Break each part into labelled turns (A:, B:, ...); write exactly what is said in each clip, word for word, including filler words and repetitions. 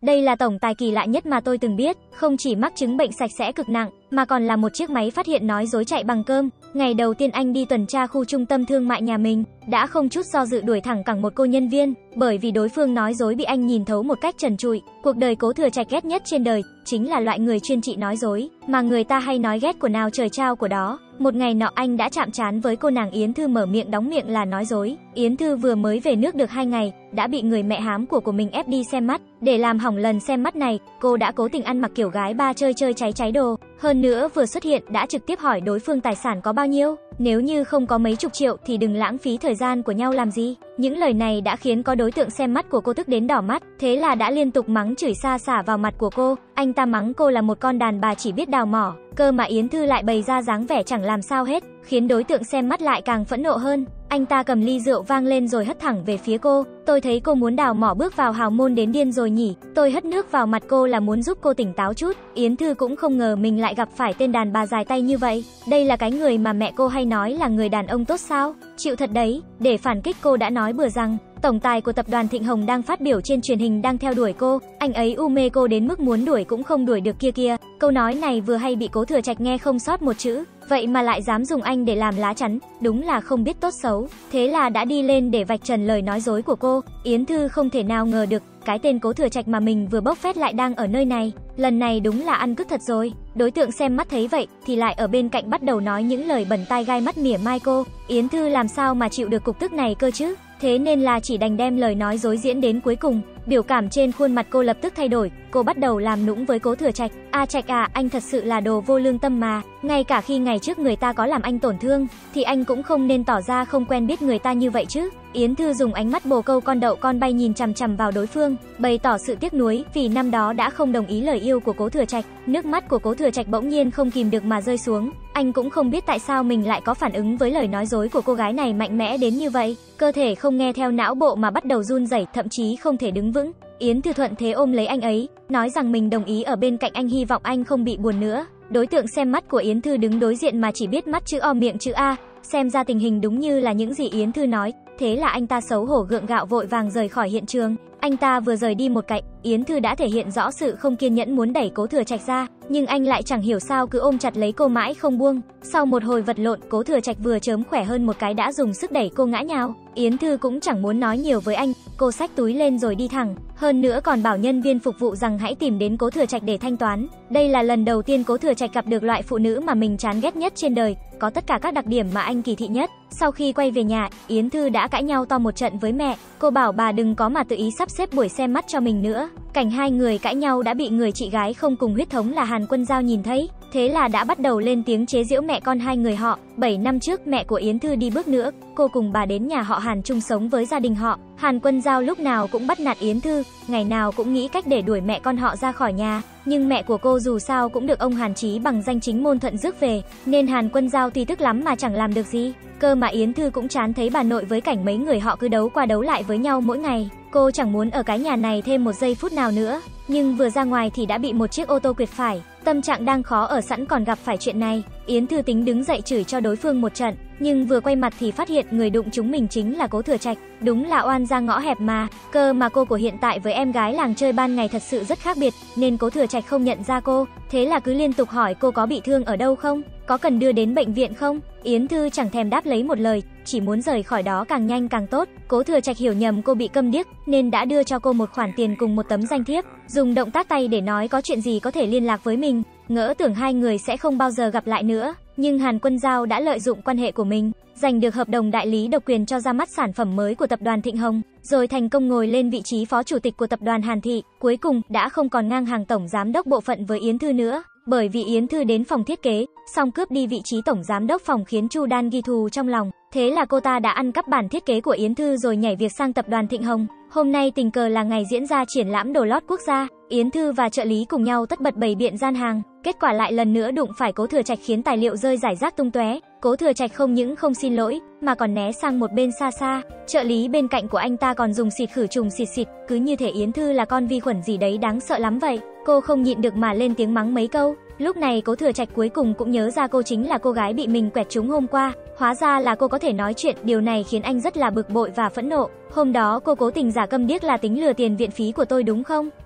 A: Đây là tổng tài kỳ lạ nhất mà tôi từng biết, không chỉ mắc chứng bệnh sạch sẽ cực nặng, mà còn là một chiếc máy phát hiện nói dối chạy bằng cơm. Ngày đầu tiên anh đi tuần tra khu trung tâm thương mại nhà mình, đã không chút do dự đuổi thẳng cẳng một cô nhân viên, bởi vì đối phương nói dối bị anh nhìn thấu một cách trần trụi. Cuộc đời Cố Thừa Trạch ghét nhất trên đời chính là loại người chuyên trị nói dối, mà người ta hay nói ghét của nào trời trao của đó. Một ngày nọ anh đã chạm trán với cô nàng Yến Thư, mở miệng đóng miệng là nói dối. Yến Thư vừa mới về nước được hai ngày, đã bị người mẹ hám của của mình ép đi xem mắt. Để làm hỏng lần xem mắt này, cô đã cố tình ăn mặc kiểu gái ba chơi chơi cháy cháy đồ. Hơn nữa vừa xuất hiện đã trực tiếp hỏi đối phương tài sản có bao nhiêu. Nếu như không có mấy chục triệu thì đừng lãng phí thời gian của nhau làm gì. Những lời này đã khiến có đối tượng xem mắt của cô tức đến đỏ mắt, thế là đã liên tục mắng chửi xa xả vào mặt của cô. Anh ta mắng cô là một con đàn bà chỉ biết đào mỏ, cơ mà Yến Thư lại bày ra dáng vẻ chẳng làm sao hết, khiến đối tượng xem mắt lại càng phẫn nộ hơn. Anh ta cầm ly rượu vang lên rồi hất thẳng về phía cô. Tôi thấy cô muốn đào mỏ bước vào hào môn đến điên rồi nhỉ. Tôi hất nước vào mặt cô là muốn giúp cô tỉnh táo chút. Yến Thư cũng không ngờ mình lại gặp phải tên đàn bà dài tay như vậy. Đây là cái người mà mẹ cô hay nói là người đàn ông tốt sao? Chịu thật đấy. Để phản kích cô đã nói bừa rằng tổng tài của tập đoàn Thịnh Hồng đang phát biểu trên truyền hình đang theo đuổi cô, anh ấy u mê cô đến mức muốn đuổi cũng không đuổi được kia kia. Câu nói này vừa hay bị Cố Thừa Trạch nghe không sót một chữ, vậy mà lại dám dùng anh để làm lá chắn, đúng là không biết tốt xấu. Thế là đã đi lên để vạch trần lời nói dối của cô. Yến Thư không thể nào ngờ được, cái tên Cố Thừa Trạch mà mình vừa bốc phét lại đang ở nơi này. Lần này đúng là ăn cứt thật rồi. Đối tượng xem mắt thấy vậy thì lại ở bên cạnh bắt đầu nói những lời bẩn tai gai mắt mỉa mai cô. Yến Thư làm sao mà chịu được cục tức này cơ chứ? Thế nên là chỉ đành đem lời nói dối diễn đến cuối cùng. Biểu cảm trên khuôn mặt cô lập tức thay đổi, cô bắt đầu làm nũng với Cố Thừa Trạch. A Trạch à, anh thật sự là đồ vô lương tâm mà, ngay cả khi ngày trước người ta có làm anh tổn thương, thì anh cũng không nên tỏ ra không quen biết người ta như vậy chứ. Yến Thư dùng ánh mắt bồ câu con đậu con bay nhìn chằm chằm vào đối phương, bày tỏ sự tiếc nuối vì năm đó đã không đồng ý lời yêu của Cố Thừa Trạch. Nước mắt của Cố Thừa Trạch bỗng nhiên không kìm được mà rơi xuống. Anh cũng không biết tại sao mình lại có phản ứng với lời nói dối của cô gái này mạnh mẽ đến như vậy. Cơ thể không nghe theo não bộ mà bắt đầu run rẩy, thậm chí không thể đứng vững. Yến Thư thuận thế ôm lấy anh ấy, nói rằng mình đồng ý ở bên cạnh anh, hy vọng anh không bị buồn nữa. Đối tượng xem mắt của Yến Thư đứng đối diện mà chỉ biết mắt chữ O miệng chữ A, xem ra tình hình đúng như là những gì Yến Thư nói. Thế là anh ta xấu hổ gượng gạo vội vàng rời khỏi hiện trường. Anh ta vừa rời đi một cái, Yến Thư đã thể hiện rõ sự không kiên nhẫn muốn đẩy Cố Thừa Trạch ra, nhưng anh lại chẳng hiểu sao cứ ôm chặt lấy cô mãi không buông. Sau một hồi vật lộn, Cố Thừa Trạch vừa chớm khỏe hơn một cái đã dùng sức đẩy cô ngã nhào. Yến Thư cũng chẳng muốn nói nhiều với anh, cô xách túi lên rồi đi thẳng, hơn nữa còn bảo nhân viên phục vụ rằng hãy tìm đến Cố Thừa Trạch để thanh toán. Đây là lần đầu tiên Cố Thừa Trạch gặp được loại phụ nữ mà mình chán ghét nhất trên đời, có tất cả các đặc điểm mà anh kỳ thị nhất. Sau khi quay về nhà, Yến Thư đã cãi nhau to một trận với mẹ, cô bảo bà đừng có mà tự ý sắp xếp buổi xem mắt cho mình nữa. Cảnh hai người cãi nhau đã bị người chị gái không cùng huyết thống là Hàn Quân Giao nhìn thấy, thế là đã bắt đầu lên tiếng chế giễu mẹ con hai người họ. bảy năm trước mẹ của Yến Thư đi bước nữa, cô cùng bà đến nhà họ Hàn chung sống với gia đình họ. Hàn Quân Giao lúc nào cũng bắt nạt Yến Thư, ngày nào cũng nghĩ cách để đuổi mẹ con họ ra khỏi nhà, nhưng mẹ của cô dù sao cũng được ông Hàn Chí bằng danh chính ngôn thuận rước về, nên Hàn Quân Giao tuy tức lắm mà chẳng làm được gì. Cơ mà Yến Thư cũng chán thấy bà nội với cảnh mấy người họ cứ đấu qua đấu lại với nhau mỗi ngày. Cô chẳng muốn ở cái nhà này thêm một giây phút nào nữa, nhưng vừa ra ngoài thì đã bị một chiếc ô tô quệt phải. Tâm trạng đang khó ở sẵn còn gặp phải chuyện này, Yến Thư tính đứng dậy chửi cho đối phương một trận, nhưng vừa quay mặt thì phát hiện người đụng trúng mình chính là Cố Thừa Trạch. Đúng là oan ra ngõ hẹp mà, cơ mà cô của hiện tại với em gái làng chơi ban ngày thật sự rất khác biệt, nên Cố Thừa Trạch không nhận ra cô, thế là cứ liên tục hỏi cô có bị thương ở đâu không, có cần đưa đến bệnh viện không. Yến Thư chẳng thèm đáp lấy một lời, chỉ muốn rời khỏi đó càng nhanh càng tốt. Cố Thừa Trạch hiểu nhầm cô bị câm điếc nên đã đưa cho cô một khoản tiền cùng một tấm danh thiếp, dùng động tác tay để nói có chuyện gì có thể liên lạc với mình, ngỡ tưởng hai người sẽ không bao giờ gặp lại nữa. Nhưng Hàn Quân Giao đã lợi dụng quan hệ của mình, giành được hợp đồng đại lý độc quyền cho ra mắt sản phẩm mới của tập đoàn Thịnh Hồng, rồi thành công ngồi lên vị trí phó chủ tịch của tập đoàn Hàn Thị. Cuối cùng đã không còn ngang hàng tổng giám đốc bộ phận với Yến Thư nữa, bởi vì Yến Thư đến phòng thiết kế, xong cướp đi vị trí tổng giám đốc phòng khiến Chu Đan ghi thù trong lòng. Thế là cô ta đã ăn cắp bản thiết kế của Yến Thư rồi nhảy việc sang tập đoàn Thịnh Hồng. Hôm nay tình cờ là ngày diễn ra triển lãm đồ lót quốc gia, Yến Thư và trợ lý cùng nhau tất bật bày biện gian hàng, kết quả lại lần nữa đụng phải Cố Thừa Trạch khiến tài liệu rơi rải rác tung tóe. Cố Thừa Trạch không những không xin lỗi mà còn né sang một bên xa xa, trợ lý bên cạnh của anh ta còn dùng xịt khử trùng xịt xịt, cứ như thể Yến Thư là con vi khuẩn gì đấy đáng sợ lắm vậy. Cô không nhịn được mà lên tiếng mắng mấy câu. Lúc này Cố Thừa Trạch cuối cùng cũng nhớ ra cô chính là cô gái bị mình quẹt trúng hôm qua, hóa ra là cô có thể nói chuyện, điều này khiến anh rất là bực bội và phẫn nộ. Hôm đó cô cố tình giả câm điếc là tính lừa tiền viện phí của tôi đúng không?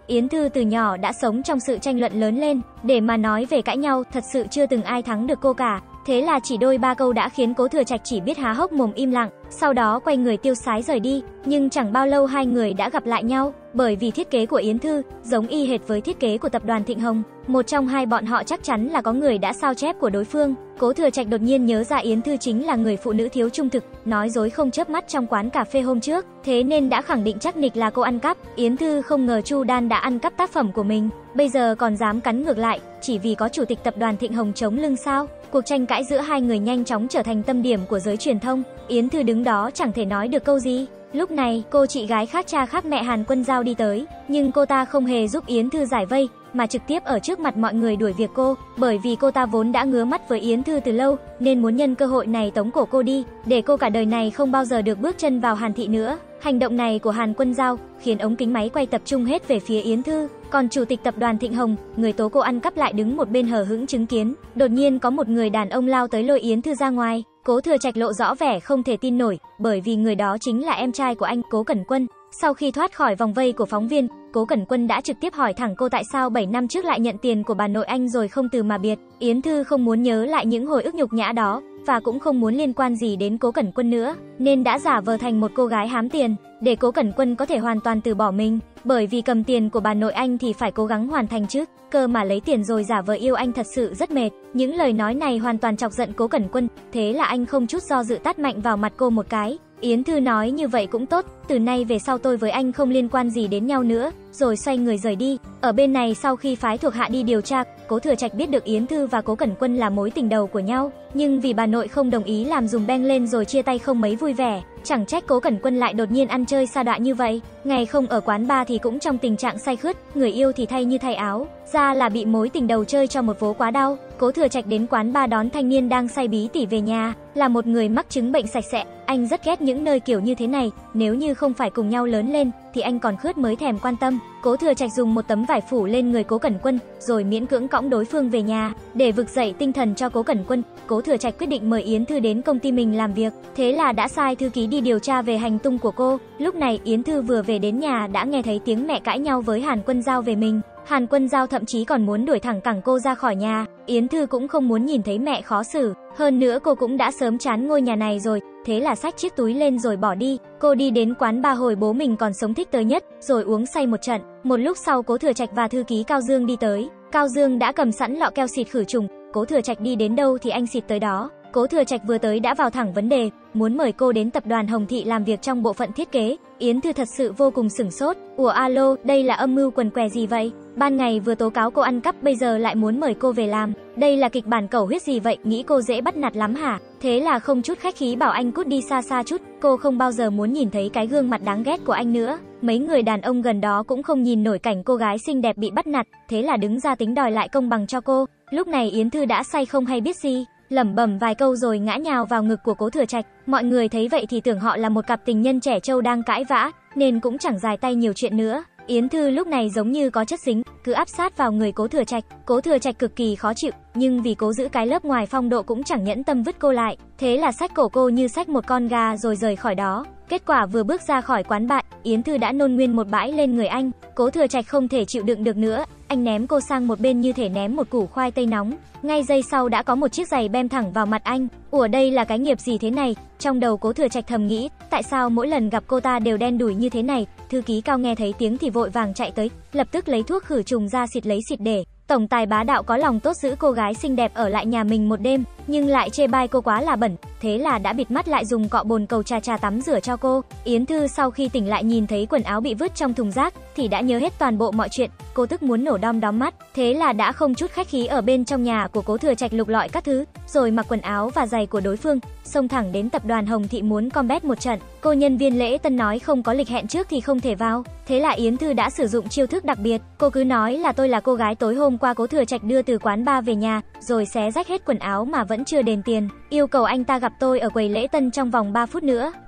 A: Yến Thư từ nhỏ đã sống trong sự tranh luận lớn lên, để mà nói về cãi nhau, thật sự chưa từng ai thắng được cô cả. Thế là chỉ đôi ba câu đã khiến Cố Thừa Trạch chỉ biết há hốc mồm im lặng, sau đó quay người tiêu sái rời đi. Nhưng chẳng bao lâu hai người đã gặp lại nhau, bởi vì thiết kế của Yến Thư giống y hệt với thiết kế của tập đoàn Thịnh Hồng. Một trong hai bọn họ chắc chắn là có người đã sao chép của đối phương. Cố Thừa Trạch đột nhiên nhớ ra Yến Thư chính là người phụ nữ thiếu trung thực, nói dối không chớp mắt trong quán cà phê hôm trước, thế nên đã khẳng định chắc nịch là cô ăn cắp. Yến Thư không ngờ Chu Đan đã ăn cắp tác phẩm của mình, bây giờ còn dám cắn ngược lại, chỉ vì có chủ tịch tập đoàn Thịnh Hồng chống lưng sao? Cuộc tranh cãi giữa hai người nhanh chóng trở thành tâm điểm của giới truyền thông. Yến Thư đứng đó chẳng thể nói được câu gì. Lúc này, cô chị gái khác cha khác mẹ Hàn Quân Giao đi tới, nhưng cô ta không hề giúp Yến Thư giải vây, mà trực tiếp ở trước mặt mọi người đuổi việc cô, bởi vì cô ta vốn đã ngứa mắt với Yến Thư từ lâu, nên muốn nhân cơ hội này tống cổ cô đi, để cô cả đời này không bao giờ được bước chân vào Hàn thị nữa. Hành động này của Hàn Quân Giao khiến ống kính máy quay tập trung hết về phía Yến Thư, còn chủ tịch tập đoàn Thịnh Hồng, người tố cô ăn cắp lại đứng một bên hờ hững chứng kiến. Đột nhiên có một người đàn ông lao tới lôi Yến Thư ra ngoài. Cố Thừa Trạch lộ rõ vẻ không thể tin nổi, bởi vì người đó chính là em trai của anh, Cố Cẩn Quân. Sau khi thoát khỏi vòng vây của phóng viên, Cố Cẩn Quân đã trực tiếp hỏi thẳng cô tại sao bảy năm trước lại nhận tiền của bà nội anh rồi không từ mà biệt. Yến Thư không muốn nhớ lại những hồi ức nhục nhã đó, và cũng không muốn liên quan gì đến Cố Cẩn Quân nữa, nên đã giả vờ thành một cô gái hám tiền, để Cố Cẩn Quân có thể hoàn toàn từ bỏ mình, bởi vì cầm tiền của bà nội anh thì phải cố gắng hoàn thành chứ, cơ mà lấy tiền rồi giả vờ yêu anh thật sự rất mệt. Những lời nói này hoàn toàn chọc giận Cố Cẩn Quân, thế là anh không chút do dự tát mạnh vào mặt cô một cái. Yến Thư nói như vậy cũng tốt, từ nay về sau tôi với anh không liên quan gì đến nhau nữa, rồi xoay người rời đi. Ở bên này sau khi phái thuộc hạ đi điều tra, Cố Thừa Trạch biết được Yến Thư và Cố Cẩn Quân là mối tình đầu của nhau, nhưng vì bà nội không đồng ý làm dùm beng lên rồi chia tay không mấy vui vẻ, chẳng trách Cố Cẩn Quân lại đột nhiên ăn chơi sa đọa như vậy. Ngày không ở quán bar thì cũng trong tình trạng say khướt, người yêu thì thay như thay áo, ra là bị mối tình đầu chơi cho một vố quá đau. Cố Thừa Trạch đến quán bar đón thanh niên đang say bí tỉ về nhà, là một người mắc chứng bệnh sạch sẽ. Anh rất ghét những nơi kiểu như thế này, nếu như không phải cùng nhau lớn lên thì anh còn khướt mới thèm quan tâm. Cố Thừa Trạch dùng một tấm vải phủ lên người Cố Cẩn Quân, rồi miễn cưỡng cõng đối phương về nhà, để vực dậy tinh thần cho Cố Cẩn Quân. Cố Thừa Trạch quyết định mời Yến Thư đến công ty mình làm việc, thế là đã sai thư ký đi điều tra về hành tung của cô. Lúc này Yến Thư vừa về đến nhà đã nghe thấy tiếng mẹ cãi nhau với Hàn Quân Giao về mình. Hàn Quân Giao thậm chí còn muốn đuổi thẳng cẳng cô ra khỏi nhà. Yến Thư cũng không muốn nhìn thấy mẹ khó xử, hơn nữa cô cũng đã sớm chán ngôi nhà này rồi, thế là xách chiếc túi lên rồi bỏ đi. Cô đi đến quán bar hồi bố mình còn sống thích tới nhất, rồi uống say một trận. Một lúc sau Cố Thừa Trạch và thư ký Cao Dương đi tới. Cao Dương đã cầm sẵn lọ keo xịt khử trùng, Cố Thừa Trạch đi đến đâu thì anh xịt tới đó. Cố Thừa Trạch vừa tới đã vào thẳng vấn đề, muốn mời cô đến tập đoàn Hồng Thị làm việc trong bộ phận thiết kế. Yến Thư thật sự vô cùng sửng sốt. Ủa alo, đây là âm mưu quần què gì vậy? Ban ngày vừa tố cáo cô ăn cắp, bây giờ lại muốn mời cô về làm. Đây là kịch bản cẩu huyết gì vậy, nghĩ cô dễ bắt nạt lắm hả? Thế là không chút khách khí bảo anh cút đi xa xa chút, cô không bao giờ muốn nhìn thấy cái gương mặt đáng ghét của anh nữa. Mấy người đàn ông gần đó cũng không nhìn nổi cảnh cô gái xinh đẹp bị bắt nạt, thế là đứng ra tính đòi lại công bằng cho cô. Lúc này Yến Thư đã say không hay biết gì, lẩm bẩm vài câu rồi ngã nhào vào ngực của Cố Thừa Trạch. Mọi người thấy vậy thì tưởng họ là một cặp tình nhân trẻ trâu đang cãi vã, nên cũng chẳng dài tay nhiều chuyện nữa. Yến Thư lúc này giống như có chất dính, cứ áp sát vào người Cố Thừa Trạch. Cố Thừa Trạch cực kỳ khó chịu, nhưng vì cố giữ cái lớp ngoài phong độ cũng chẳng nhẫn tâm vứt cô lại, thế là xách cổ cô như xách một con gà rồi rời khỏi đó. Kết quả vừa bước ra khỏi quán bạn, Yến Thư đã nôn nguyên một bãi lên người anh. Cố Thừa Trạch không thể chịu đựng được nữa, anh ném cô sang một bên như thể ném một củ khoai tây nóng. Ngay giây sau đã có một chiếc giày bem thẳng vào mặt anh. Ủa đây là cái nghiệp gì thế này? Trong đầu Cố Thừa Trạch thầm nghĩ, tại sao mỗi lần gặp cô ta đều đen đủi như thế này? Thư ký Cao nghe thấy tiếng thì vội vàng chạy tới, lập tức lấy thuốc khử trùng ra xịt lấy xịt để. Tổng tài bá đạo có lòng tốt giữ cô gái xinh đẹp ở lại nhà mình một đêm, nhưng lại chê bai cô quá là bẩn, thế là đã bịt mắt lại dùng cọ bồn cầu trà trà tắm rửa cho cô. Yến Thư sau khi tỉnh lại nhìn thấy quần áo bị vứt trong thùng rác thì đã nhớ hết toàn bộ mọi chuyện, cô tức muốn nổ đom đóm mắt, thế là đã không chút khách khí ở bên trong nhà của Cố Thừa Trạch lục lọi các thứ, rồi mặc quần áo và giày của đối phương, xông thẳng đến tập đoàn Hồng Thị muốn combat một trận. Cô nhân viên lễ tân nói không có lịch hẹn trước thì không thể vào, thế là Yến Thư đã sử dụng chiêu thức đặc biệt, cô cứ nói là tôi là cô gái tối hôm qua Cố Thừa Trạch đưa từ quán bar về nhà, rồi xé rách hết quần áo mà vẫn chưa đền tiền, yêu cầu anh ta gặp tôi ở quầy lễ tân trong vòng ba phút nữa.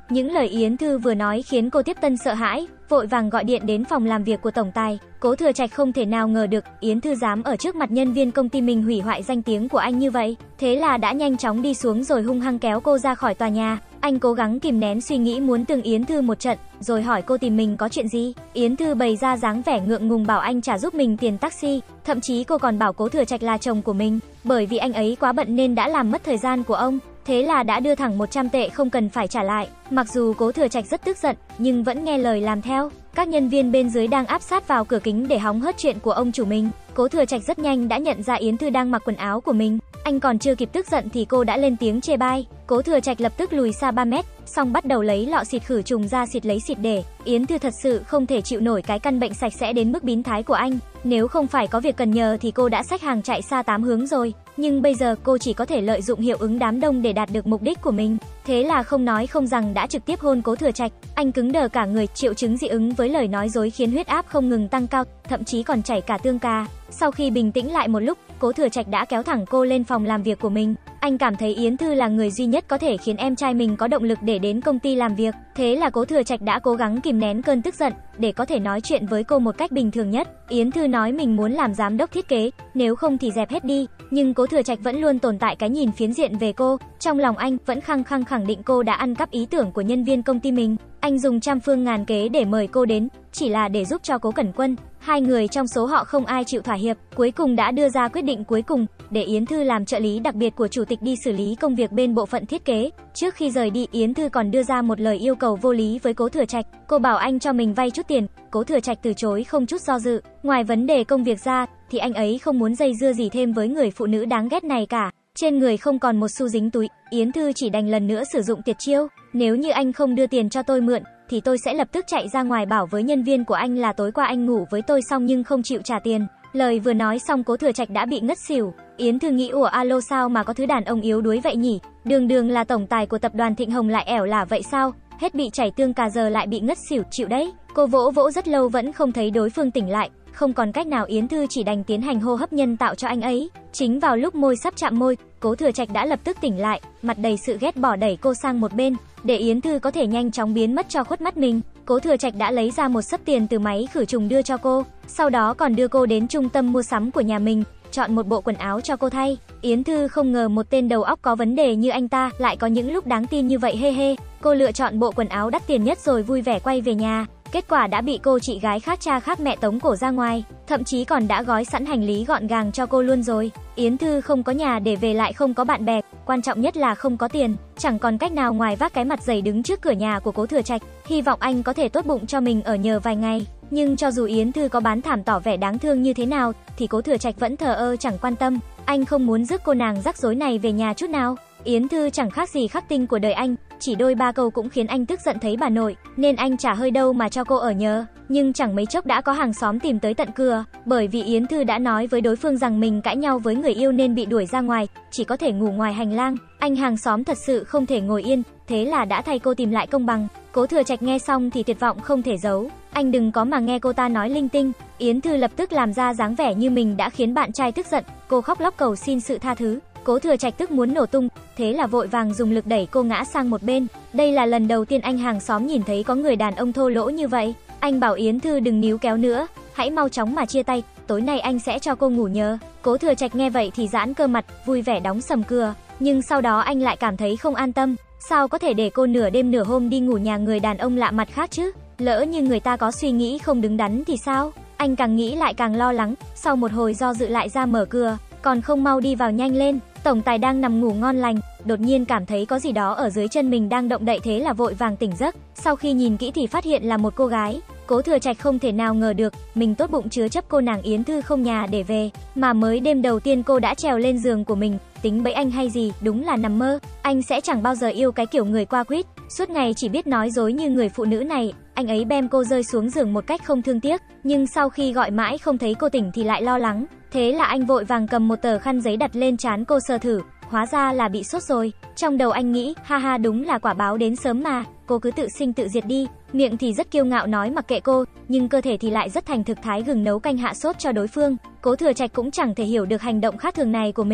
A: Những lời Yến Thư vừa nói khiến cô Tiếp Tân sợ hãi, vội vàng gọi điện đến phòng làm việc của tổng tài. Cố Thừa Trạch không thể nào ngờ được Yến Thư dám ở trước mặt nhân viên công ty mình hủy hoại danh tiếng của anh như vậy. Thế là đã nhanh chóng đi xuống rồi hung hăng kéo cô ra khỏi tòa nhà. Anh cố gắng kìm nén suy nghĩ muốn tường Yến Thư một trận, rồi hỏi cô tìm mình có chuyện gì. Yến Thư bày ra dáng vẻ ngượng ngùng bảo anh trả giúp mình tiền taxi, thậm chí cô còn bảo Cố Thừa Trạch là chồng của mình, bởi vì anh ấy quá bận nên đã làm mất thời gian của ông. Thế là đã đưa thẳng một trăm tệ không cần phải trả lại. Mặc dù Cố Thừa Trạch rất tức giận, nhưng vẫn nghe lời làm theo. Các nhân viên bên dưới đang áp sát vào cửa kính để hóng hớt chuyện của ông chủ mình. Cố Thừa Trạch rất nhanh đã nhận ra Yến Thư đang mặc quần áo của mình. Anh còn chưa kịp tức giận thì cô đã lên tiếng chê bai. Cố Thừa Trạch lập tức lùi xa ba mét, xong bắt đầu lấy lọ xịt khử trùng ra xịt lấy xịt để. Yến Thư thật sự không thể chịu nổi cái căn bệnh sạch sẽ đến mức biến thái của anh. Nếu không phải có việc cần nhờ thì cô đã xách hàng chạy xa tám hướng rồi. Nhưng bây giờ cô chỉ có thể lợi dụng hiệu ứng đám đông để đạt được mục đích của mình. Thế là không nói không rằng đã trực tiếp hôn Cố Thừa Trạch. Anh cứng đờ cả người, triệu chứng dị ứng với lời nói dối khiến huyết áp không ngừng tăng cao, thậm chí còn chảy cả tương ca. Sau khi bình tĩnh lại một lúc, Cố Thừa Trạch đã kéo thẳng cô lên phòng làm việc của mình. Anh cảm thấy Yến Thư là người duy nhất có thể khiến em trai mình có động lực để đến công ty làm việc. Thế là Cố Thừa Trạch đã cố gắng kìm nén cơn tức giận để có thể nói chuyện với cô một cách bình thường nhất. Yến Thư nói mình muốn làm giám đốc thiết kế, nếu không thì dẹp hết đi. Nhưng Cố Thừa Trạch vẫn luôn tồn tại cái nhìn phiến diện về cô. Trong lòng anh vẫn khăng khăng khẳng định cô đã ăn cắp ý tưởng của nhân viên công ty mình. Anh dùng trăm phương ngàn kế để mời cô đến, chỉ là để giúp cho Cố Cẩn Quân. Hai người trong số họ không ai chịu thỏa hiệp, cuối cùng đã đưa ra quyết định cuối cùng, để Yến Thư làm trợ lý đặc biệt của chủ tịch đi xử lý công việc bên bộ phận thiết kế. Trước khi rời đi, Yến Thư còn đưa ra một lời yêu cầu vô lý với Cố Thừa Trạch. Cô bảo anh cho mình vay chút tiền. Cố Thừa Trạch từ chối không chút do dự. Ngoài vấn đề công việc ra, thì anh ấy không muốn dây dưa gì thêm với người phụ nữ đáng ghét này cả. Trên người không còn một xu dính túi, Yến Thư chỉ đành lần nữa sử dụng tuyệt chiêu. Nếu như anh không đưa tiền cho tôi mượn, thì tôi sẽ lập tức chạy ra ngoài bảo với nhân viên của anh là tối qua anh ngủ với tôi xong nhưng không chịu trả tiền. Lời vừa nói xong Cố Thừa Trạch đã bị ngất xỉu. Yến Thư nghĩ ủa alo sao mà có thứ đàn ông yếu đuối vậy nhỉ? Đường đường là tổng tài của tập đoàn Thịnh Hồng lại ẻo lả vậy sao? Hết bị chảy tương cà giờ lại bị ngất xỉu, chịu đấy. Cô vỗ vỗ rất lâu vẫn không thấy đối phương tỉnh lại. Không còn cách nào, Yến Thư chỉ đành tiến hành hô hấp nhân tạo cho anh ấy. Chính vào lúc môi sắp chạm môi, Cố Thừa Trạch đã lập tức tỉnh lại, mặt đầy sự ghét bỏ đẩy cô sang một bên, để Yến Thư có thể nhanh chóng biến mất cho khuất mắt mình. Cố Thừa Trạch đã lấy ra một xấp tiền từ máy khử trùng đưa cho cô, sau đó còn đưa cô đến trung tâm mua sắm của nhà mình, chọn một bộ quần áo cho cô thay. Yến Thư không ngờ một tên đầu óc có vấn đề như anh ta lại có những lúc đáng tin như vậy, hê hê. Cô lựa chọn bộ quần áo đắt tiền nhất rồi vui vẻ quay về nhà. Kết quả đã bị cô chị gái khác cha khác mẹ tống cổ ra ngoài, thậm chí còn đã gói sẵn hành lý gọn gàng cho cô luôn rồi. Yến Thư không có nhà để về, lại không có bạn bè, quan trọng nhất là không có tiền, chẳng còn cách nào ngoài vác cái mặt dày đứng trước cửa nhà của Cố Thừa Trạch, hy vọng anh có thể tốt bụng cho mình ở nhờ vài ngày. Nhưng cho dù Yến Thư có bán thảm tỏ vẻ đáng thương như thế nào, thì Cố Thừa Trạch vẫn thờ ơ chẳng quan tâm. Anh không muốn rước cô nàng rắc rối này về nhà chút nào. Yến Thư chẳng khác gì khắc tinh của đời anh, chỉ đôi ba câu cũng khiến anh tức giận thấy bà nội, nên anh chả hơi đâu mà cho cô ở nhờ. Nhưng chẳng mấy chốc đã có hàng xóm tìm tới tận cửa, bởi vì Yến Thư đã nói với đối phương rằng mình cãi nhau với người yêu nên bị đuổi ra ngoài, chỉ có thể ngủ ngoài hành lang. Anh hàng xóm thật sự không thể ngồi yên, thế là đã thay cô tìm lại công bằng. Cố Thừa Trạch nghe xong thì tuyệt vọng không thể giấu. Anh đừng có mà nghe cô ta nói linh tinh. Yến Thư lập tức làm ra dáng vẻ như mình đã khiến bạn trai tức giận, cô khóc lóc cầu xin sự tha thứ. Cố Thừa Trạch tức muốn nổ tung, thế là vội vàng dùng lực đẩy cô ngã sang một bên. Đây là lần đầu tiên anh hàng xóm nhìn thấy có người đàn ông thô lỗ như vậy. Anh bảo Yến Thư đừng níu kéo nữa, hãy mau chóng mà chia tay, tối nay anh sẽ cho cô ngủ nhờ. Cố Thừa Trạch nghe vậy thì giãn cơ mặt, vui vẻ đóng sầm cửa, nhưng sau đó anh lại cảm thấy không an tâm. Sao có thể để cô nửa đêm nửa hôm đi ngủ nhà người đàn ông lạ mặt khác chứ? Lỡ như người ta có suy nghĩ không đứng đắn thì sao? Anh càng nghĩ lại càng lo lắng, sau một hồi do dự lại ra mở cửa, còn không mau đi vào nhanh lên. Tổng tài đang nằm ngủ ngon lành, đột nhiên cảm thấy có gì đó ở dưới chân mình đang động đậy, thế là vội vàng tỉnh giấc. Sau khi nhìn kỹ thì phát hiện là một cô gái. Cố Thừa Trạch không thể nào ngờ được, mình tốt bụng chứa chấp cô nàng Yến Thư không nhà để về, mà mới đêm đầu tiên cô đã trèo lên giường của mình, tính bẫy anh hay gì, đúng là nằm mơ. Anh sẽ chẳng bao giờ yêu cái kiểu người qua quýt, suốt ngày chỉ biết nói dối như người phụ nữ này. Anh ấy bem cô rơi xuống giường một cách không thương tiếc, nhưng sau khi gọi mãi không thấy cô tỉnh thì lại lo lắng. Thế là anh vội vàng cầm một tờ khăn giấy đặt lên trán cô sờ thử, hóa ra là bị sốt rồi. Trong đầu anh nghĩ, ha ha, đúng là quả báo đến sớm mà, cô cứ tự sinh tự diệt đi. Miệng thì rất kiêu ngạo nói mặc kệ cô, nhưng cơ thể thì lại rất thành thực thái gừng nấu canh hạ sốt cho đối phương. Cố Thừa Trạch cũng chẳng thể hiểu được hành động khác thường này của mình.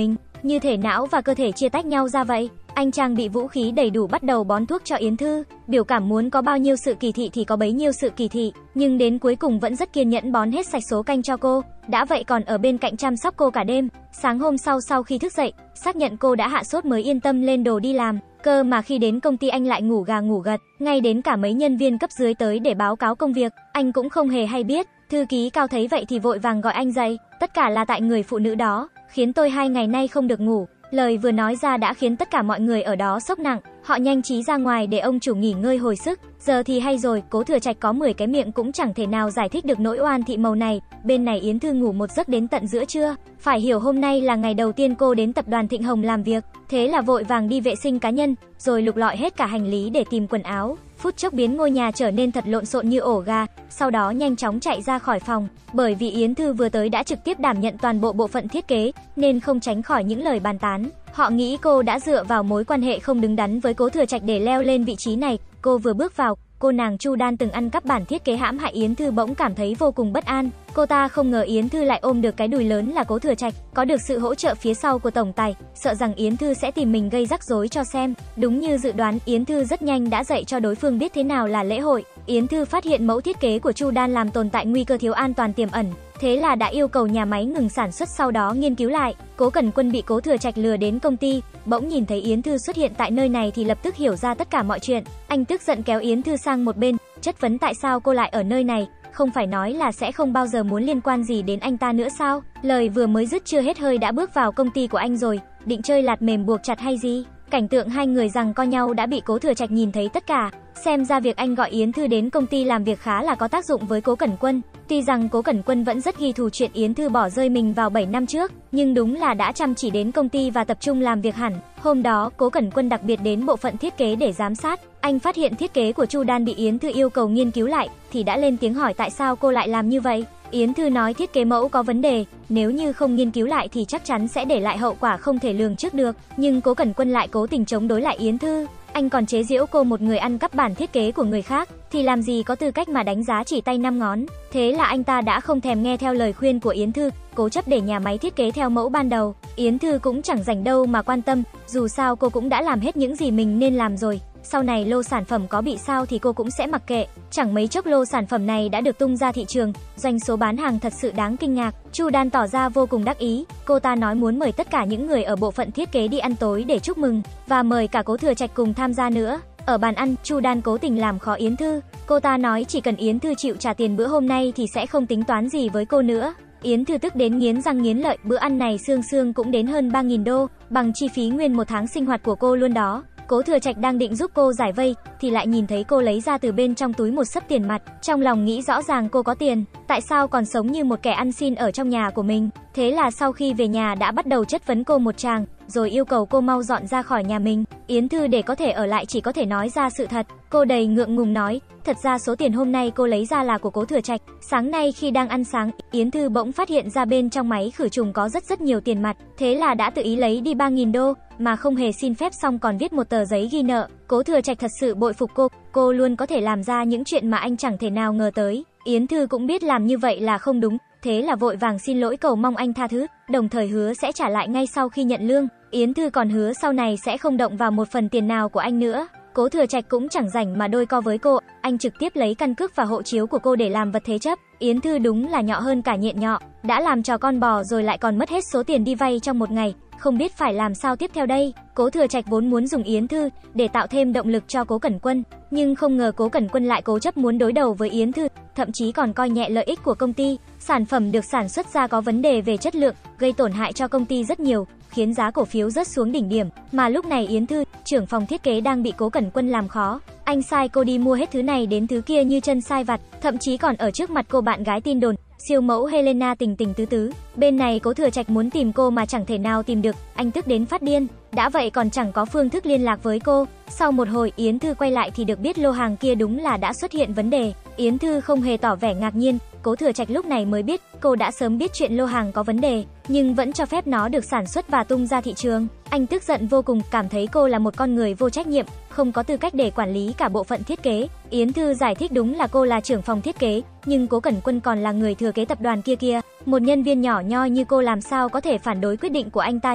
A: như thể não và cơ thể chia tách nhau ra vậy. Anh trang bị vũ khí đầy đủ bắt đầu bón thuốc cho Yến Thư, biểu cảm muốn có bao nhiêu sự kỳ thị thì có bấy nhiêu sự kỳ thị, nhưng đến cuối cùng vẫn rất kiên nhẫn bón hết sạch số canh cho cô, đã vậy còn ở bên cạnh chăm sóc cô cả đêm. Sáng hôm sau sau khi thức dậy, xác nhận cô đã hạ sốt mới yên tâm lên đồ đi làm, cơ mà khi đến công ty anh lại ngủ gà ngủ gật, ngay đến cả mấy nhân viên cấp dưới tới để báo cáo công việc, anh cũng không hề hay biết. Thư ký Cao thấy vậy thì vội vàng gọi anh dậy, tất cả là tại người phụ nữ đó, khiến tôi hai ngày nay không được ngủ. Lời vừa nói ra đã khiến tất cả mọi người ở đó sốc nặng, họ nhanh trí ra ngoài để ông chủ nghỉ ngơi hồi sức. Giờ thì hay rồi, Cố Thừa Trạch có mười cái miệng cũng chẳng thể nào giải thích được nỗi oan thị màu này. Bên này Yến Thư ngủ một giấc đến tận giữa trưa, phải hiểu hôm nay là ngày đầu tiên cô đến tập đoàn Thịnh Hồng làm việc, thế là vội vàng đi vệ sinh cá nhân, rồi lục lọi hết cả hành lý để tìm quần áo. Phút chốc biến ngôi nhà trở nên thật lộn xộn như ổ gà, sau đó nhanh chóng chạy ra khỏi phòng, bởi vì Yến Thư vừa tới đã trực tiếp đảm nhận toàn bộ bộ phận thiết kế, nên không tránh khỏi những lời bàn tán. Họ nghĩ cô đã dựa vào mối quan hệ không đứng đắn với Cố Thừa Trạch để leo lên vị trí này. Cô vừa bước vào, cô nàng Chu Đan từng ăn cắp bản thiết kế hãm hại Yến Thư bỗng cảm thấy vô cùng bất an. Cô ta không ngờ Yến Thư lại ôm được cái đùi lớn là Cố Thừa Trạch, có được sự hỗ trợ phía sau của tổng tài, sợ rằng Yến Thư sẽ tìm mình gây rắc rối cho xem. Đúng như dự đoán, Yến Thư rất nhanh đã dạy cho đối phương biết thế nào là lễ hội. Yến Thư phát hiện mẫu thiết kế của Chu Đan làm tồn tại nguy cơ thiếu an toàn tiềm ẩn, thế là đã yêu cầu nhà máy ngừng sản xuất, sau đó nghiên cứu lại. Cố Cẩn Quân bị Cố Thừa Trạch lừa đến công ty, bỗng nhìn thấy Yến Thư xuất hiện tại nơi này thì lập tức hiểu ra tất cả mọi chuyện. Anh tức giận kéo Yến Thư sang một bên, chất vấn tại sao cô lại ở nơi này, không phải nói là sẽ không bao giờ muốn liên quan gì đến anh ta nữa sao? Lời vừa mới dứt chưa hết hơi đã bước vào công ty của anh rồi, định chơi lạt mềm buộc chặt hay gì? Cảnh tượng hai người giằng co nhau đã bị Cố Thừa Trạch nhìn thấy tất cả. Xem ra việc anh gọi Yến Thư đến công ty làm việc khá là có tác dụng với Cố Cẩn Quân. Tuy rằng Cố Cẩn Quân vẫn rất ghi thù chuyện Yến Thư bỏ rơi mình vào bảy năm trước, nhưng đúng là đã chăm chỉ đến công ty và tập trung làm việc hẳn. Hôm đó, Cố Cẩn Quân đặc biệt đến bộ phận thiết kế để giám sát. Anh phát hiện thiết kế của Chu Đan bị Yến Thư yêu cầu nghiên cứu lại, thì đã lên tiếng hỏi tại sao cô lại làm như vậy. Yến Thư nói thiết kế mẫu có vấn đề, nếu như không nghiên cứu lại thì chắc chắn sẽ để lại hậu quả không thể lường trước được. Nhưng Cố Cẩn Quân lại cố tình chống đối lại Yến Thư. Anh còn chế giễu cô một người ăn cắp bản thiết kế của người khác, thì làm gì có tư cách mà đánh giá chỉ tay năm ngón. Thế là anh ta đã không thèm nghe theo lời khuyên của Yến Thư, cố chấp để nhà máy thiết kế theo mẫu ban đầu. Yến Thư cũng chẳng rảnh đâu mà quan tâm, dù sao cô cũng đã làm hết những gì mình nên làm rồi. Sau này lô sản phẩm có bị sao thì cô cũng sẽ mặc kệ. Chẳng mấy chốc lô sản phẩm này đã được tung ra thị trường, doanh số bán hàng thật sự đáng kinh ngạc. Chu Đan tỏ ra vô cùng đắc ý, cô ta nói muốn mời tất cả những người ở bộ phận thiết kế đi ăn tối để chúc mừng, và mời cả Cố Thừa Trạch cùng tham gia nữa. Ở bàn ăn, Chu Đan cố tình làm khó Yến Thư, cô ta nói chỉ cần Yến Thư chịu trả tiền bữa hôm nay thì sẽ không tính toán gì với cô nữa. Yến Thư tức đến nghiến răng nghiến lợi, bữa ăn này xương xương cũng đến hơn ba nghìn đô, bằng chi phí nguyên một tháng sinh hoạt của cô luôn đó. Cố Thừa Trạch đang định giúp cô giải vây thì lại nhìn thấy cô lấy ra từ bên trong túi một xấp tiền mặt, trong lòng nghĩ rõ ràng cô có tiền, tại sao còn sống như một kẻ ăn xin ở trong nhà của mình. Thế là sau khi về nhà đã bắt đầu chất vấn cô một tràng, rồi yêu cầu cô mau dọn ra khỏi nhà mình. Yến Thư để có thể ở lại chỉ có thể nói ra sự thật. Cô đầy ngượng ngùng nói, thật ra số tiền hôm nay cô lấy ra là của Cố Thừa Trạch. Sáng nay khi đang ăn sáng, Yến Thư bỗng phát hiện ra bên trong máy khử trùng có rất rất nhiều tiền mặt, thế là đã tự ý lấy đi ba nghìn đô, mà không hề xin phép, xong còn viết một tờ giấy ghi nợ. Cố Thừa Trạch thật sự bội phục cô, cô luôn có thể làm ra những chuyện mà anh chẳng thể nào ngờ tới. Yến Thư cũng biết làm như vậy là không đúng, thế là vội vàng xin lỗi cầu mong anh tha thứ, đồng thời hứa sẽ trả lại ngay sau khi nhận lương. Yến Thư còn hứa sau này sẽ không động vào một phần tiền nào của anh nữa. Cố Thừa Trạch cũng chẳng rảnh mà đôi co với cô, anh trực tiếp lấy căn cước và hộ chiếu của cô để làm vật thế chấp. Yến Thư đúng là nhọ hơn cả nhện nhọ, đã làm trò con bò rồi lại còn mất hết số tiền đi vay trong một ngày, không biết phải làm sao tiếp theo đây. Cố Thừa Trạch vốn muốn dùng Yến Thư để tạo thêm động lực cho Cố Cẩn Quân, nhưng không ngờ Cố Cẩn Quân lại cố chấp muốn đối đầu với Yến Thư, thậm chí còn coi nhẹ lợi ích của công ty. Sản phẩm được sản xuất ra có vấn đề về chất lượng, gây tổn hại cho công ty rất nhiều, khiến giá cổ phiếu rớt xuống đỉnh điểm. Mà lúc này Yến Thư, trưởng phòng thiết kế, đang bị Cố Cẩn Quân làm khó. Anh sai cô đi mua hết thứ này đến thứ kia như chân sai vặt, thậm chí còn ở trước mặt cô bạn gái tin đồn siêu mẫu Helena tình tình tứ tứ. Bên này Cố Thừa Trạch muốn tìm cô mà chẳng thể nào tìm được, anh tức đến phát điên. Đã vậy còn chẳng có phương thức liên lạc với cô. Sau một hồi Yến Thư quay lại thì được biết lô hàng kia đúng là đã xuất hiện vấn đề. Yến Thư không hề tỏ vẻ ngạc nhiên, Cố Thừa Trạch lúc này mới biết cô đã sớm biết chuyện lô hàng có vấn đề, nhưng vẫn cho phép nó được sản xuất và tung ra thị trường. Anh tức giận vô cùng, cảm thấy cô là một con người vô trách nhiệm, không có tư cách để quản lý cả bộ phận thiết kế. Yến Thư giải thích đúng là cô là trưởng phòng thiết kế, nhưng Cố Cẩn Quân còn là người thừa kế tập đoàn kia kia, một nhân viên nhỏ nhoi như cô làm sao có thể phản đối quyết định của anh ta chứ?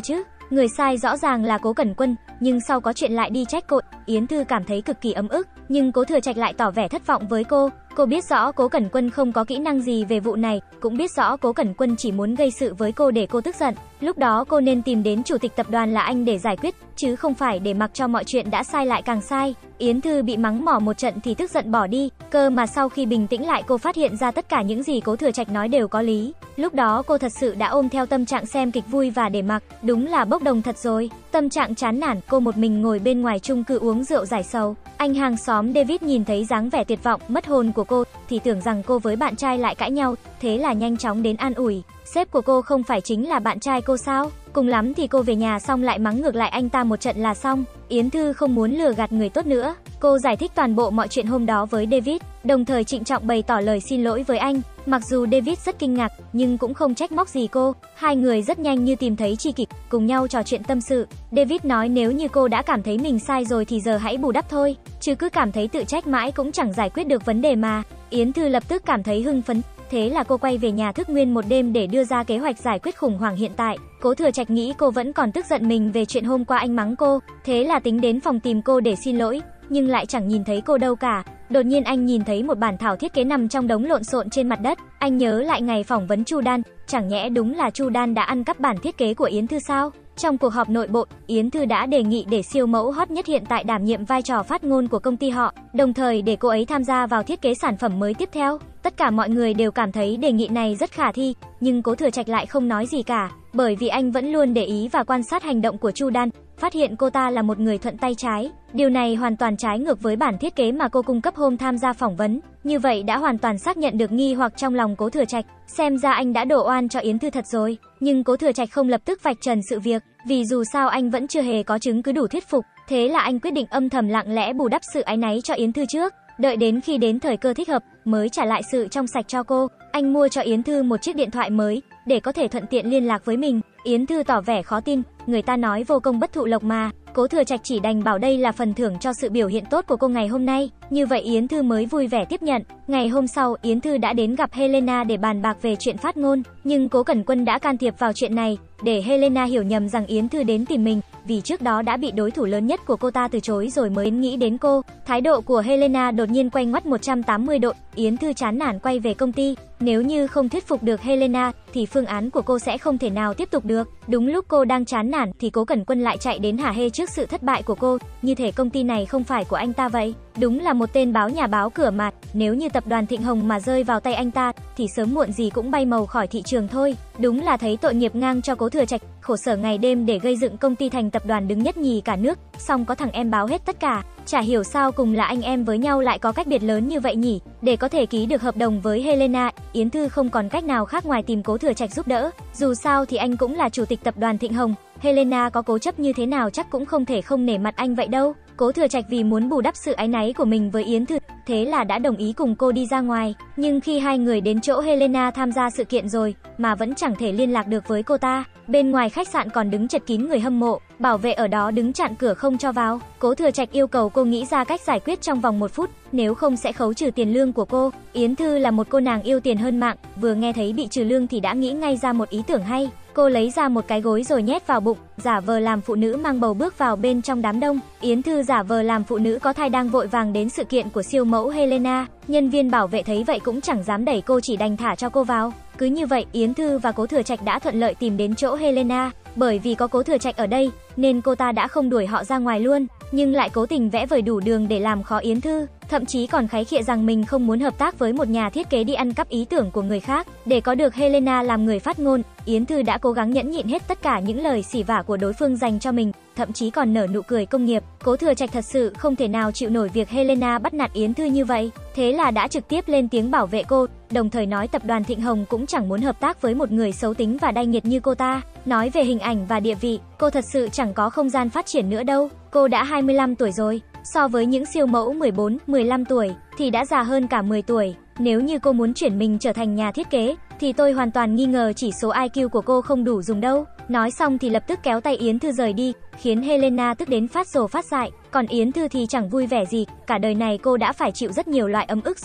A: Người sai rõ ràng là Cố Cẩn Quân, nhưng sau có chuyện lại đi trách cô. Yến Thư cảm thấy cực kỳ ấm ức, nhưng Cố Thừa Trạch lại tỏ vẻ thất vọng với cô. Cô biết rõ Cố Cẩn Quân không có kỹ năng gì về vụ này, cũng biết rõ Cố Cẩn Quân chỉ muốn gây sự với cô để cô tức giận. Lúc đó cô nên tìm đến chủ tịch tập đoàn là anh để giải quyết, chứ không phải để mặc cho mọi chuyện đã sai lại càng sai. Yến Thư bị mắng mỏ một trận thì tức giận bỏ đi, cơ mà sau khi bình tĩnh lại cô phát hiện ra tất cả những gì Cố Thừa Trạch nói đều có lý. Lúc đó cô thật sự đã ôm theo tâm trạng xem kịch vui và để mặc, đúng là bốc đồng thật rồi. Tâm trạng chán nản, cô một mình ngồi bên ngoài chung cư uống rượu giải sầu. Anh hàng xóm David nhìn thấy dáng vẻ tuyệt vọng, mất hồn của cô, thì tưởng rằng cô với bạn trai lại cãi nhau, thế là nhanh chóng đến an ủi. Sếp của cô không phải chính là bạn trai cô sao? Cùng lắm thì cô về nhà xong lại mắng ngược lại anh ta một trận là xong. Yến Thư không muốn lừa gạt người tốt nữa. Cô giải thích toàn bộ mọi chuyện hôm đó với David, đồng thời trịnh trọng bày tỏ lời xin lỗi với anh. Mặc dù David rất kinh ngạc, nhưng cũng không trách móc gì cô. Hai người rất nhanh như tìm thấy tri kỷ, cùng nhau trò chuyện tâm sự. David nói nếu như cô đã cảm thấy mình sai rồi thì giờ hãy bù đắp thôi, chứ cứ cảm thấy tự trách mãi cũng chẳng giải quyết được vấn đề mà. Yến Thư lập tức cảm thấy hưng phấn. Thế là cô quay về nhà thức nguyên một đêm để đưa ra kế hoạch giải quyết khủng hoảng hiện tại. Cố Thừa Trạch nghĩ cô vẫn còn tức giận mình về chuyện hôm qua anh mắng cô, thế là tính đến phòng tìm cô để xin lỗi, nhưng lại chẳng nhìn thấy cô đâu cả. Đột nhiên anh nhìn thấy một bản thảo thiết kế nằm trong đống lộn xộn trên mặt đất. Anh nhớ lại ngày phỏng vấn Chu Đan, chẳng nhẽ đúng là Chu Đan đã ăn cắp bản thiết kế của Yến Thư sao? Trong cuộc họp nội bộ, Yến Thư đã đề nghị để siêu mẫu hot nhất hiện tại đảm nhiệm vai trò phát ngôn của công ty họ, đồng thời để cô ấy tham gia vào thiết kế sản phẩm mới tiếp theo. Tất cả mọi người đều cảm thấy đề nghị này rất khả thi, nhưng Cố Thừa Trạch lại không nói gì cả, bởi vì anh vẫn luôn để ý và quan sát hành động của Chu Đan, phát hiện cô ta là một người thuận tay trái. Điều này hoàn toàn trái ngược với bản thiết kế mà cô cung cấp hôm tham gia phỏng vấn. Như vậy đã hoàn toàn xác nhận được nghi hoặc trong lòng Cố Thừa Trạch, xem ra anh đã đổ oan cho Yến Thư thật rồi. Nhưng Cố Thừa Trạch không lập tức vạch trần sự việc, vì dù sao anh vẫn chưa hề có chứng cứ đủ thuyết phục, thế là anh quyết định âm thầm lặng lẽ bù đắp sự áy náy cho Yến Thư trước, đợi đến khi đến thời cơ thích hợp mới trả lại sự trong sạch cho cô. Anh mua cho Yến Thư một chiếc điện thoại mới để có thể thuận tiện liên lạc với mình. Yến Thư tỏ vẻ khó tin, người ta nói vô công bất thụ lộc mà. Cố Thừa Trạch chỉ đành bảo đây là phần thưởng cho sự biểu hiện tốt của cô ngày hôm nay. Như vậy Yến Thư mới vui vẻ tiếp nhận. Ngày hôm sau, Yến Thư đã đến gặp Helena để bàn bạc về chuyện phát ngôn, nhưng Cố Cẩn Quân đã can thiệp vào chuyện này, để Helena hiểu nhầm rằng Yến Thư đến tìm mình, vì trước đó đã bị đối thủ lớn nhất của cô ta từ chối rồi mới nghĩ đến cô. Thái độ của Helena đột nhiên quay ngoắt một trăm tám mươi độ, Yến Thư chán nản quay về công ty. Nếu như không thuyết phục được Helena, thì phương án của cô sẽ không thể nào tiếp tục được. Đúng lúc cô đang chán nản thì Cố Cẩn Quân lại chạy đến hả hê trước sự thất bại của cô, như thể công ty này không phải của anh ta vậy. Đúng là một tên báo nhà báo cửa mạt, nếu như tập đoàn Thịnh Hồng mà rơi vào tay anh ta, thì sớm muộn gì cũng bay màu khỏi thị trường thôi. Đúng là thấy tội nghiệp ngang cho Cố Thừa Trạch, khổ sở ngày đêm để gây dựng công ty thành tập đoàn đứng nhất nhì cả nước, xong có thằng em báo hết tất cả. Chả hiểu sao cùng là anh em với nhau lại có cách biệt lớn như vậy nhỉ. Để có thể ký được hợp đồng với Helena, Yến Thư không còn cách nào khác ngoài tìm Cố Thừa Trạch giúp đỡ. Dù sao thì anh cũng là chủ tịch tập đoàn Thịnh Hồng, Helena có cố chấp như thế nào chắc cũng không thể không nể mặt anh vậy đâu. Cố Thừa Trạch vì muốn bù đắp sự áy náy của mình với Yến Thư, thế là đã đồng ý cùng cô đi ra ngoài. Nhưng khi hai người đến chỗ Helena tham gia sự kiện rồi, mà vẫn chẳng thể liên lạc được với cô ta. Bên ngoài khách sạn còn đứng chật kín người hâm mộ, bảo vệ ở đó đứng chặn cửa không cho vào. Cố Thừa Trạch yêu cầu cô nghĩ ra cách giải quyết trong vòng một phút, nếu không sẽ khấu trừ tiền lương của cô. Yến Thư là một cô nàng yêu tiền hơn mạng, vừa nghe thấy bị trừ lương thì đã nghĩ ngay ra một ý tưởng hay. Cô lấy ra một cái gối rồi nhét vào bụng, giả vờ làm phụ nữ mang bầu bước vào bên trong đám đông. Yến Thư giả vờ làm phụ nữ có thai đang vội vàng đến sự kiện của siêu mẫu Helena. Nhân viên bảo vệ thấy vậy cũng chẳng dám đẩy cô, chỉ đành thả cho cô vào. Cứ như vậy, Yến Thư và Cố Thừa Trạch đã thuận lợi tìm đến chỗ Helena. Bởi vì có Cố Thừa Trạch ở đây, nên cô ta đã không đuổi họ ra ngoài luôn, nhưng lại cố tình vẽ vời đủ đường để làm khó Yến Thư. Thậm chí còn khái khịa rằng mình không muốn hợp tác với một nhà thiết kế đi ăn cắp ý tưởng của người khác. Để có được Helena làm người phát ngôn, Yến Thư đã cố gắng nhẫn nhịn hết tất cả những lời xỉ vả của đối phương dành cho mình, thậm chí còn nở nụ cười công nghiệp. Cố Thừa Trạch thật sự không thể nào chịu nổi việc Helena bắt nạt Yến Thư như vậy, thế là đã trực tiếp lên tiếng bảo vệ cô, đồng thời nói tập đoàn Thịnh Hồng cũng chẳng muốn hợp tác với một người xấu tính và đay nghiệt như cô ta. Nói về hình ảnh và địa vị, cô thật sự chẳng có không gian phát triển nữa đâu. Cô đã hai mươi lăm tuổi rồi, so với những siêu mẫu mười bốn, mười lăm tuổi thì đã già hơn cả mười tuổi. Nếu như cô muốn chuyển mình trở thành nhà thiết kế, thì tôi hoàn toàn nghi ngờ chỉ số i kiu của cô không đủ dùng đâu. Nói xong thì lập tức kéo tay Yến Thư rời đi, khiến Helena tức đến phát rồ phát dại. Còn Yến Thư thì chẳng vui vẻ gì, cả đời này cô đã phải chịu rất nhiều loại ấm ức rồi.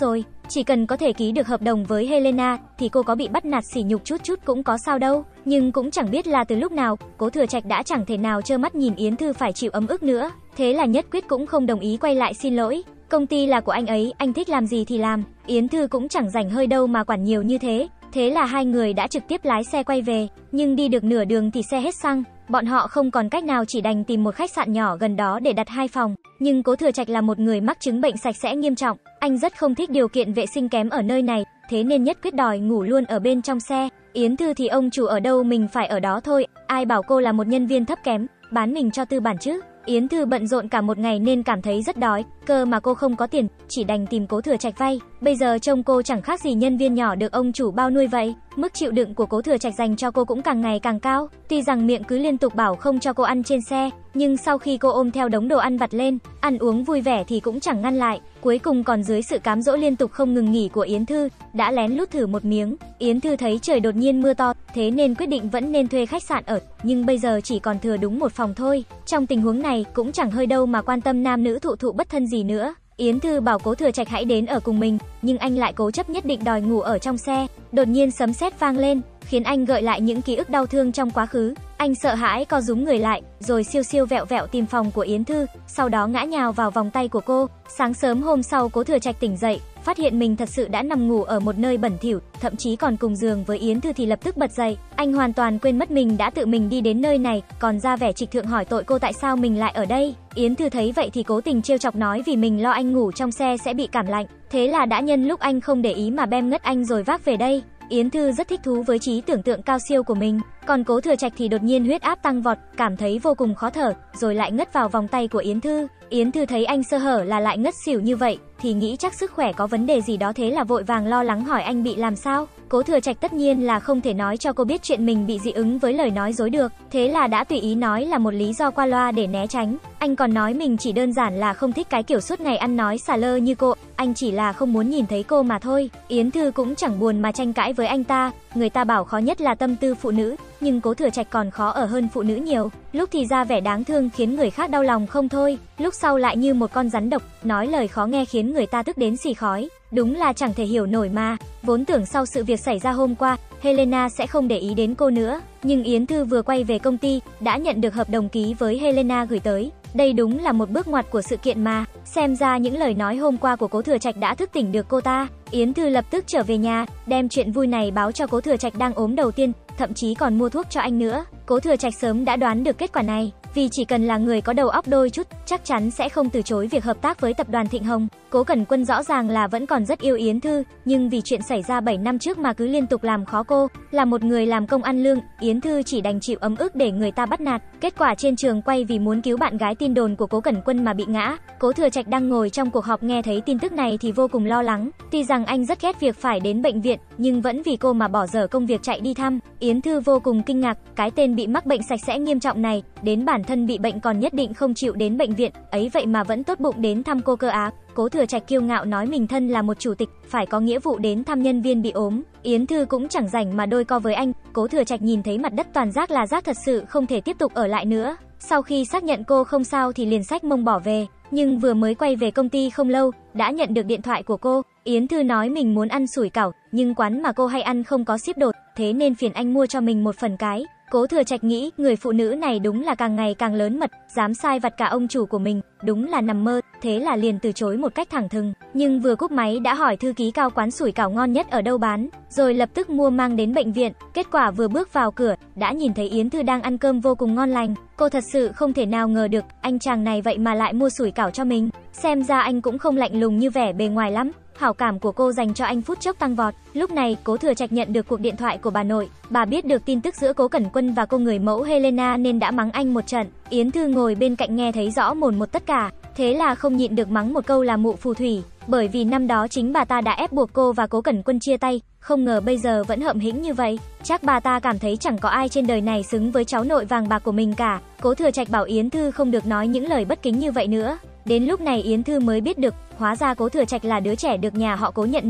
A: chỉ cần có thể ký được hợp đồng với Helena thì cô có bị bắt nạt sỉ nhục chút chút cũng có sao đâu. Nhưng cũng chẳng biết là từ lúc nào, Cố Thừa Trạch đã chẳng thể nào trơ mắt nhìn Yến Thư phải chịu ấm ức nữa, thế là nhất quyết cũng không đồng ý quay lại xin lỗi. Công ty là của anh ấy, anh thích làm gì thì làm, Yến Thư cũng chẳng rảnh hơi đâu mà quản nhiều như thế. Thế là hai người đã trực tiếp lái xe quay về, nhưng đi được nửa đường thì xe hết xăng, bọn họ không còn cách nào chỉ đành tìm một khách sạn nhỏ gần đó để đặt hai phòng. Nhưng Cố Thừa Trạch là một người mắc chứng bệnh sạch sẽ nghiêm trọng, anh rất không thích điều kiện vệ sinh kém ở nơi này, thế nên nhất quyết đòi ngủ luôn ở bên trong xe. Yến Thư thì ông chủ ở đâu mình phải ở đó thôi, ai bảo cô là một nhân viên thấp kém, bán mình cho tư bản chứ. Yến Thư bận rộn cả một ngày nên cảm thấy rất đói, cơ mà cô không có tiền, chỉ đành tìm Cố Thừa Trạch vay. Bây giờ trông cô chẳng khác gì nhân viên nhỏ được ông chủ bao nuôi vậy. Mức chịu đựng của Cố Thừa Trạch dành cho cô cũng càng ngày càng cao. Tuy rằng miệng cứ liên tục bảo không cho cô ăn trên xe, nhưng sau khi cô ôm theo đống đồ ăn vặt lên, ăn uống vui vẻ thì cũng chẳng ngăn lại. Cuối cùng còn dưới sự cám dỗ liên tục không ngừng nghỉ của Yến Thư, đã lén lút thử một miếng. Yến Thư thấy trời đột nhiên mưa to, thế nên quyết định vẫn nên thuê khách sạn ở, nhưng bây giờ chỉ còn thừa đúng một phòng thôi. Trong tình huống này cũng chẳng hơi đâu mà quan tâm nam nữ thụ thụ bất thân gì nữa. Yến Thư bảo Cố Thừa Trạch hãy đến ở cùng mình, nhưng anh lại cố chấp nhất định đòi ngủ ở trong xe. Đột nhiên sấm sét vang lên, khiến anh gợi lại những ký ức đau thương trong quá khứ. Anh sợ hãi co rúm người lại, rồi siêu siêu vẹo vẹo tìm phòng của Yến Thư, sau đó ngã nhào vào vòng tay của cô. Sáng sớm hôm sau Cố Thừa Trạch tỉnh dậy, phát hiện mình thật sự đã nằm ngủ ở một nơi bẩn thỉu, thậm chí còn cùng giường với Yến Thư thì lập tức bật dậy. Anh hoàn toàn quên mất mình đã tự mình đi đến nơi này, còn ra vẻ trịch thượng hỏi tội cô tại sao mình lại ở đây. Yến Thư thấy vậy thì cố tình trêu chọc nói vì mình lo anh ngủ trong xe sẽ bị cảm lạnh, thế là đã nhân lúc anh không để ý mà bem ngất anh rồi vác về đây. Yến Thư rất thích thú với trí tưởng tượng cao siêu của mình, còn Cố Thừa Trạch thì đột nhiên huyết áp tăng vọt, cảm thấy vô cùng khó thở, rồi lại ngất vào vòng tay của Yến Thư. Yến Thư thấy anh sơ hở là lại ngất xỉu như vậy, thì nghĩ chắc sức khỏe có vấn đề gì đó, thế là vội vàng lo lắng hỏi anh bị làm sao. Cố Thừa Trạch tất nhiên là không thể nói cho cô biết chuyện mình bị dị ứng với lời nói dối được, thế là đã tùy ý nói là một lý do qua loa để né tránh. Anh còn nói mình chỉ đơn giản là không thích cái kiểu suốt ngày ăn nói xà lơ như cô, anh chỉ là không muốn nhìn thấy cô mà thôi. Yến Thư cũng chẳng buồn mà tranh cãi với anh ta, người ta bảo khó nhất là tâm tư phụ nữ, nhưng Cố Thừa Trạch còn khó ở hơn phụ nữ nhiều. Lúc thì ra vẻ đáng thương khiến người khác đau lòng không thôi, lúc sau lại như một con rắn độc, nói lời khó nghe khiến người ta tức đến xì khói. Đúng là chẳng thể hiểu nổi mà. Vốn tưởng sau sự việc xảy ra hôm qua, Helena sẽ không để ý đến cô nữa, nhưng Yến Thư vừa quay về công ty, đã nhận được hợp đồng ký với Helena gửi tới. Đây đúng là một bước ngoặt của sự kiện mà, xem ra những lời nói hôm qua của Cố Thừa Trạch đã thức tỉnh được cô ta. Yến Thư lập tức trở về nhà, đem chuyện vui này báo cho Cố Thừa Trạch đang ốm đầu tiên, thậm chí còn mua thuốc cho anh nữa. Cố Thừa Trạch sớm đã đoán được kết quả này, vì chỉ cần là người có đầu óc đôi chút, chắc chắn sẽ không từ chối việc hợp tác với tập đoàn Thịnh Hồng. Cố Cẩn Quân rõ ràng là vẫn còn rất yêu Yến Thư, nhưng vì chuyện xảy ra bảy năm trước mà cứ liên tục làm khó cô. Là một người làm công ăn lương, Yến Thư chỉ đành chịu ấm ức để người ta bắt nạt. Kết quả trên trường quay vì muốn cứu bạn gái tin đồn của Cố Cẩn Quân mà bị ngã. Cố Thừa Trạch đang ngồi trong cuộc họp nghe thấy tin tức này thì vô cùng lo lắng. Tuy rằng anh rất ghét việc phải đến bệnh viện, nhưng vẫn vì cô mà bỏ dở công việc chạy đi thăm. Yến Thư vô cùng kinh ngạc, cái tên bị mắc bệnh sạch sẽ nghiêm trọng này, đến bản thân bị bệnh còn nhất định không chịu đến bệnh viện, ấy vậy mà vẫn tốt bụng đến thăm cô cơ á. Cố Thừa Trạch kiêu ngạo nói mình thân là một chủ tịch, phải có nghĩa vụ đến thăm nhân viên bị ốm. Yến Thư cũng chẳng rảnh mà đôi co với anh. Cố Thừa Trạch nhìn thấy mặt đất toàn rác là rác thật sự không thể tiếp tục ở lại nữa. Sau khi xác nhận cô không sao thì liền xách mông bỏ về, nhưng vừa mới quay về công ty không lâu, đã nhận được điện thoại của cô. Yến Thư nói mình muốn ăn sủi cảo, nhưng quán mà cô hay ăn không có ship đột, thế nên phiền anh mua cho mình một phần cái. Cố Thừa Trạch nghĩ, người phụ nữ này đúng là càng ngày càng lớn mật, dám sai vặt cả ông chủ của mình, đúng là nằm mơ, thế là liền từ chối một cách thẳng thừng. Nhưng vừa cúp máy đã hỏi thư ký cao quán sủi cảo ngon nhất ở đâu bán, rồi lập tức mua mang đến bệnh viện. Kết quả vừa bước vào cửa, đã nhìn thấy Yến Thư đang ăn cơm vô cùng ngon lành. Cô thật sự không thể nào ngờ được, anh chàng này vậy mà lại mua sủi cảo cho mình. Xem ra anh cũng không lạnh lùng như vẻ bề ngoài lắm. Hảo cảm của cô dành cho anh phút chốc tăng vọt. Lúc này, Cố Thừa Trạch nhận được cuộc điện thoại của bà nội. Bà biết được tin tức giữa Cố Cẩn Quân và cô người mẫu Helena nên đã mắng anh một trận. Yến Thư ngồi bên cạnh nghe thấy rõ mồn một tất cả, thế là không nhịn được mắng một câu là mụ phù thủy, bởi vì năm đó chính bà ta đã ép buộc cô và Cố Cẩn Quân chia tay, không ngờ bây giờ vẫn hậm hĩnh như vậy. Chắc bà ta cảm thấy chẳng có ai trên đời này xứng với cháu nội vàng bạc của mình cả. Cố Thừa Trạch bảo Yến Thư không được nói những lời bất kính như vậy nữa. Đến lúc này Yến Thư mới biết được, hóa ra Cố Thừa Trạch là đứa trẻ được nhà họ Cố nhận nuôi,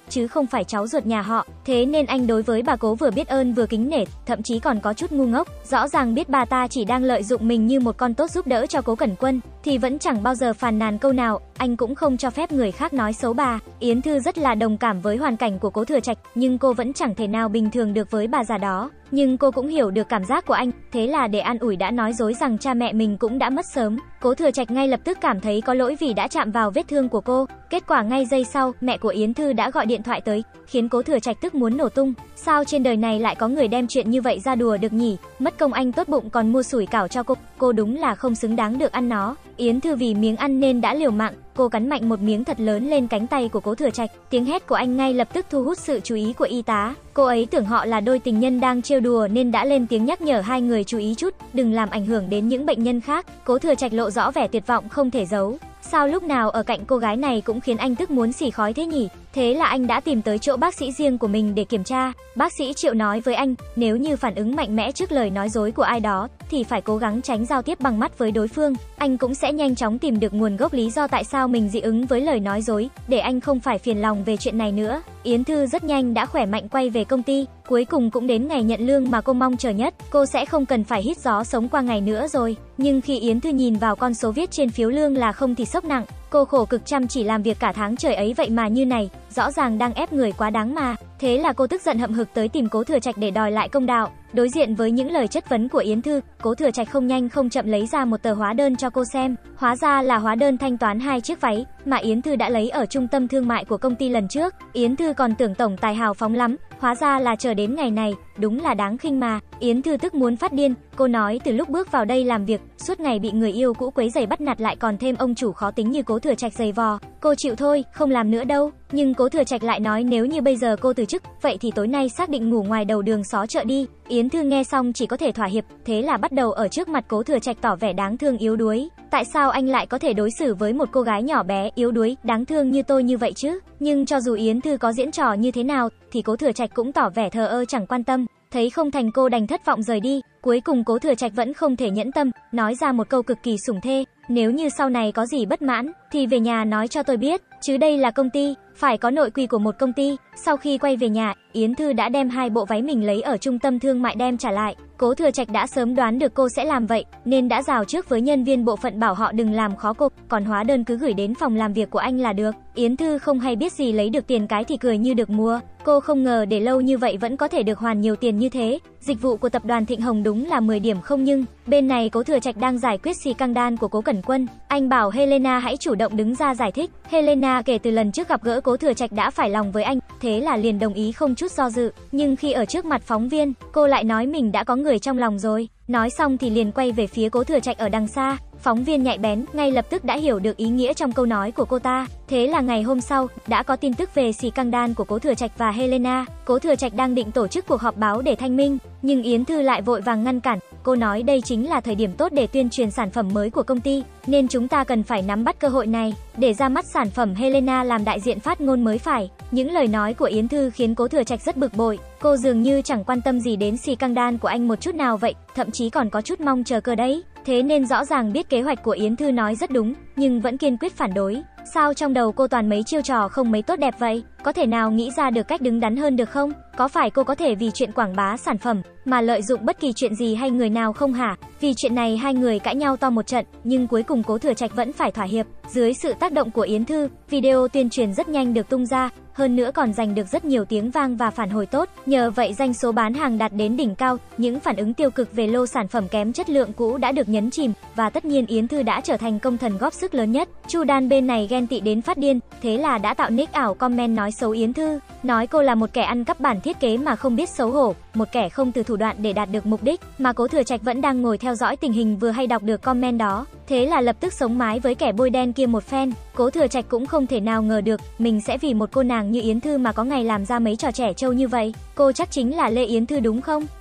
A: chứ không phải cháu ruột nhà họ. Thế nên anh đối với bà Cố vừa biết ơn vừa kính nể, thậm chí còn có chút ngu ngốc. Rõ ràng biết bà ta chỉ đang lợi dụng mình như một con tốt giúp đỡ cho Cố Cẩn Quân, thì vẫn chẳng bao giờ phàn nàn câu nào. Anh cũng không cho phép người khác nói xấu bà. Yến Thư rất là đồng cảm với hoàn cảnh của Cố Thừa Trạch, nhưng cô vẫn chẳng thể nào bình thường được với bà già đó. Nhưng cô cũng hiểu được cảm giác của anh, thế là để an ủi đã nói dối rằng cha mẹ mình cũng đã mất sớm. Cố Thừa Trạch ngay lập tức cảm thấy có lỗi vì đã chạm vào vết thương của cô. Kết quả ngay giây sau, mẹ của Yến Thư đã gọi điện thoại tới, khiến Cố Thừa Trạch tức muốn nổ tung. Sao trên đời này lại có người đem chuyện như vậy ra đùa được nhỉ? Mất công anh tốt bụng còn mua sủi cảo cho cô, cô đúng là không xứng đáng được ăn nó. Yến Thư vì miếng ăn nên đã liều mạng, cô cắn mạnh một miếng thật lớn lên cánh tay của Cố Thừa Trạch. Tiếng hét của anh ngay lập tức thu hút sự chú ý của y tá. Cô ấy tưởng họ là đôi tình nhân đang trêu đùa nên đã lên tiếng nhắc nhở hai người chú ý chút, đừng làm ảnh hưởng đến những bệnh nhân khác. Cố Thừa Trạch lộ rõ vẻ tuyệt vọng không thể giấu. Sao lúc nào ở cạnh cô gái này cũng khiến anh tức muốn xì khói thế nhỉ? Thế là anh đã tìm tới chỗ bác sĩ riêng của mình để kiểm tra. Bác sĩ Triệu nói với anh, nếu như phản ứng mạnh mẽ trước lời nói dối của ai đó, thì phải cố gắng tránh giao tiếp bằng mắt với đối phương. Anh cũng sẽ nhanh chóng tìm được nguồn gốc lý do tại sao mình dị ứng với lời nói dối, để anh không phải phiền lòng về chuyện này nữa. Yến Thư rất nhanh đã khỏe mạnh quay về công ty. Cuối cùng cũng đến ngày nhận lương mà cô mong chờ nhất. Cô sẽ không cần phải hít gió sống qua ngày nữa rồi. Nhưng khi Yến Thư nhìn vào con số viết trên phiếu lương là không thì sốc nặng. Cô khổ cực chăm chỉ làm việc cả tháng trời ấy vậy mà như này, rõ ràng đang ép người quá đáng mà. Thế là cô tức giận hậm hực tới tìm Cố Thừa Trạch để đòi lại công đạo. Đối diện với những lời chất vấn của Yến Thư, Cố Thừa Trạch không nhanh không chậm lấy ra một tờ hóa đơn cho cô xem. Hóa ra là hóa đơn thanh toán hai chiếc váy mà Yến Thư đã lấy ở trung tâm thương mại của công ty lần trước. Yến Thư còn tưởng tổng tài hào phóng lắm, hóa ra là chờ đến ngày này, đúng là đáng khinh mà. Yến Thư tức muốn phát điên, cô nói từ lúc bước vào đây làm việc, suốt ngày bị người yêu cũ quấy rầy bắt nạt lại còn thêm ông chủ khó tính như Cố Thừa Trạch giày vò. Cô chịu thôi, không làm nữa đâu. Nhưng Cố Thừa Trạch lại nói nếu như bây giờ cô từ chức, vậy thì tối nay xác định ngủ ngoài đầu đường xó chợ đi. Yến Thư nghe xong chỉ có thể thỏa hiệp, thế là bắt đầu ở trước mặt Cố Thừa Trạch tỏ vẻ đáng thương yếu đuối. Tại sao anh lại có thể đối xử với một cô gái nhỏ bé, yếu đuối, đáng thương như tôi như vậy chứ? Nhưng cho dù Yến Thư có diễn trò như thế nào, thì Cố Thừa Trạch cũng tỏ vẻ thờ ơ chẳng quan tâm. Thấy không thành cô đành thất vọng rời đi. Cuối cùng Cố Thừa Trạch vẫn không thể nhẫn tâm, nói ra một câu cực kỳ sủng thê. Nếu như sau này có gì bất mãn, thì về nhà nói cho tôi biết, chứ đây là công ty, phải có nội quy của một công ty. Sau khi quay về nhà, Yến Thư đã đem hai bộ váy mình lấy ở trung tâm thương mại đem trả lại. Cố Thừa Trạch đã sớm đoán được cô sẽ làm vậy, nên đã rào trước với nhân viên bộ phận bảo họ đừng làm khó cô, còn hóa đơn cứ gửi đến phòng làm việc của anh là được. Yến Thư không hay biết gì lấy được tiền cái thì cười như được mua. Cô không ngờ để lâu như vậy vẫn có thể được hoàn nhiều tiền như thế. Dịch vụ của tập đoàn Thịnh Hồng đúng là mười điểm không, nhưng bên này Cố Thừa Trạch đang giải quyết xì căng đan của Cố Cẩn Quân. Anh bảo Helena hãy chủ động đứng ra giải thích. Helena kể từ lần trước gặp gỡ Cố Thừa Trạch đã phải lòng với anh, thế là liền đồng ý không chút do dự. Nhưng khi ở trước mặt phóng viên, cô lại nói mình đã có người trong lòng rồi. Nói xong thì liền quay về phía Cố Thừa Trạch ở đằng xa. Phóng viên nhạy bén, ngay lập tức đã hiểu được ý nghĩa trong câu nói của cô ta. Thế là ngày hôm sau, đã có tin tức về xì căng đan của Cố Thừa Trạch và Helena. Cố Thừa Trạch đang định tổ chức cuộc họp báo để thanh minh, nhưng Yến Thư lại vội vàng ngăn cản. Cô nói đây chính là thời điểm tốt để tuyên truyền sản phẩm mới của công ty, nên chúng ta cần phải nắm bắt cơ hội này để ra mắt sản phẩm Helena làm đại diện phát ngôn mới phải. Những lời nói của Yến Thư khiến Cố Thừa Trạch rất bực bội. Cô dường như chẳng quan tâm gì đến xì căng đan của anh một chút nào vậy, thậm chí còn có chút mong chờ cơ đấy. Thế nên rõ ràng biết kế hoạch của Yến Thư nói rất đúng, nhưng vẫn kiên quyết phản đối. Sao trong đầu cô toàn mấy chiêu trò không mấy tốt đẹp vậy? Có thể nào nghĩ ra được cách đứng đắn hơn được không? Có phải cô có thể vì chuyện quảng bá sản phẩm mà lợi dụng bất kỳ chuyện gì hay người nào không hả? Vì chuyện này hai người cãi nhau to một trận, nhưng cuối cùng Cố Thừa Trạch vẫn phải thỏa hiệp. Dưới sự tác động của Yến Thư, video tuyên truyền rất nhanh được tung ra, hơn nữa còn giành được rất nhiều tiếng vang và phản hồi tốt. Nhờ vậy doanh số bán hàng đạt đến đỉnh cao, những phản ứng tiêu cực về lô sản phẩm kém chất lượng cũ đã được nhấn chìm, và tất nhiên Yến Thư đã trở thành công thần góp sức lớn nhất. Chu Đan bên này ghen tị đến phát điên, thế là đã tạo nick ảo comment nói xấu Yến Thư, nói cô là một kẻ ăn cắp bản thiết kế mà không biết xấu hổ, một kẻ không từ thủ đoạn để đạt được mục đích. Mà Cố Thừa Trạch vẫn đang ngồi theo dõi tình hình vừa hay đọc được comment đó, thế là lập tức sống mái với kẻ bôi đen kia một phen. Cố Thừa Trạch cũng không thể nào ngờ được mình sẽ vì một cô nàng như Yến Thư mà có ngày làm ra mấy trò trẻ trâu như vậy. Cô chắc chính là Lê Yến Thư đúng không?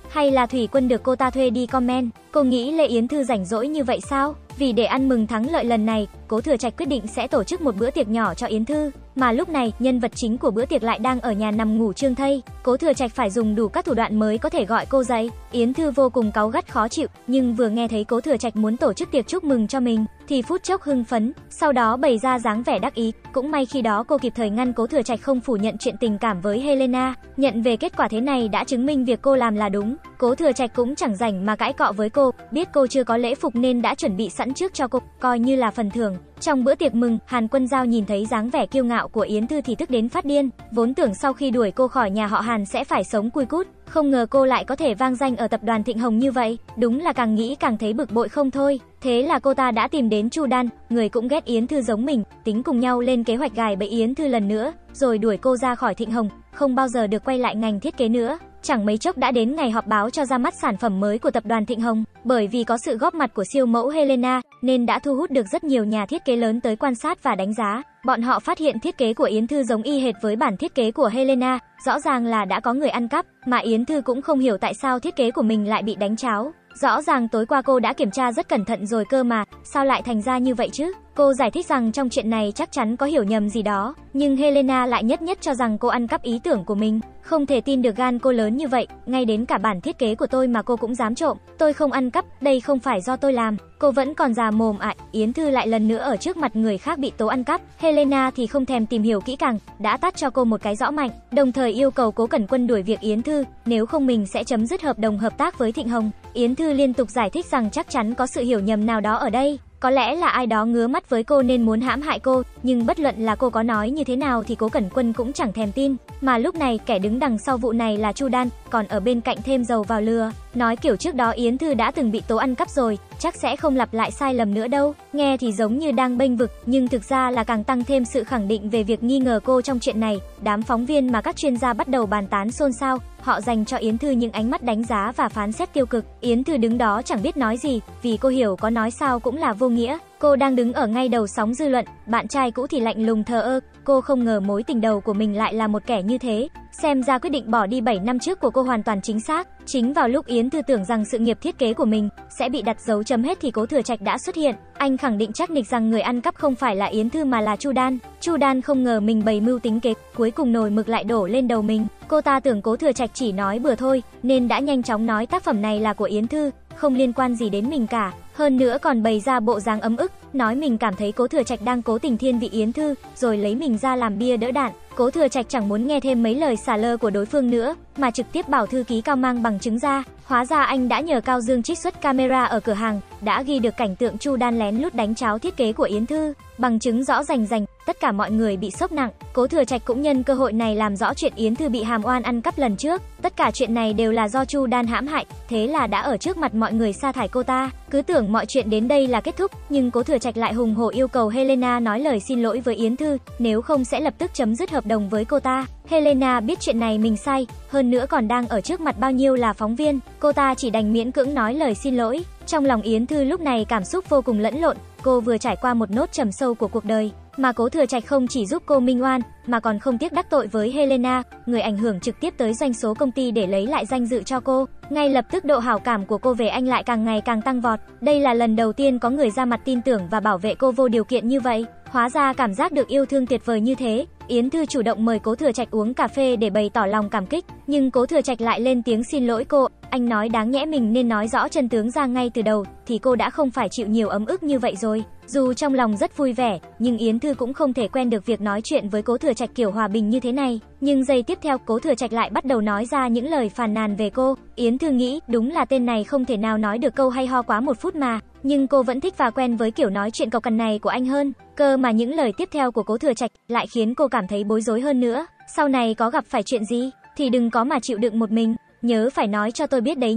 A: Hay là Thủy Quân được cô ta thuê đi comment? Cô nghĩ Lê Yến Thư rảnh rỗi như vậy sao? Vì để ăn mừng thắng lợi lần này, Cố Thừa Trạch quyết định sẽ tổ chức một bữa tiệc nhỏ cho Yến Thư. Mà lúc này, nhân vật chính của bữa tiệc lại đang ở nhà nằm ngủ trương thây. Cố Thừa Trạch phải dùng đủ các thủ đoạn mới có thể gọi cô dậy. Yến Thư vô cùng cáu gắt khó chịu, nhưng vừa nghe thấy Cố Thừa Trạch muốn tổ chức tiệc chúc mừng cho mình, thì phút chốc hưng phấn, sau đó bày ra dáng vẻ đắc ý. Cũng may khi đó cô kịp thời ngăn Cố Thừa Trạch không phủ nhận chuyện tình cảm với Helena. Nhận về kết quả thế này đã chứng minh việc cô làm là đúng. Cố Thừa Trạch cũng chẳng rảnh mà cãi cọ với cô, biết cô chưa có lễ phục nên đã chuẩn bị sẵn trước cho cô, coi như là phần thưởng. Trong bữa tiệc mừng, Hàn Quân Giao nhìn thấy dáng vẻ kiêu ngạo của Yến Thư thì tức đến phát điên, vốn tưởng sau khi đuổi cô khỏi nhà họ Hàn sẽ phải sống cui cút, không ngờ cô lại có thể vang danh ở tập đoàn Thịnh Hồng như vậy, đúng là càng nghĩ càng thấy bực bội không thôi. Thế là cô ta đã tìm đến Chu Đan, người cũng ghét Yến Thư giống mình, tính cùng nhau lên kế hoạch gài bẫy Yến Thư lần nữa, rồi đuổi cô ra khỏi Thịnh Hồng, không bao giờ được quay lại ngành thiết kế nữa. Chẳng mấy chốc đã đến ngày họp báo cho ra mắt sản phẩm mới của tập đoàn Thịnh Hồng, bởi vì có sự góp mặt của siêu mẫu Helena nên đã thu hút được rất nhiều nhà thiết kế lớn tới quan sát và đánh giá. Bọn họ phát hiện thiết kế của Yến Thư giống y hệt với bản thiết kế của Helena, rõ ràng là đã có người ăn cắp, mà Yến Thư cũng không hiểu tại sao thiết kế của mình lại bị đánh tráo. Rõ ràng tối qua cô đã kiểm tra rất cẩn thận rồi cơ mà, sao lại thành ra như vậy chứ? Cô giải thích rằng trong chuyện này chắc chắn có hiểu nhầm gì đó, nhưng Helena lại nhất nhất cho rằng cô ăn cắp ý tưởng của mình. Không thể tin được gan cô lớn như vậy, ngay đến cả bản thiết kế của tôi mà cô cũng dám trộm. Tôi không ăn cắp, đây không phải do tôi làm. Cô vẫn còn già mồm ạ. À. Yến Thư lại lần nữa ở trước mặt người khác bị tố ăn cắp. Helena thì không thèm tìm hiểu kỹ càng, đã tát cho cô một cái rõ mạnh, đồng thời yêu cầu Cố Cẩn Quân đuổi việc Yến Thư, nếu không mình sẽ chấm dứt hợp đồng hợp tác với Thịnh Hồng. Yến Thư liên tục giải thích rằng chắc chắn có sự hiểu nhầm nào đó ở đây. Có lẽ là ai đó ngứa mắt với cô nên muốn hãm hại cô, nhưng bất luận là cô có nói như thế nào thì Cố Cẩn Quân cũng chẳng thèm tin. Mà lúc này kẻ đứng đằng sau vụ này là Chu Đan, còn ở bên cạnh thêm dầu vào lửa, nói kiểu trước đó Yến Thư đã từng bị tố ăn cắp rồi, chắc sẽ không lặp lại sai lầm nữa đâu. Nghe thì giống như đang bênh vực, nhưng thực ra là càng tăng thêm sự khẳng định về việc nghi ngờ cô trong chuyện này. Đám phóng viên mà các chuyên gia bắt đầu bàn tán xôn xao, họ dành cho Yến Thư những ánh mắt đánh giá và phán xét tiêu cực. Yến Thư đứng đó chẳng biết nói gì, vì cô hiểu có nói sao cũng là vô nghĩa. Cô đang đứng ở ngay đầu sóng dư luận, bạn trai cũ thì lạnh lùng thờ ơ, cô không ngờ mối tình đầu của mình lại là một kẻ như thế. Xem ra quyết định bỏ đi bảy năm trước của cô hoàn toàn chính xác. Chính vào lúc Yến Thư tưởng rằng sự nghiệp thiết kế của mình sẽ bị đặt dấu chấm hết thì Cố Thừa Trạch đã xuất hiện. Anh khẳng định chắc nịch rằng người ăn cắp không phải là Yến Thư mà là Chu Đan. Chu Đan không ngờ mình bày mưu tính kế, cuối cùng nồi mực lại đổ lên đầu mình. Cô ta tưởng Cố Thừa Trạch chỉ nói bừa thôi, nên đã nhanh chóng nói tác phẩm này là của Yến Thư, không liên quan gì đến mình cả. Hơn nữa còn bày ra bộ dáng ấm ức, nói mình cảm thấy Cố Thừa Trạch đang cố tình thiên vị Yến Thư, rồi lấy mình ra làm bia đỡ đạn. Cố Thừa Trạch chẳng muốn nghe thêm mấy lời xả lơ của đối phương nữa, mà trực tiếp bảo thư ký Cao mang bằng chứng ra. Hóa ra anh đã nhờ Cao Dương trích xuất camera ở cửa hàng, đã ghi được cảnh tượng Chu Đan lén lút đánh tráo thiết kế của Yến Thư, bằng chứng rõ rành rành. Tất cả mọi người bị sốc nặng. Cố Thừa Trạch cũng nhân cơ hội này làm rõ chuyện Yến Thư bị hàm oan ăn cắp lần trước. Tất cả chuyện này đều là do Chu Đan hãm hại, thế là đã ở trước mặt mọi người sa thải cô ta. Cứ tưởng mọi chuyện đến đây là kết thúc, nhưng Cố Thừa Trạch lại hùng hổ yêu cầu Helena nói lời xin lỗi với Yến Thư, nếu không sẽ lập tức chấm dứt hợp đồng với cô ta. Helena biết chuyện này mình sai, hơn nữa còn đang ở trước mặt bao nhiêu là phóng viên, cô ta chỉ đành miễn cưỡng nói lời xin lỗi. Trong lòng Yến Thư lúc này cảm xúc vô cùng lẫn lộn, cô vừa trải qua một nốt trầm sâu của cuộc đời, mà Cố Thừa Trạch không chỉ giúp cô minh oan, mà còn không tiếc đắc tội với Helena, người ảnh hưởng trực tiếp tới doanh số công ty để lấy lại danh dự cho cô. Ngay lập tức độ hảo cảm của cô về anh lại càng ngày càng tăng vọt. Đây là lần đầu tiên có người ra mặt tin tưởng và bảo vệ cô vô điều kiện như vậy. Hóa ra cảm giác được yêu thương tuyệt vời như thế. Yến Thư chủ động mời Cố Thừa Trạch uống cà phê để bày tỏ lòng cảm kích, nhưng Cố Thừa Trạch lại lên tiếng xin lỗi cô. Anh nói đáng nhẽ mình nên nói rõ chân tướng ra ngay từ đầu, thì cô đã không phải chịu nhiều ấm ức như vậy rồi. Dù trong lòng rất vui vẻ, nhưng Yến Thư cũng không thể quen được việc nói chuyện với Cố Thừa Trạch kiểu hòa bình như thế này. Nhưng giây tiếp theo, Cố Thừa Trạch lại bắt đầu nói ra những lời phàn nàn về cô. Yến Thư nghĩ, đúng là tên này không thể nào nói được câu hay ho quá một phút mà. Nhưng cô vẫn thích và quen với kiểu nói chuyện cộc cằn này của anh hơn. Cơ mà những lời tiếp theo của Cố Thừa Trạch lại khiến cô cảm thấy bối rối hơn nữa. Sau này có gặp phải chuyện gì, thì đừng có mà chịu đựng một mình. Nhớ phải nói cho tôi biết đấy nhé.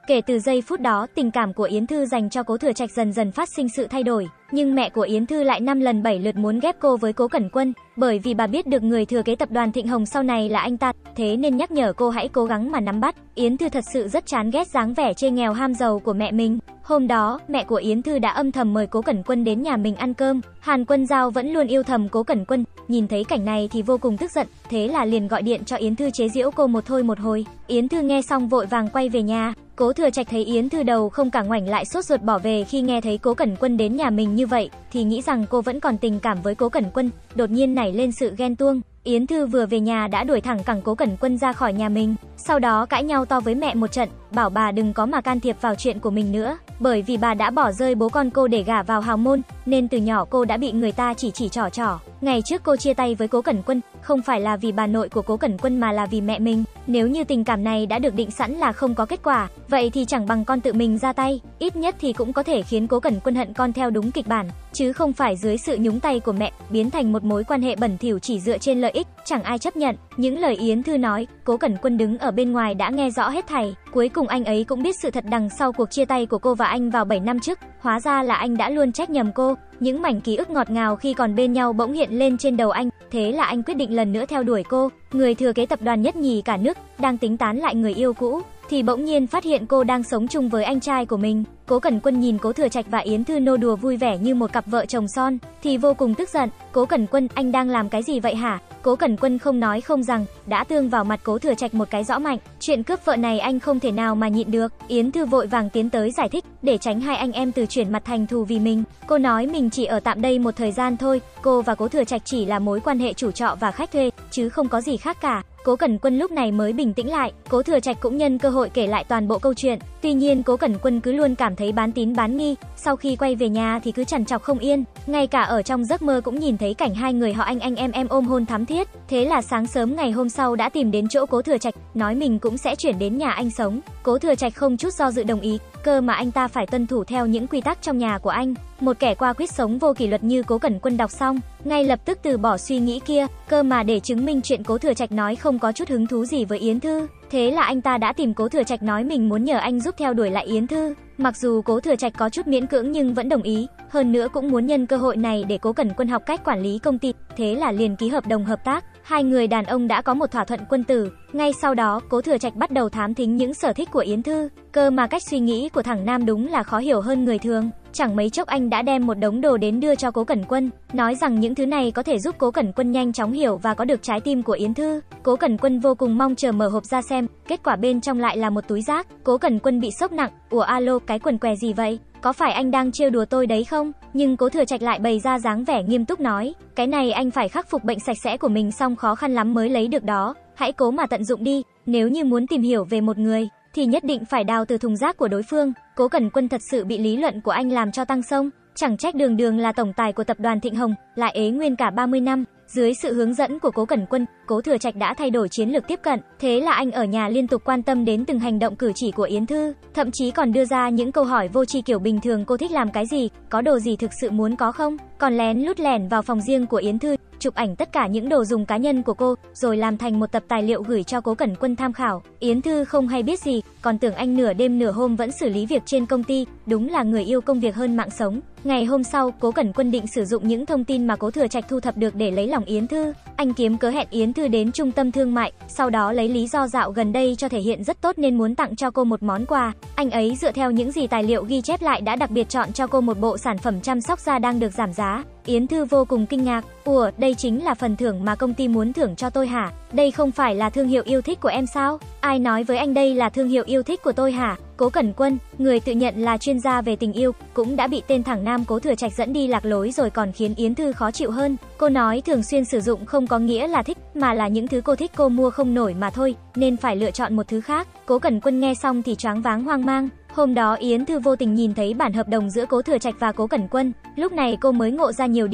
A: Kể từ giây phút đó, tình cảm của Yến Thư dành cho Cố Thừa Trạch dần dần phát sinh sự thay đổi, nhưng mẹ của Yến Thư lại năm lần bảy lượt muốn ghép cô với Cố Cẩn Quân, bởi vì bà biết được người thừa kế tập đoàn Thịnh Hồng sau này là anh ta, thế nên nhắc nhở cô hãy cố gắng mà nắm bắt. Yến Thư thật sự rất chán ghét dáng vẻ chê nghèo ham giàu của mẹ mình. Hôm đó, mẹ của Yến Thư đã âm thầm mời Cố Cẩn Quân đến nhà mình ăn cơm. Hàn Quân Giao vẫn luôn yêu thầm Cố Cẩn Quân, nhìn thấy cảnh này thì vô cùng tức giận, thế là liền gọi điện cho Yến Thư chế giễu cô một thôi một hồi. Yến Thư nghe xong vội vàng quay về nhà. Cố Thừa Trạch thấy Yến Thư đầu không cả ngoảnh lại sốt ruột bỏ về khi nghe thấy Cố Cẩn Quân đến nhà mình như vậy, thì nghĩ rằng cô vẫn còn tình cảm với Cố Cẩn Quân, đột nhiên nảy lên sự ghen tuông. Yến Thư vừa về nhà đã đuổi thẳng cẳng Cố Cẩn Quân ra khỏi nhà mình, sau đó cãi nhau to với mẹ một trận, bảo bà đừng có mà can thiệp vào chuyện của mình nữa, bởi vì bà đã bỏ rơi bố con cô để gả vào hào môn, nên từ nhỏ cô đã bị người ta chỉ chỉ trỏ trỏ. Ngày trước cô chia tay với Cố Cẩn Quân, không phải là vì bà nội của Cố Cẩn Quân mà là vì mẹ mình. Nếu như tình cảm này đã được định sẵn là không có kết quả, vậy thì chẳng bằng con tự mình ra tay, ít nhất thì cũng có thể khiến Cố Cẩn Quân hận con theo đúng kịch bản, chứ không phải dưới sự nhúng tay của mẹ, biến thành một mối quan hệ bẩn thỉu chỉ dựa trên lợi ích, chẳng ai chấp nhận. Những lời Yến Thư nói, Cố Cẩn Quân đứng ở bên ngoài đã nghe rõ hết thảy, cuối cùng anh ấy cũng biết sự thật đằng sau cuộc chia tay của cô và anh vào bảy năm trước, hóa ra là anh đã luôn trách nhầm cô. Những mảnh ký ức ngọt ngào khi còn bên nhau bỗng hiện lên trên đầu anh, thế là anh quyết định lần nữa theo đuổi cô. Người thừa kế tập đoàn nhất nhì cả nước, đang tính tán lại người yêu cũ, thì bỗng nhiên phát hiện cô đang sống chung với anh trai của mình. Cố Cẩn Quân nhìn Cố Thừa Trạch và Yến Thư nô đùa vui vẻ như một cặp vợ chồng son, thì vô cùng tức giận. Cố Cẩn Quân, anh đang làm cái gì vậy hả? Cố Cẩn Quân không nói không rằng, đã tương vào mặt Cố Thừa Trạch một cái rõ mạnh. Chuyện cướp vợ này anh không thể nào mà nhịn được. Yến Thư vội vàng tiến tới giải thích, để tránh hai anh em từ chuyển mặt thành thù vì mình. Cô nói mình chỉ ở tạm đây một thời gian thôi, cô và Cố Thừa Trạch chỉ là mối quan hệ chủ trọ và khách thuê, chứ không có gì khác cả. Cố Cẩn Quân lúc này mới bình tĩnh lại, Cố Thừa Trạch cũng nhân cơ hội kể lại toàn bộ câu chuyện. Tuy nhiên Cố Cẩn Quân cứ luôn cảm thấy bán tín bán nghi, sau khi quay về nhà thì cứ trằn trọc không yên, ngay cả ở trong giấc mơ cũng nhìn thấy cảnh hai người họ anh anh em em ôm hôn thắm thiết. Thế là sáng sớm ngày hôm sau đã tìm đến chỗ Cố Thừa Trạch, nói mình cũng sẽ chuyển đến nhà anh sống. Cố Thừa Trạch không chút do dự đồng ý, cơ mà anh ta phải tuân thủ theo những quy tắc trong nhà của anh. Một kẻ qua quýt sống vô kỷ luật như Cố Cẩn Quân đọc xong, ngay lập tức từ bỏ suy nghĩ kia, cơ mà để chứng minh chuyện Cố Thừa Trạch nói không có chút hứng thú gì với Yến Thư. Thế là anh ta đã tìm Cố Thừa Trạch nói mình muốn nhờ anh giúp theo đuổi lại Yến Thư. Mặc dù Cố Thừa Trạch có chút miễn cưỡng nhưng vẫn đồng ý, hơn nữa cũng muốn nhân cơ hội này để Cố Cẩn Quân học cách quản lý công ty, thế là liền ký hợp đồng hợp tác. Hai người đàn ông đã có một thỏa thuận quân tử. Ngay sau đó, Cố Thừa Trạch bắt đầu thám thính những sở thích của Yến Thư, cơ mà cách suy nghĩ của thằng nam đúng là khó hiểu hơn người thường. Chẳng mấy chốc anh đã đem một đống đồ đến đưa cho Cố Cẩn Quân, nói rằng những thứ này có thể giúp Cố Cẩn Quân nhanh chóng hiểu và có được trái tim của Yến Thư. Cố Cẩn Quân vô cùng mong chờ mở hộp ra xem, kết quả bên trong lại là một túi rác. Cố Cẩn Quân bị sốc nặng, ủa alo, cái quần què gì vậy? Có phải anh đang trêu đùa tôi đấy không? Nhưng Cố Thừa Trạch lại bày ra dáng vẻ nghiêm túc nói, cái này anh phải khắc phục bệnh sạch sẽ của mình xong khó khăn lắm mới lấy được đó, hãy cố mà tận dụng đi, nếu như muốn tìm hiểu về một người, thì nhất định phải đào từ thùng rác của đối phương. Cố Cẩn Quân thật sự bị lý luận của anh làm cho tăng sông, chẳng trách đường đường là tổng tài của tập đoàn Thịnh Hồng, lại ế nguyên cả ba mươi năm. Dưới sự hướng dẫn của Cố Cẩn Quân, Cố Thừa Trạch đã thay đổi chiến lược tiếp cận, thế là anh ở nhà liên tục quan tâm đến từng hành động cử chỉ của Yến Thư, thậm chí còn đưa ra những câu hỏi vô tri kiểu bình thường: cô thích làm cái gì, có đồ gì thực sự muốn có không, còn lén lút lẻn vào phòng riêng của Yến Thư, chụp ảnh tất cả những đồ dùng cá nhân của cô, rồi làm thành một tập tài liệu gửi cho Cố Cẩn Quân tham khảo. Yến Thư không hay biết gì, còn tưởng anh nửa đêm nửa hôm vẫn xử lý việc trên công ty, đúng là người yêu công việc hơn mạng sống. Ngày hôm sau, Cố Cẩn Quân định sử dụng những thông tin mà Cố Thừa Trạch thu thập được để lấy lòng Yến Thư. Anh kiếm cớ hẹn Yến Thư đến trung tâm thương mại, sau đó lấy lý do dạo gần đây cho thể hiện rất tốt nên muốn tặng cho cô một món quà. Anh ấy dựa theo những gì tài liệu ghi chép lại đã đặc biệt chọn cho cô một bộ sản phẩm chăm sóc da đang được giảm giá. Yến Thư vô cùng kinh ngạc, ủa, đây chính là phần thưởng mà công ty muốn thưởng cho tôi hả? Đây không phải là thương hiệu yêu thích của em sao? Ai nói với anh đây là thương hiệu yêu thích của tôi hả? Cố Cẩn Quân, người tự nhận là chuyên gia về tình yêu, cũng đã bị tên thẳng nam Cố Thừa Trạch dẫn đi lạc lối rồi còn khiến Yến Thư khó chịu hơn. Cô nói thường xuyên sử dụng không có nghĩa là thích, mà là những thứ cô thích cô mua không nổi mà thôi, nên phải lựa chọn một thứ khác. Cố Cẩn Quân nghe xong thì choáng váng hoang mang. Hôm đó Yến Thư vô tình nhìn thấy bản hợp đồng giữa Cố Thừa Trạch và Cố Cẩn Quân, lúc này cô mới ngộ ra nhiều điều.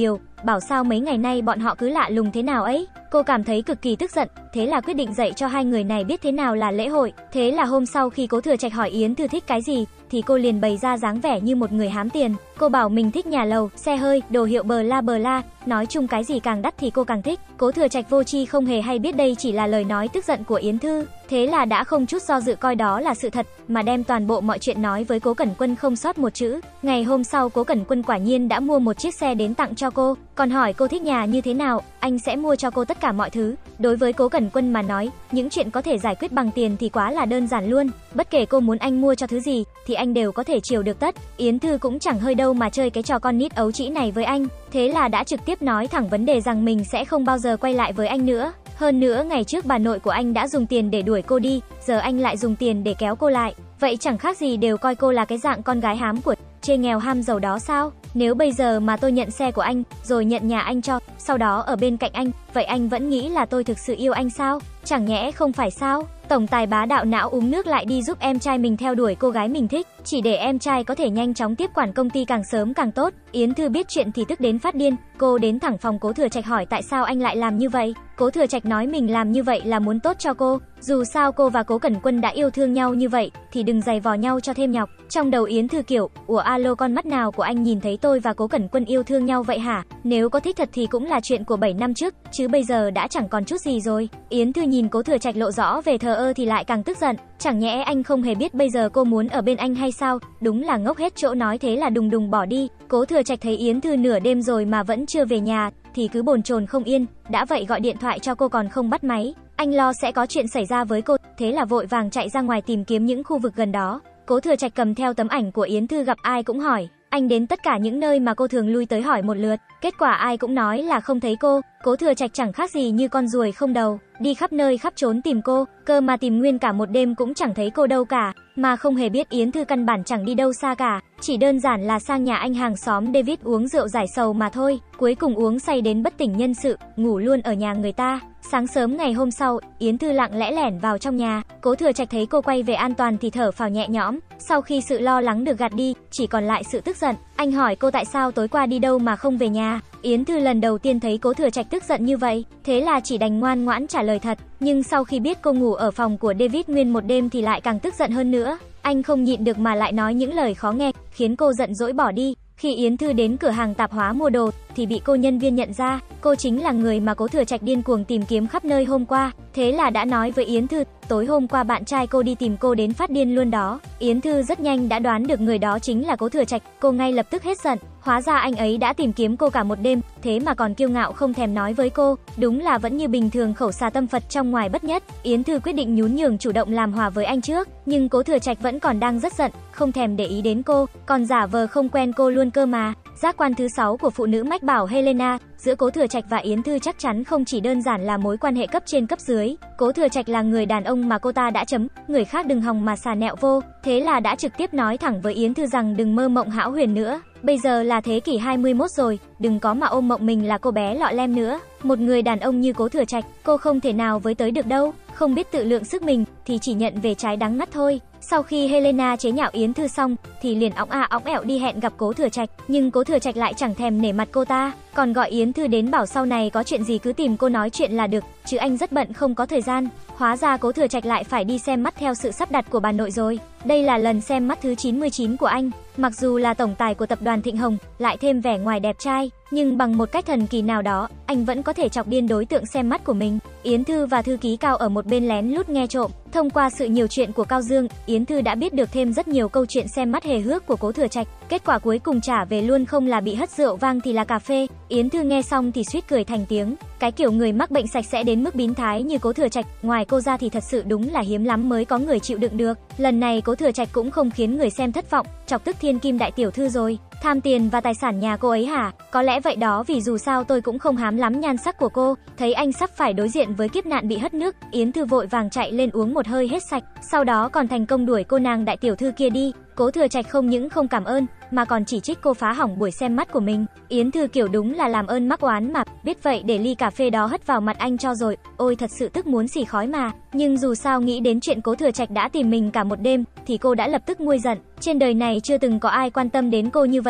A: bảo sao mấy ngày nay bọn họ cứ lạ lùng thế nào ấy. Cô cảm thấy cực kỳ tức giận, thế là quyết định dạy cho hai người này biết thế nào là lễ hội. Thế là hôm sau khi Cố Thừa Trạch hỏi Yến Thư thích cái gì, thì cô liền bày ra dáng vẻ như một người hám tiền. Cô bảo mình thích nhà lầu, xe hơi, đồ hiệu bờ la bờ la, nói chung cái gì càng đắt thì cô càng thích. Cố Thừa Trạch vô tri không hề hay biết đây chỉ là lời nói tức giận của Yến Thư, thế là đã không chút do dự coi đó là sự thật, mà đem toàn bộ mọi chuyện nói với Cố Cẩn Quân không sót một chữ. Ngày hôm sau Cố Cẩn Quân quả nhiên đã mua một chiếc xe đến tặng cho cô, còn hỏi cô thích nhà như thế nào, anh sẽ mua cho cô tất cả mọi thứ. Đối với Cố Cẩn Quân mà nói, những chuyện có thể giải quyết bằng tiền thì quá là đơn giản luôn, bất kể cô muốn anh mua cho thứ gì thì anh đều có thể chiều được tất. Yến Thư cũng chẳng hơi đâu mà chơi cái trò con nít ấu trĩ này với anh, thế là đã trực tiếp nói thẳng vấn đề rằng mình sẽ không bao giờ quay lại với anh nữa. Hơn nữa ngày trước bà nội của anh đã dùng tiền để đuổi cô đi, giờ anh lại dùng tiền để kéo cô lại, vậy chẳng khác gì đều coi cô là cái dạng con gái hám của chê nghèo ham giàu đó sao? Nếu bây giờ mà tôi nhận xe của anh, rồi nhận nhà anh cho, sau đó ở bên cạnh anh, vậy anh vẫn nghĩ là tôi thực sự yêu anh sao? Chẳng nhẽ không phải sao? Tổng tài bá đạo não uống nước lại đi giúp em trai mình theo đuổi cô gái mình thích, chỉ để em trai có thể nhanh chóng tiếp quản công ty càng sớm càng tốt. Yến Thư biết chuyện thì tức đến phát điên, cô đến thẳng phòng Cố Thừa Trạch hỏi tại sao anh lại làm như vậy. Cố Thừa Trạch nói mình làm như vậy là muốn tốt cho cô, dù sao cô và Cố Cẩn Quân đã yêu thương nhau như vậy, thì đừng giày vò nhau cho thêm nhọc. Trong đầu Yến Thư kiểu, ủa alo con mắt nào của anh nhìn thấy tôi và Cố Cẩn Quân yêu thương nhau vậy hả? Nếu có thích thật thì cũng là chuyện của bảy năm trước, chứ bây giờ đã chẳng còn chút gì rồi. Yến Thư nhìn Cố Thừa Trạch lộ rõ về thờ ơ thì lại càng tức giận, chẳng nhẽ anh không hề biết bây giờ cô muốn ở bên anh hay sao? Đúng là ngốc hết chỗ, nói thế là đùng đùng bỏ đi. Cố Thừa Trạch thấy Yến Thư nửa đêm rồi mà vẫn chưa về nhà thì cứ bồn chồn không yên, đã vậy gọi điện thoại cho cô còn không bắt máy. Anh lo sẽ có chuyện xảy ra với cô, thế là vội vàng chạy ra ngoài tìm kiếm những khu vực gần đó. Cố Thừa Trạch cầm theo tấm ảnh của Yến Thư, gặp ai cũng hỏi. Anh đến tất cả những nơi mà cô thường lui tới hỏi một lượt, kết quả ai cũng nói là không thấy cô. Cố Thừa Trạch chẳng khác gì như con ruồi không đầu, đi khắp nơi khắp trốn tìm cô, cơ mà tìm nguyên cả một đêm cũng chẳng thấy cô đâu cả, mà không hề biết Yến Thư căn bản chẳng đi đâu xa cả, chỉ đơn giản là sang nhà anh hàng xóm David uống rượu giải sầu mà thôi. Cuối cùng uống say đến bất tỉnh nhân sự, ngủ luôn ở nhà người ta. Sáng sớm ngày hôm sau, Yến Thư lặng lẽ lẻn vào trong nhà, Cố Thừa Trạch thấy cô quay về an toàn thì thở phào nhẹ nhõm, sau khi sự lo lắng được gạt đi, chỉ còn lại sự tức giận. Anh hỏi cô tại sao tối qua đi đâu mà không về nhà. Yến Thư lần đầu tiên thấy Cố Thừa Trạch tức giận như vậy, thế là chỉ đành ngoan ngoãn trả lời thật, nhưng sau khi biết cô ngủ ở phòng của David nguyên một đêm thì lại càng tức giận hơn nữa. Anh không nhịn được mà lại nói những lời khó nghe, khiến cô giận dỗi bỏ đi. Khi Yến Thư đến cửa hàng tạp hóa mua đồ thì bị cô nhân viên nhận ra, cô chính là người mà Cố Thừa Trạch điên cuồng tìm kiếm khắp nơi hôm qua. Thế là đã nói với Yến Thư, tối hôm qua bạn trai cô đi tìm cô đến phát điên luôn đó. Yến Thư rất nhanh đã đoán được người đó chính là Cố Thừa Trạch, cô ngay lập tức hết giận. Hóa ra anh ấy đã tìm kiếm cô cả một đêm, thế mà còn kiêu ngạo không thèm nói với cô, đúng là vẫn như bình thường khẩu xà tâm Phật trong ngoài bất nhất. Yến Thư quyết định nhún nhường chủ động làm hòa với anh trước, nhưng Cố Thừa Trạch vẫn còn đang rất giận, không thèm để ý đến cô, còn giả vờ không quen cô luôn cơ mà. Giác quan thứ sáu của phụ nữ mách bảo Helena, giữa Cố Thừa Trạch và Yến Thư chắc chắn không chỉ đơn giản là mối quan hệ cấp trên cấp dưới. Cố Thừa Trạch là người đàn ông mà cô ta đã chấm, người khác đừng hòng mà xà nẹo vô, thế là đã trực tiếp nói thẳng với Yến Thư rằng đừng mơ mộng hão huyền nữa. Bây giờ là thế kỷ hai mươi mốt rồi, đừng có mà ôm mộng mình là cô bé lọ lem nữa. Một người đàn ông như Cố Thừa Trạch, cô không thể nào với tới được đâu, không biết tự lượng sức mình thì chỉ nhận về trái đắng ngắt thôi. Sau khi Helena chế nhạo Yến Thư xong thì liền óng a óng ẹo đi hẹn gặp Cố Thừa Trạch, nhưng Cố Thừa Trạch lại chẳng thèm nể mặt cô ta, còn gọi Yến Thư đến bảo sau này có chuyện gì cứ tìm cô nói chuyện là được, chứ anh rất bận không có thời gian. Hóa ra Cố Thừa Trạch lại phải đi xem mắt theo sự sắp đặt của bà nội rồi. Đây là lần xem mắt thứ chín mươi chín của anh. Mặc dù là tổng tài của tập đoàn Thịnh Hồng, lại thêm vẻ ngoài đẹp trai, nhưng bằng một cách thần kỳ nào đó, anh vẫn có thể chọc điên đối tượng xem mắt của mình. Yến Thư và thư ký Cao ở một bên lén lút nghe trộm. Thông qua sự nhiều chuyện của Cao Dương, Yến Thư đã biết được thêm rất nhiều câu chuyện xem mắt hề hước của Cố Thừa Trạch. Kết quả cuối cùng trả về luôn không là bị hất rượu vang thì là cà phê. Yến Thư nghe xong thì suýt cười thành tiếng. Cái kiểu người mắc bệnh sạch sẽ đến mức biến thái như Cố Thừa Trạch, ngoài cô ra thì thật sự đúng là hiếm lắm mới có người chịu đựng được. Lần này Cố Thừa Trạch cũng không khiến người xem thất vọng, chọc tức thiên kim đại tiểu thư rồi. Tham tiền và tài sản nhà cô ấy hả? Có lẽ vậy đó, vì dù sao tôi cũng không hám lắm nhan sắc của cô. Thấy anh sắp phải đối diện với kiếp nạn bị hất nước, Yến Thư vội vàng chạy lên uống một hơi hết sạch, sau đó còn thành công đuổi cô nàng đại tiểu thư kia đi. Cố Thừa Trạch không những không cảm ơn, mà còn chỉ trích cô phá hỏng buổi xem mắt của mình. Yến Thư kiểu đúng là làm ơn mắc oán mà, biết vậy để ly cà phê đó hất vào mặt anh cho rồi. Ôi thật sự tức muốn xì khói mà. Nhưng dù sao nghĩ đến chuyện Cố Thừa Trạch đã tìm mình cả một đêm, thì cô đã lập tức nguôi giận. Trên đời này chưa từng có ai quan tâm đến cô như vậy cả.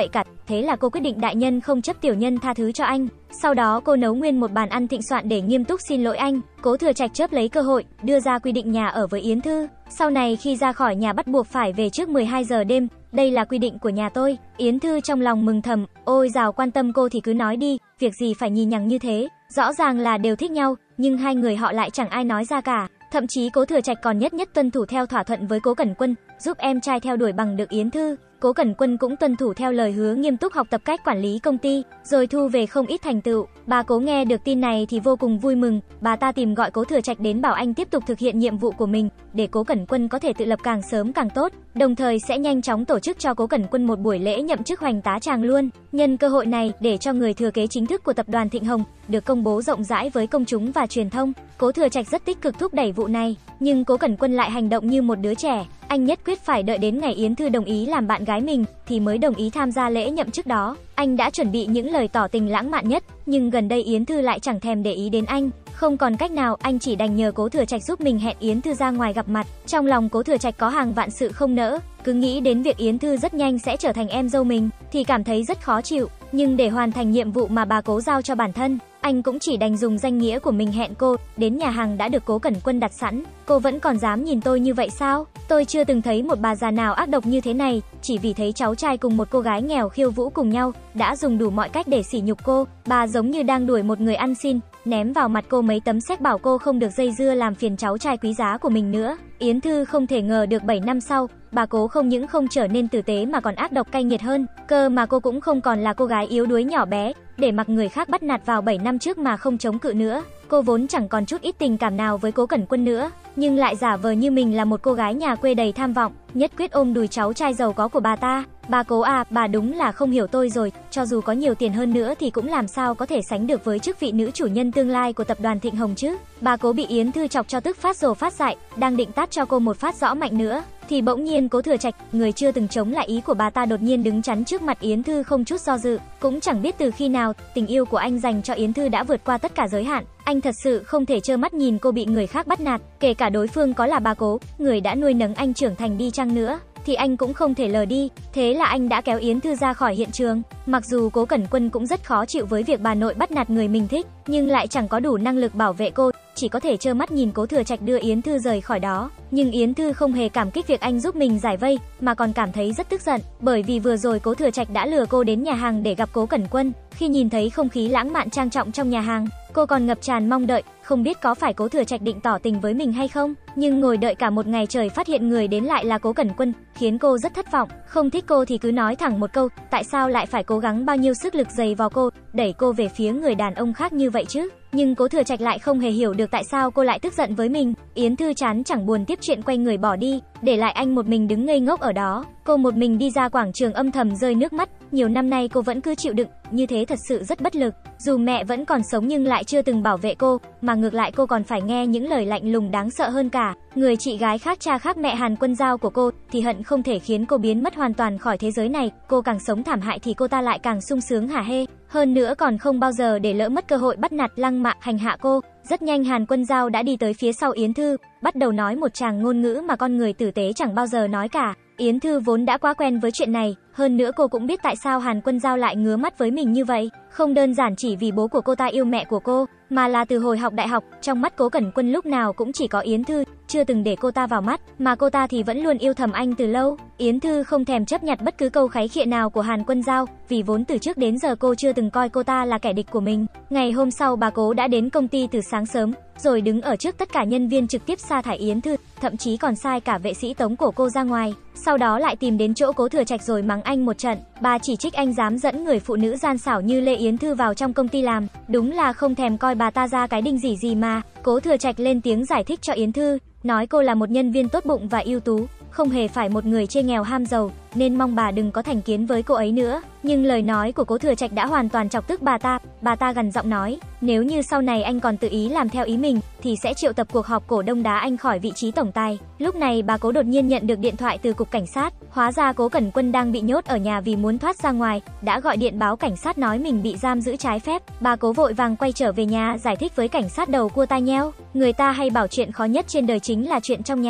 A: thế là cô quyết định đại nhân không chấp tiểu nhân tha thứ cho anh. Sau đó cô nấu nguyên một bàn ăn thịnh soạn để nghiêm túc xin lỗi anh. Cố Thừa Trạch chớp lấy cơ hội, đưa ra quy định nhà ở với Yến Thư. Sau này khi ra khỏi nhà bắt buộc phải về trước mười hai giờ đêm, đây là quy định của nhà tôi. Yến Thư trong lòng mừng thầm, ôi dào quan tâm cô thì cứ nói đi, việc gì phải nhì nhằng như thế, rõ ràng là đều thích nhau, nhưng hai người họ lại chẳng ai nói ra cả. Thậm chí Cố Thừa Trạch còn nhất nhất tuân thủ theo thỏa thuận với Cố Cẩn Quân, giúp em trai theo đuổi bằng được Yến Thư. Cố Cẩn Quân cũng tuân thủ theo lời hứa nghiêm túc học tập cách quản lý công ty, rồi thu về không ít thành tựu. Bà Cố nghe được tin này thì vô cùng vui mừng, bà ta tìm gọi Cố Thừa Trạch đến bảo anh tiếp tục thực hiện nhiệm vụ của mình, để Cố Cẩn Quân có thể tự lập càng sớm càng tốt, đồng thời sẽ nhanh chóng tổ chức cho Cố Cẩn Quân một buổi lễ nhậm chức hoành tá tràng luôn. Nhân cơ hội này, để cho người thừa kế chính thức của tập đoàn Thịnh Hồng được công bố rộng rãi với công chúng và truyền thông. Cố Thừa Trạch rất tích cực thúc đẩy vụ này, nhưng Cố Cẩn Quân lại hành động như một đứa trẻ. Anh nhất quyết phải đợi đến ngày Yến Thư đồng ý làm bạn gái mình thì mới đồng ý tham gia lễ nhậm chức đó. Anh đã chuẩn bị những lời tỏ tình lãng mạn nhất, nhưng gần đây Yến Thư lại chẳng thèm để ý đến anh. Không còn cách nào, anh chỉ đành nhờ Cố Thừa Trạch giúp mình hẹn Yến Thư ra ngoài gặp mặt. Trong lòng Cố Thừa Trạch có hàng vạn sự không nỡ, cứ nghĩ đến việc Yến Thư rất nhanh sẽ trở thành em dâu mình thì cảm thấy rất khó chịu. Nhưng để hoàn thành nhiệm vụ mà bà Cố giao cho bản thân, anh cũng chỉ đành dùng danh nghĩa của mình hẹn cô. Đến nhà hàng đã được Cố Cẩn Quân đặt sẵn. Cô vẫn còn dám nhìn tôi như vậy sao? Tôi chưa từng thấy một bà già nào ác độc như thế này, chỉ vì thấy cháu trai cùng một cô gái nghèo khiêu vũ cùng nhau, đã dùng đủ mọi cách để sỉ nhục cô. Bà giống như đang đuổi một người ăn xin, ném vào mặt cô mấy tấm séc bảo cô không được dây dưa làm phiền cháu trai quý giá của mình nữa. Yến Thư không thể ngờ được bảy năm sau, bà Cố không những không trở nên tử tế mà còn ác độc cay nghiệt hơn. Cơ mà cô cũng không còn là cô gái yếu đuối nhỏ bé, để mặc người khác bắt nạt vào bảy năm trước mà không chống cự nữa. Cô vốn chẳng còn chút ít tình cảm nào với Cố Cẩn Quân nữa, nhưng lại giả vờ như mình là một cô gái nhà quê đầy tham vọng, nhất quyết ôm đùi cháu trai giàu có của bà ta. Bà Cố à, bà đúng là không hiểu tôi rồi, cho dù có nhiều tiền hơn nữa thì cũng làm sao có thể sánh được với chức vị nữ chủ nhân tương lai của tập đoàn Thịnh Hồng chứ. Bà Cố bị Yến Thư chọc cho tức phát rồ phát dại, đang định tát cho cô một phát rõ mạnh nữa, thì bỗng nhiên Cố Thừa Trạch, người chưa từng chống lại ý của bà ta, đột nhiên đứng chắn trước mặt Yến Thư không chút do dự. Cũng chẳng biết từ khi nào, tình yêu của anh dành cho Yến Thư đã vượt qua tất cả giới hạn. Anh thật sự không thể trơ mắt nhìn cô bị người khác bắt nạt, kể cả đối phương có là bà Cố, người đã nuôi nấng anh trưởng thành đi chăng nữa, thì anh cũng không thể lờ đi. Thế là anh đã kéo Yến Thư ra khỏi hiện trường. Mặc dù Cố Cẩn Quân cũng rất khó chịu với việc bà nội bắt nạt người mình thích, nhưng lại chẳng có đủ năng lực bảo vệ cô, chỉ có thể trơ mắt nhìn Cố Thừa Trạch đưa Yến Thư rời khỏi đó. Nhưng Yến Thư không hề cảm kích việc anh giúp mình giải vây, mà còn cảm thấy rất tức giận, bởi vì vừa rồi Cố Thừa Trạch đã lừa cô đến nhà hàng để gặp Cố Cẩn Quân. Khi nhìn thấy không khí lãng mạn trang trọng trong nhà hàng, cô còn ngập tràn mong đợi, không biết có phải Cố Thừa Trạch định tỏ tình với mình hay không. Nhưng ngồi đợi cả một ngày trời phát hiện người đến lại là Cố Cẩn Quân, khiến cô rất thất vọng. Không thích cô thì cứ nói thẳng một câu, tại sao lại phải cố gắng bao nhiêu sức lực giày vò cô, đẩy cô về phía người đàn ông khác như vậy chứ? Nhưng Cố Thừa Trạch lại không hề hiểu được tại sao cô lại tức giận với mình. Yến Thư chán chẳng buồn tiếp chuyện, quay người bỏ đi, để lại anh một mình đứng ngây ngốc ở đó. Cô một mình đi ra quảng trường âm thầm rơi nước mắt. Nhiều năm nay cô vẫn cứ chịu đựng, như thế thật sự rất bất lực. Dù mẹ vẫn còn sống nhưng lại chưa từng bảo vệ cô, mà ngược lại cô còn phải nghe những lời lạnh lùng đáng sợ hơn cả. Người chị gái khác cha khác mẹ Hàn Quân Giao của cô thì hận không thể khiến cô biến mất hoàn toàn khỏi thế giới này. Cô càng sống thảm hại thì cô ta lại càng sung sướng hả hê. Hơn nữa còn không bao giờ để lỡ mất cơ hội bắt nạt, lăng mạ, hành hạ cô. Rất nhanh Hàn Quân Giao đã đi tới phía sau Yến Thư, bắt đầu nói một tràng ngôn ngữ mà con người tử tế chẳng bao giờ nói cả. Yến Thư vốn đã quá quen với chuyện này, hơn nữa cô cũng biết tại sao Hàn Quân Giao lại ngứa mắt với mình như vậy. Không đơn giản chỉ vì bố của cô ta yêu mẹ của cô, mà là từ hồi học đại học, trong mắt Cố Cẩn Quân lúc nào cũng chỉ có Yến Thư, chưa từng để cô ta vào mắt, mà cô ta thì vẫn luôn yêu thầm anh từ lâu. Yến Thư không thèm chấp nhận bất cứ câu kháy khịa nào của Hàn Quân Giao, vì vốn từ trước đến giờ cô chưa từng coi cô ta là kẻ địch của mình. Ngày hôm sau bà Cố đã đến công ty từ sáng sớm, rồi đứng ở trước tất cả nhân viên trực tiếp sa thải Yến Thư, thậm chí còn sai cả vệ sĩ tống cổ cô ra ngoài. Sau đó lại tìm đến chỗ Cố Thừa Trạch rồi mắng anh một trận. Bà chỉ trích anh dám dẫn người phụ nữ gian xảo như Lê Yến Thư vào trong công ty làm, đúng là không thèm coi bà ta ra cái đinh gì gì mà. Cố Thừa Trạch lên tiếng giải thích cho Yến Thư, nói cô là một nhân viên tốt bụng và ưu tú, không hề phải một người chê nghèo ham giàu, nên mong bà đừng có thành kiến với cô ấy nữa. Nhưng lời nói của Cố Thừa Trạch đã hoàn toàn chọc tức bà ta. Bà ta gằn giọng nói, nếu như sau này anh còn tự ý làm theo ý mình, thì sẽ triệu tập cuộc họp cổ đông đá anh khỏi vị trí tổng tài. Lúc này bà Cố đột nhiên nhận được điện thoại từ cục cảnh sát. Hóa ra Cố Cẩn Quân đang bị nhốt ở nhà vì muốn thoát ra ngoài, đã gọi điện báo cảnh sát nói mình bị giam giữ trái phép. Bà Cố vội vàng quay trở về nhà giải thích với cảnh sát đầu cua tai nheo. Người ta hay bảo chuyện khó nhất trên đời chính là chuyện trong nhà.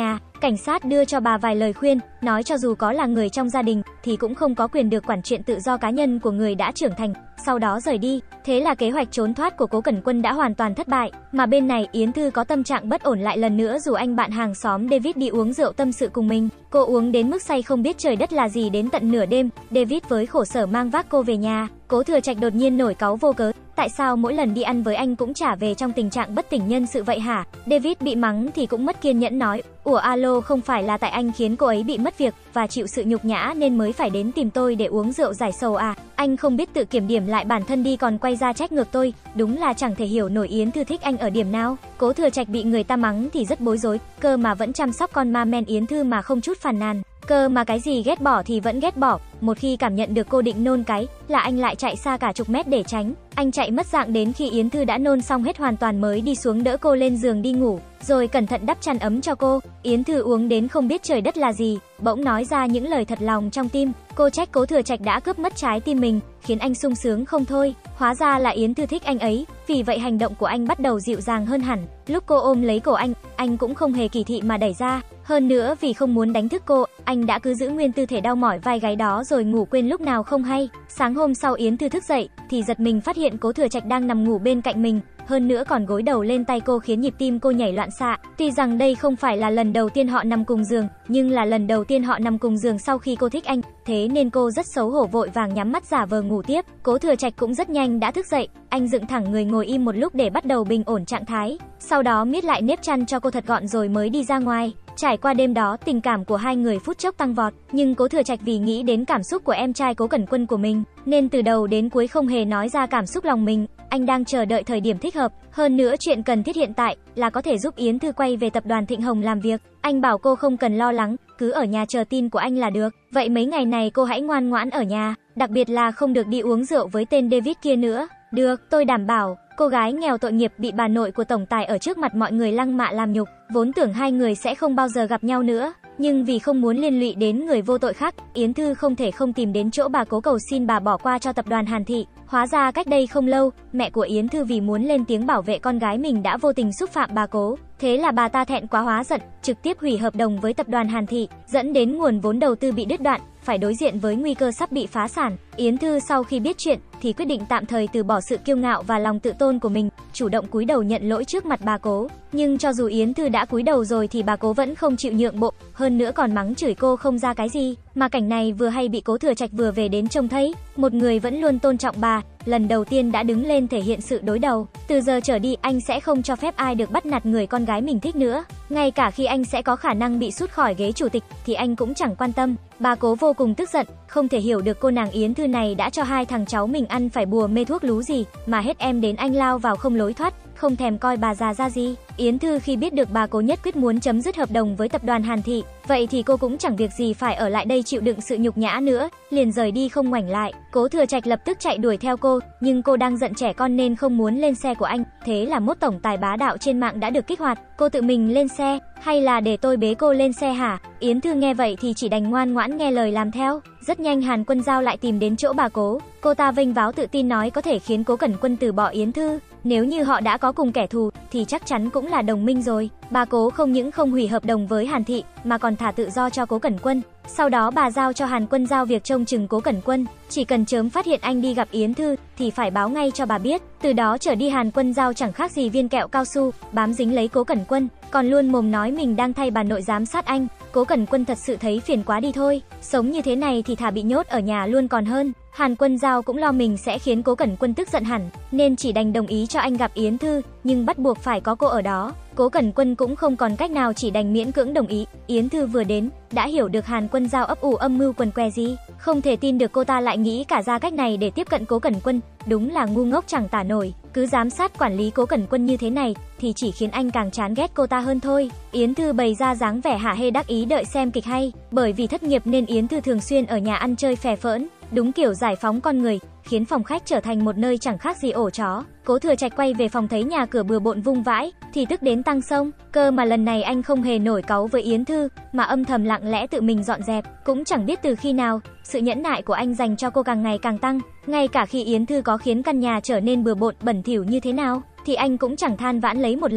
A: Cảnh sát đưa cho bà vài lời khuyên, nói cho dù có là người trong gia đình thì cũng không có quyền được quản chuyện tự do cá nhân của người đã trưởng thành, sau đó rời đi. Thế là kế hoạch trốn thoát của Cố Cẩn Quân đã hoàn toàn thất bại, mà bên này Yến Thư có tâm trạng bất ổn lại lần nữa rủ anh bạn hàng xóm David đi uống rượu tâm sự cùng mình. Cô uống đến mức say không biết trời đất là gì đến tận nửa đêm, David với khổ sở mang vác cô về nhà. Cố Thừa Trạch đột nhiên nổi cáu vô cớ, tại sao mỗi lần đi ăn với anh cũng trả về trong tình trạng bất tỉnh nhân sự vậy hả? David bị mắng thì cũng mất kiên nhẫn nói, ủa alo, không phải là tại anh khiến cô ấy bị mất việc và chịu sự nhục nhã nên mới phải đến tìm tôi để uống rượu giải sầu à? Anh không biết tự kiểm điểm lại bản thân đi còn quay ra trách ngược tôi, đúng là chẳng thể hiểu nổi Yến Thư thích anh ở điểm nào. Cố Thừa Trạch bị người ta mắng thì rất bối rối, cơ mà vẫn chăm sóc con ma men Yến Thư mà không chút phàn nàn. Cơ mà cái gì ghét bỏ thì vẫn ghét bỏ, một khi cảm nhận được cô định nôn cái, là anh lại chạy xa cả chục mét để tránh. Anh chạy mất dạng đến khi Yến Thư đã nôn xong hết hoàn toàn mới đi xuống đỡ cô lên giường đi ngủ, rồi cẩn thận đắp chăn ấm cho cô. Yến Thư uống đến không biết trời đất là gì, bỗng nói ra những lời thật lòng trong tim. Cô trách Cố Thừa Trạch đã cướp mất trái tim mình, khiến anh sung sướng không thôi. Hóa ra là Yến Thư thích anh ấy, vì vậy hành động của anh bắt đầu dịu dàng hơn hẳn. Lúc cô ôm lấy cổ anh, anh cũng không hề kỳ thị mà đẩy ra. Hơn nữa vì không muốn đánh thức cô, anh đã cứ giữ nguyên tư thể đau mỏi vai gáy đó rồi ngủ quên lúc nào không hay. Sáng hôm sau Yến Thư thức dậy thì giật mình phát hiện Cố Thừa Trạch đang nằm ngủ bên cạnh mình, hơn nữa còn gối đầu lên tay cô khiến nhịp tim cô nhảy loạn xạ. Tuy rằng đây không phải là lần đầu tiên họ nằm cùng giường, nhưng là lần đầu tiên họ nằm cùng giường sau khi cô thích anh, thế nên cô rất xấu hổ vội vàng nhắm mắt giả vờ ngủ tiếp. Cố Thừa Trạch cũng rất nhanh đã thức dậy, anh dựng thẳng người ngồi im một lúc để bắt đầu bình ổn trạng thái, sau đó miết lại nếp chăn cho cô thật gọn rồi mới đi ra ngoài. Trải qua đêm đó, tình cảm của hai người phút chốc tăng vọt, nhưng Cố Thừa Trạch vì nghĩ đến cảm xúc của em trai Cố Cẩn Quân của mình, nên từ đầu đến cuối không hề nói ra cảm xúc lòng mình. Anh đang chờ đợi thời điểm thích hợp, hơn nữa chuyện cần thiết hiện tại là có thể giúp Yến Thư quay về tập đoàn Thịnh Hồng làm việc. Anh bảo cô không cần lo lắng, cứ ở nhà chờ tin của anh là được. Vậy mấy ngày này cô hãy ngoan ngoãn ở nhà, đặc biệt là không được đi uống rượu với tên David kia nữa. Được, tôi đảm bảo. Cô gái nghèo tội nghiệp bị bà nội của tổng tài ở trước mặt mọi người lăng mạ làm nhục, vốn tưởng hai người sẽ không bao giờ gặp nhau nữa, nhưng vì không muốn liên lụy đến người vô tội khác, Yến Thư không thể không tìm đến chỗ bà Cố cầu xin bà bỏ qua cho tập đoàn Hàn Thị. Hóa ra cách đây không lâu, mẹ của Yến Thư vì muốn lên tiếng bảo vệ con gái mình đã vô tình xúc phạm bà Cố, thế là bà ta thẹn quá hóa giận, trực tiếp hủy hợp đồng với tập đoàn Hàn Thị, dẫn đến nguồn vốn đầu tư bị đứt đoạn, phải đối diện với nguy cơ sắp bị phá sản. Yến Thư sau khi biết chuyện thì quyết định tạm thời từ bỏ sự kiêu ngạo và lòng tự tôn của mình, chủ động cúi đầu nhận lỗi trước mặt bà Cố. Nhưng cho dù Yến Thư đã cúi đầu rồi thì bà Cố vẫn không chịu nhượng bộ, hơn nữa còn mắng chửi cô không ra cái gì. Mà cảnh này vừa hay bị Cố Thừa Trạch vừa về đến trông thấy, một người vẫn luôn tôn trọng bà, lần đầu tiên đã đứng lên thể hiện sự đối đầu. Từ giờ trở đi anh sẽ không cho phép ai được bắt nạt người con gái mình thích nữa, ngay cả khi anh sẽ có khả năng bị sút khỏi ghế chủ tịch thì anh cũng chẳng quan tâm. Bà Cố vô cùng tức giận, không thể hiểu được cô nàng Yến Thư này đã cho hai thằng cháu mình ăn phải bùa mê thuốc lú gì mà hết em đến anh lao vào không lối thoát, không thèm coi bà già ra gì. Yến Thư khi biết được bà Cố nhất quyết muốn chấm dứt hợp đồng với tập đoàn Hàn Thị, vậy thì cô cũng chẳng việc gì phải ở lại đây chịu đựng sự nhục nhã nữa, liền rời đi không ngoảnh lại. Cố Thừa Trạch lập tức chạy đuổi theo cô, nhưng cô đang giận trẻ con nên không muốn lên xe của anh, thế là mốt tổng tài bá đạo trên mạng đã được kích hoạt. Cô tự mình lên xe, hay là để tôi bế cô lên xe hả? Yến Thư nghe vậy thì chỉ đành ngoan ngoãn nghe lời làm theo. Rất nhanh Hàn Quân Giao lại tìm đến chỗ bà Cố, cô ta vênh váo tự tin nói có thể khiến Cố Cẩn Quân từ bỏ Yến Thư. Nếu như họ đã có cùng kẻ thù thì chắc chắn cũng là đồng minh rồi. Bà Cố không những không hủy hợp đồng với Hàn Thị mà còn thả tự do cho Cố Cẩn Quân. Sau đó bà giao cho Hàn Quân Giao việc trông chừng Cố Cẩn Quân, chỉ cần chớm phát hiện anh đi gặp Yến Thư thì phải báo ngay cho bà biết. Từ đó trở đi Hàn Quân Giao chẳng khác gì viên kẹo cao su, bám dính lấy Cố Cẩn Quân, còn luôn mồm nói mình đang thay bà nội giám sát anh. Cố Cẩn Quân thật sự thấy phiền quá đi thôi, sống như thế này thì thà bị nhốt ở nhà luôn còn hơn. Hàn Quân Giao cũng lo mình sẽ khiến Cố Cẩn Quân tức giận hẳn, nên chỉ đành đồng ý cho anh gặp Yến Thư, nhưng bắt buộc phải có cô ở đó. Cố Cẩn Quân cũng không còn cách nào, chỉ đành miễn cưỡng đồng ý. Yến Thư vừa đến, đã hiểu được Hàn Quân Giao ấp ủ âm mưu quần què gì, không thể tin được cô ta lại nghĩ cả ra cách này để tiếp cận Cố Cẩn Quân, đúng là ngu ngốc chẳng tả nổi. Cứ giám sát quản lý Cố Cẩn Quân như thế này thì chỉ khiến anh càng chán ghét cô ta hơn thôi. Yến Thư bày ra dáng vẻ hả hê đắc ý đợi xem kịch hay, bởi vì thất nghiệp nên Yến Thư thường xuyên ở nhà ăn chơi phè phỡn, đúng kiểu giải phóng con người, khiến phòng khách trở thành một nơi chẳng khác gì ổ chó. Cố Thừa Trạch quay về phòng thấy nhà cửa bừa bộn vung vãi thì tức đến tăng xông, cơ mà lần này anh không hề nổi cáu với Yến Thư mà âm thầm lặng lẽ tự mình dọn dẹp. Cũng chẳng biết từ khi nào, sự nhẫn nại của anh dành cho cô càng ngày càng tăng, ngay cả khi Yến Thư có khiến căn nhà trở nên bừa bộn bẩn thỉu như thế nào thì anh cũng chẳng than vãn lấy một lời.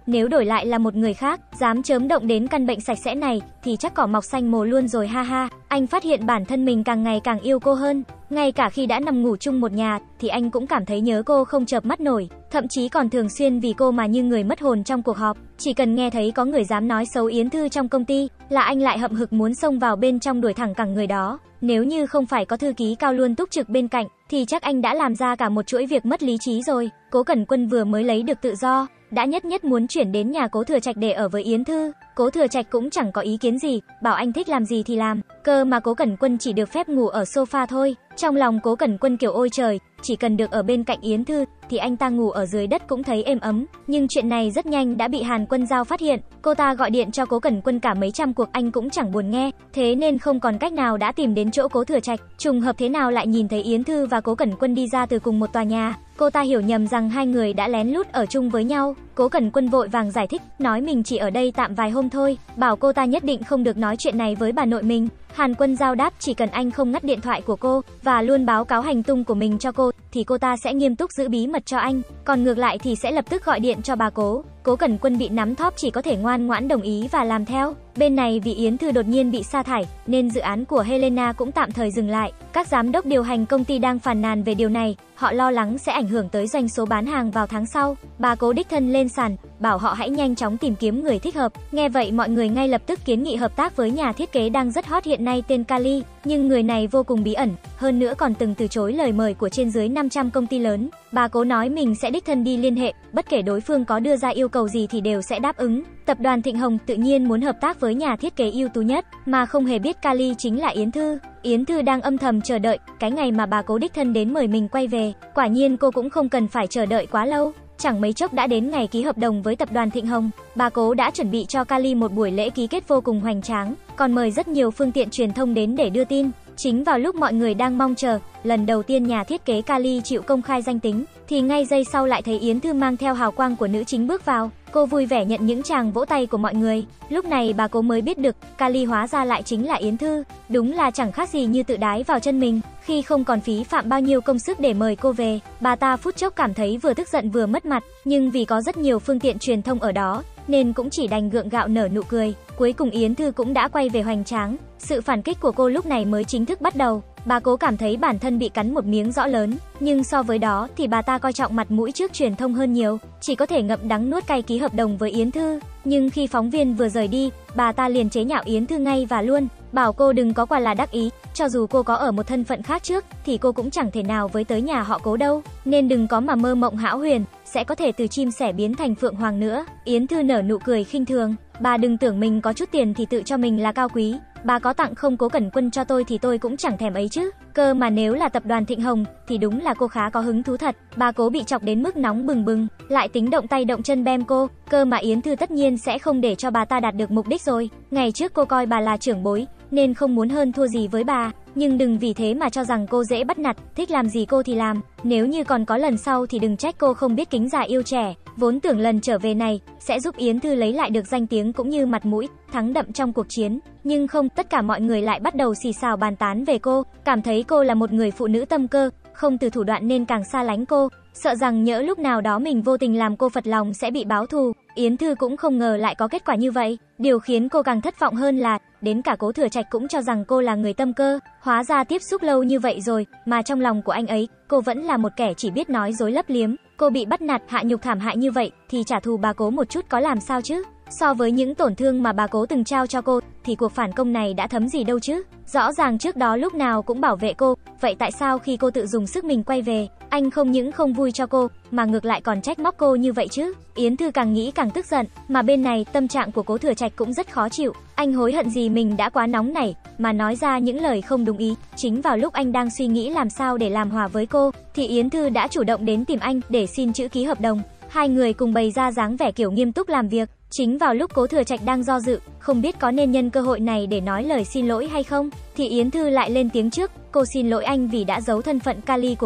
A: nếu đổi lại là một người khác, dám chớm động đến căn bệnh sạch sẽ này, thì chắc cỏ mọc xanh mồ luôn rồi ha ha. Anh phát hiện bản thân mình càng ngày càng yêu cô hơn. Ngay cả khi đã nằm ngủ chung một nhà, thì anh cũng cảm thấy nhớ cô không chợp mắt nổi, thậm chí còn thường xuyên vì cô mà như người mất hồn trong cuộc họp. Chỉ cần nghe thấy có người dám nói xấu Yến Thư trong công ty, là anh lại hậm hực muốn xông vào bên trong đuổi thẳng cẳng người đó. Nếu như không phải có thư ký Cao luôn túc trực bên cạnh, thì chắc anh đã làm ra cả một chuỗi việc mất lý trí rồi. Cố Cẩn Quân vừa mới lấy được tự do, đã nhất nhất muốn chuyển đến nhà Cố Thừa Trạch để ở với Yến Thư. Cố Thừa Trạch cũng chẳng có ý kiến gì, bảo anh thích làm gì thì làm. Cơ mà Cố Cẩn Quân chỉ được phép ngủ ở sofa thôi. Trong lòng Cố Cẩn Quân kiểu ôi trời, chỉ cần được ở bên cạnh Yến Thư thì anh ta ngủ ở dưới đất cũng thấy êm ấm. Nhưng chuyện này rất nhanh đã bị Hàn Quân Giao phát hiện. Cô ta gọi điện cho Cố Cẩn Quân cả mấy trăm cuộc anh cũng chẳng buồn nghe, thế nên không còn cách nào đã tìm đến chỗ Cố Thừa Trạch. Trùng hợp thế nào lại nhìn thấy Yến Thư và Cố Cẩn Quân đi ra từ cùng một tòa nhà. Cô ta hiểu nhầm rằng hai người đã lén lút ở chung với nhau. Cố Cẩn Quân vội vàng giải thích, nói mình chỉ ở đây tạm vài hôm thôi, bảo cô ta nhất định không được nói chuyện này với bà nội mình. Hàn Quân Giao đáp chỉ cần anh không ngắt điện thoại của cô và luôn báo cáo hành tung của mình cho cô thì cô ta sẽ nghiêm túc giữ bí mật cho anh, còn ngược lại thì sẽ lập tức gọi điện cho bà Cố. Cố Cẩn Quân bị nắm thóp chỉ có thể ngoan ngoãn đồng ý và làm theo. Bên này vì Yến Thư đột nhiên bị sa thải nên dự án của Helena cũng tạm thời dừng lại. Các giám đốc điều hành công ty đang phàn nàn về điều này, họ lo lắng sẽ ảnh hưởng tới doanh số bán hàng vào tháng sau. Bà Cố đích thân lên sàn, bảo họ hãy nhanh chóng tìm kiếm người thích hợp. Nghe vậy mọi người ngay lập tức kiến nghị hợp tác với nhà thiết kế đang rất hot hiện nay tên Kali, nhưng người này vô cùng bí ẩn, hơn nữa còn từng từ chối lời mời của trên dưới năm trăm công ty lớn. Bà Cố nói mình sẽ đích thân đi liên hệ, bất kể đối phương có đưa ra yêu cầu gì thì đều sẽ đáp ứng. Tập đoàn Thịnh Hồng tự nhiên muốn hợp tác với nhà thiết kế ưu tú nhất, mà không hề biết Kali chính là Yến Thư. Yến Thư đang âm thầm chờ đợi cái ngày mà bà Cố đích thân đến mời mình quay về. Quả nhiên cô cũng không cần phải chờ đợi quá lâu. Chẳng mấy chốc đã đến ngày ký hợp đồng với tập đoàn Thịnh Hồng. Bà Cố đã chuẩn bị cho Kali một buổi lễ ký kết vô cùng hoành tráng, còn mời rất nhiều phương tiện truyền thông đến để đưa tin. Chính vào lúc mọi người đang mong chờ, lần đầu tiên nhà thiết kế Kali chịu công khai danh tính, thì ngay giây sau lại thấy Yến Thư mang theo hào quang của nữ chính bước vào. Cô vui vẻ nhận những tràng vỗ tay của mọi người. Lúc này bà Cố mới biết được, Kali hóa ra lại chính là Yến Thư. Đúng là chẳng khác gì như tự đái vào chân mình, khi không còn phí phạm bao nhiêu công sức để mời cô về. Bà ta phút chốc cảm thấy vừa tức giận vừa mất mặt, nhưng vì có rất nhiều phương tiện truyền thông ở đó, nên cũng chỉ đành gượng gạo nở nụ cười. Cuối cùng Yến Thư cũng đã quay về hoành tráng. Sự phản kích của cô lúc này mới chính thức bắt đầu. Bà Cố cảm thấy bản thân bị cắn một miếng rõ lớn, nhưng so với đó thì bà ta coi trọng mặt mũi trước truyền thông hơn nhiều, chỉ có thể ngậm đắng nuốt cay ký hợp đồng với Yến Thư. Nhưng khi phóng viên vừa rời đi, bà ta liền chế nhạo Yến Thư ngay và luôn, bảo cô đừng có quả là đắc ý, cho dù cô có ở một thân phận khác trước thì cô cũng chẳng thể nào với tới nhà họ Cố đâu, nên đừng có mà mơ mộng hão huyền, sẽ có thể từ chim sẻ biến thành phượng hoàng nữa. Yến Thư nở nụ cười khinh thường, bà đừng tưởng mình có chút tiền thì tự cho mình là cao quý, bà có tặng không Cố Cẩn Quân cho tôi thì tôi cũng chẳng thèm ấy chứ. Cơ mà nếu là tập đoàn Thịnh Hồng thì đúng là cô khá có hứng thú thật. Bà Cố bị chọc đến mức nóng bừng bừng, lại tính động tay động chân bem cô. Cơ mà Yến Thư tất nhiên sẽ không để cho bà ta đạt được mục đích rồi. Ngày trước cô coi bà là trưởng bối nên không muốn hơn thua gì với bà, nhưng đừng vì thế mà cho rằng cô dễ bắt nạt, thích làm gì cô thì làm. Nếu như còn có lần sau thì đừng trách cô không biết kính già yêu trẻ. Vốn tưởng lần trở về này sẽ giúp Yến Thư lấy lại được danh tiếng cũng như mặt mũi, thắng đậm trong cuộc chiến, nhưng không, tất cả mọi người lại bắt đầu xì xào bàn tán về cô, cảm thấy cô là một người phụ nữ tâm cơ, không từ thủ đoạn nên càng xa lánh cô, sợ rằng nhỡ lúc nào đó mình vô tình làm cô phật lòng sẽ bị báo thù. Yến Thư cũng không ngờ lại có kết quả như vậy. Điều khiến cô càng thất vọng hơn là đến cả Cố Thừa Trạch cũng cho rằng cô là người tâm cơ. Hóa ra tiếp xúc lâu như vậy rồi mà trong lòng của anh ấy, cô vẫn là một kẻ chỉ biết nói dối lấp liếm. Cô bị bắt nạt, hạ nhục thảm hại như vậy thì trả thù bà Cố một chút có làm sao chứ? So với những tổn thương mà bà Cố từng trao cho cô thì cuộc phản công này đã thấm gì đâu chứ? Rõ ràng trước đó lúc nào cũng bảo vệ cô, vậy tại sao khi cô tự dùng sức mình quay về, anh không những không vui cho cô mà ngược lại còn trách móc cô như vậy chứ? Yến Thư càng nghĩ càng tức giận, mà bên này tâm trạng của Cố Thừa Trạch cũng rất khó chịu. Anh hối hận gì mình đã quá nóng nảy mà nói ra những lời không đúng ý. Chính vào lúc anh đang suy nghĩ làm sao để làm hòa với cô thì Yến Thư đã chủ động đến tìm anh để xin chữ ký hợp đồng. Hai người cùng bày ra dáng vẻ kiểu nghiêm túc làm việc. Chính vào lúc Cố Thừa Trạch đang do dự, không biết có nên nhân cơ hội này để nói lời xin lỗi hay không, thì Yến Thư lại lên tiếng trước. Cô xin lỗi anh vì đã giấu thân phận Kali của mình.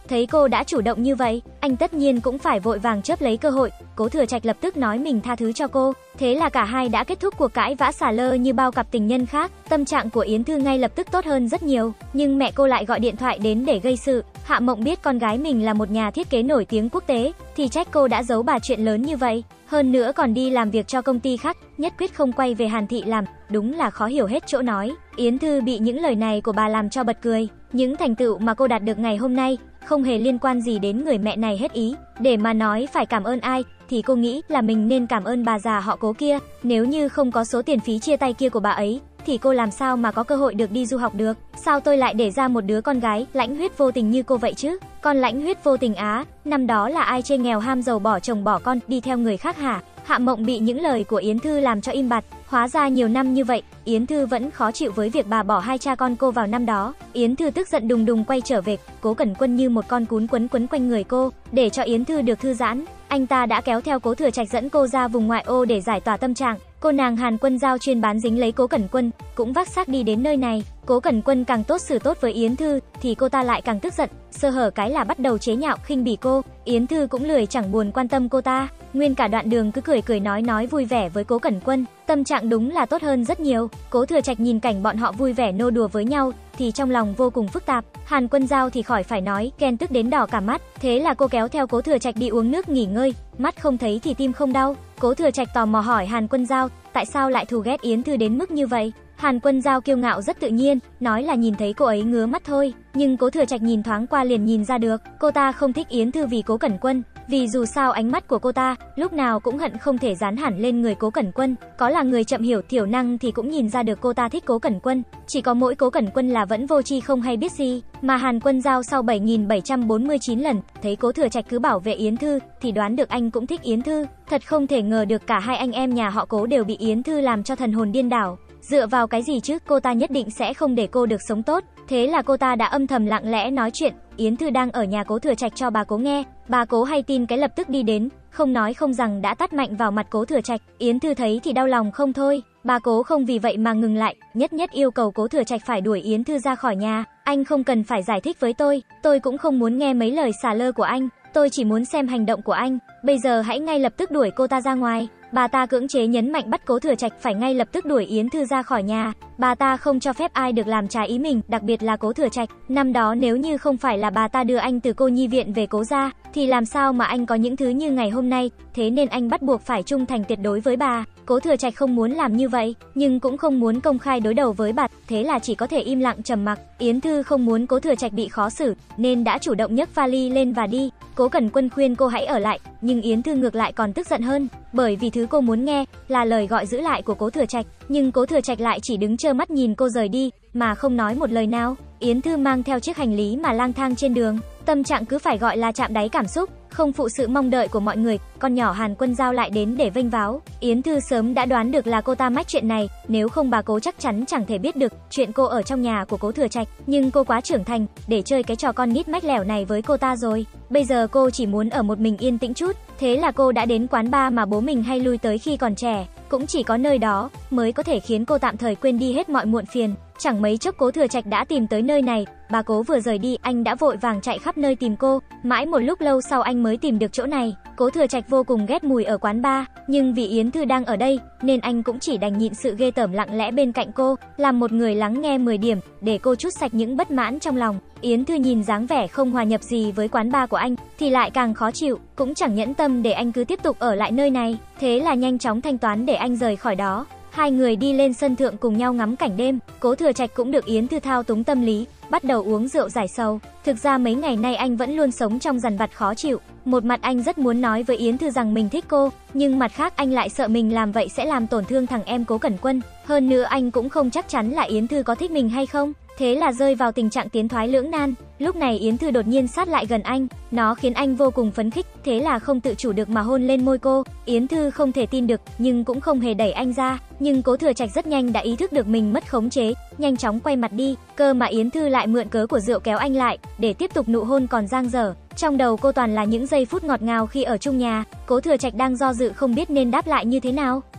A: thấy cô đã chủ động như vậy, anh tất nhiên cũng phải vội vàng chớp lấy cơ hội. Cố Thừa Trạch lập tức nói mình tha thứ cho cô, thế là cả hai đã kết thúc cuộc cãi vã xả lơ như bao cặp tình nhân khác. Tâm trạng của Yến Thư ngay lập tức tốt hơn rất nhiều, nhưng mẹ cô lại gọi điện thoại đến để gây sự. Hạ Mộng biết con gái mình là một nhà thiết kế nổi tiếng quốc tế, thì trách cô đã giấu bà chuyện lớn như vậy, hơn nữa còn đi làm việc cho công ty khác, nhất quyết không quay về Hàn Thị làm, đúng là khó hiểu hết chỗ nói. Yến Thư bị những lời này của bà làm cho bật cười, những thành tựu mà cô đạt được ngày hôm nay không hề liên quan gì đến người mẹ này hết ý. Để mà nói phải cảm ơn ai, thì cô nghĩ là mình nên cảm ơn bà già họ Cố kia. Nếu như không có số tiền phí chia tay kia của bà ấy, thì cô làm sao mà có cơ hội được đi du học được? Sao tôi lại để ra một đứa con gái lãnh huyết vô tình như cô vậy chứ? Con lãnh huyết vô tình á, năm đó là ai chê nghèo ham giàu bỏ chồng bỏ con đi theo người khác hả? Hạ Mộng bị những lời của Yến Thư làm cho im bặt. Hóa ra nhiều năm như vậy, Yến Thư vẫn khó chịu với việc bà bỏ hai cha con cô vào năm đó. Yến Thư tức giận đùng đùng quay trở về, Cố Cẩn Quân như một con cún quấn quấn quanh người cô, để cho Yến Thư được thư giãn. Anh ta đã kéo theo Cố Thừa Trạch dẫn cô ra vùng ngoại ô để giải tỏa tâm trạng. Cô nàng Hàn Quân Giao chuyên bán dính lấy Cố Cẩn Quân, cũng vác xác đi đến nơi này. Cố Cẩn Quân càng tốt xử tốt với Yến Thư, thì cô ta lại càng tức giận, sơ hở cái là bắt đầu chế nhạo khinh bỉ cô. Yến Thư cũng lười chẳng buồn quan tâm cô ta, nguyên cả đoạn đường cứ cười cười nói nói vui vẻ với Cố Cẩn Quân, tâm trạng đúng là tốt hơn rất nhiều. Cố Thừa Trạch nhìn cảnh bọn họ vui vẻ nô đùa với nhau, thì trong lòng vô cùng phức tạp. Hàn Quân Giao thì khỏi phải nói, ghen tức đến đỏ cả mắt. Thế là cô kéo theo Cố Thừa Trạch đi uống nước nghỉ ngơi, mắt không thấy thì tim không đau. Cố Thừa Trạch tò mò hỏi Hàn Quân Giao, tại sao lại thù ghét Yến Thư đến mức như vậy? Hàn Quân Giao kiêu ngạo rất tự nhiên, nói là nhìn thấy cô ấy ngứa mắt thôi, nhưng Cố Thừa Trạch nhìn thoáng qua liền nhìn ra được, cô ta không thích Yến Thư vì Cố Cẩn Quân, vì dù sao ánh mắt của cô ta lúc nào cũng hận không thể dán hẳn lên người Cố Cẩn Quân. Có là người chậm hiểu thiểu năng thì cũng nhìn ra được cô ta thích Cố Cẩn Quân, chỉ có mỗi Cố Cẩn Quân là vẫn vô tri không hay biết gì. Mà Hàn Quân Giao sau bảy nghìn bảy trăm bốn mươi chín lần thấy Cố Thừa Trạch cứ bảo vệ Yến Thư thì đoán được anh cũng thích Yến Thư. Thật không thể ngờ được cả hai anh em nhà họ Cố đều bị Yến Thư làm cho thần hồn điên đảo. Dựa vào cái gì chứ, cô ta nhất định sẽ không để cô được sống tốt. Thế là cô ta đã âm thầm lặng lẽ nói chuyện Yến Thư đang ở nhà Cố Thừa Trạch cho bà Cố nghe. Bà Cố hay tin cái lập tức đi đến, không nói không rằng đã tát mạnh vào mặt Cố Thừa Trạch. Yến Thư thấy thì đau lòng không thôi. Bà Cố không vì vậy mà ngừng lại, nhất nhất yêu cầu Cố Thừa Trạch phải đuổi Yến Thư ra khỏi nhà. Anh không cần phải giải thích với tôi, tôi cũng không muốn nghe mấy lời xả lơ của anh, tôi chỉ muốn xem hành động của anh. Bây giờ hãy ngay lập tức đuổi cô ta ra ngoài. Bà ta cưỡng chế nhấn mạnh bắt Cố Thừa Trạch phải ngay lập tức đuổi Yến Thư ra khỏi nhà. Bà ta không cho phép ai được làm trái ý mình, đặc biệt là Cố Thừa Trạch. Năm đó nếu như không phải là bà ta đưa anh từ cô nhi viện về Cố gia, thì làm sao mà anh có những thứ như ngày hôm nay, thế nên anh bắt buộc phải trung thành tuyệt đối với bà. Cố Thừa Trạch không muốn làm như vậy, nhưng cũng không muốn công khai đối đầu với bà, thế là chỉ có thể im lặng trầm mặc. Yến Thư không muốn Cố Thừa Trạch bị khó xử, nên đã chủ động nhấc vali lên và đi. Cố Cẩn Quân khuyên cô hãy ở lại, nhưng Yến Thư ngược lại còn tức giận hơn, bởi vì thứ cô muốn nghe là lời gọi giữ lại của Cố Thừa Trạch, nhưng Cố Thừa Trạch lại chỉ đứng trơ mắt nhìn cô rời đi, mà không nói một lời nào. Yến Thư mang theo chiếc hành lý mà lang thang trên đường, tâm trạng cứ phải gọi là chạm đáy cảm xúc, không phụ sự mong đợi của mọi người. Con nhỏ Hàn Quân Giao lại đến để vênh váo. Yến Thư sớm đã đoán được là cô ta mách chuyện này, nếu không bà Cố chắc chắn chẳng thể biết được chuyện cô ở trong nhà của Cố Thừa Trạch, nhưng cô quá trưởng thành để chơi cái trò con nít mách lẻo này với cô ta rồi. Bây giờ cô chỉ muốn ở một mình yên tĩnh chút, thế là cô đã đến quán bar mà bố mình hay lui tới khi còn trẻ, cũng chỉ có nơi đó mới có thể khiến cô tạm thời quên đi hết mọi muộn phiền. Chẳng mấy chốc Cố Thừa Trạch đã tìm tới nơi này, bà Cố vừa rời đi, anh đã vội vàng chạy khắp nơi tìm cô, mãi một lúc lâu sau anh mới tìm được chỗ này. Cố Thừa Trạch vô cùng ghét mùi ở quán bar, nhưng vì Yến Thư đang ở đây, nên anh cũng chỉ đành nhịn sự ghê tởm lặng lẽ bên cạnh cô, làm một người lắng nghe mười điểm, để cô trút sạch những bất mãn trong lòng. Yến Thư nhìn dáng vẻ không hòa nhập gì với quán bar của anh, thì lại càng khó chịu, cũng chẳng nhẫn tâm để anh cứ tiếp tục ở lại nơi này, thế là nhanh chóng thanh toán để anh rời khỏi đó. Hai người đi lên sân thượng cùng nhau ngắm cảnh đêm. Cố Thừa Trạch cũng được Yến Thư thao túng tâm lý, bắt đầu uống rượu giải sầu. Thực ra mấy ngày nay anh vẫn luôn sống trong dằn vặt khó chịu. Một mặt anh rất muốn nói với Yến Thư rằng mình thích cô, nhưng mặt khác anh lại sợ mình làm vậy sẽ làm tổn thương thằng em Cố Cẩn Quân. Hơn nữa anh cũng không chắc chắn là Yến Thư có thích mình hay không, thế là rơi vào tình trạng tiến thoái lưỡng nan. Lúc này Yến Thư đột nhiên sát lại gần anh, nó khiến anh vô cùng phấn khích, thế là không tự chủ được mà hôn lên môi cô. Yến Thư không thể tin được, nhưng cũng không hề đẩy anh ra. Nhưng Cố Thừa Trạch rất nhanh đã ý thức được mình mất khống chế, nhanh chóng quay mặt đi. Cơ mà Yến Thư lại mượn cớ của rượu kéo anh lại, để tiếp tục nụ hôn còn dang dở. Trong đầu cô toàn là những giây phút ngọt ngào khi ở chung nhà. Cố Thừa Trạch đang do dự không biết nên đáp lại như thế nào,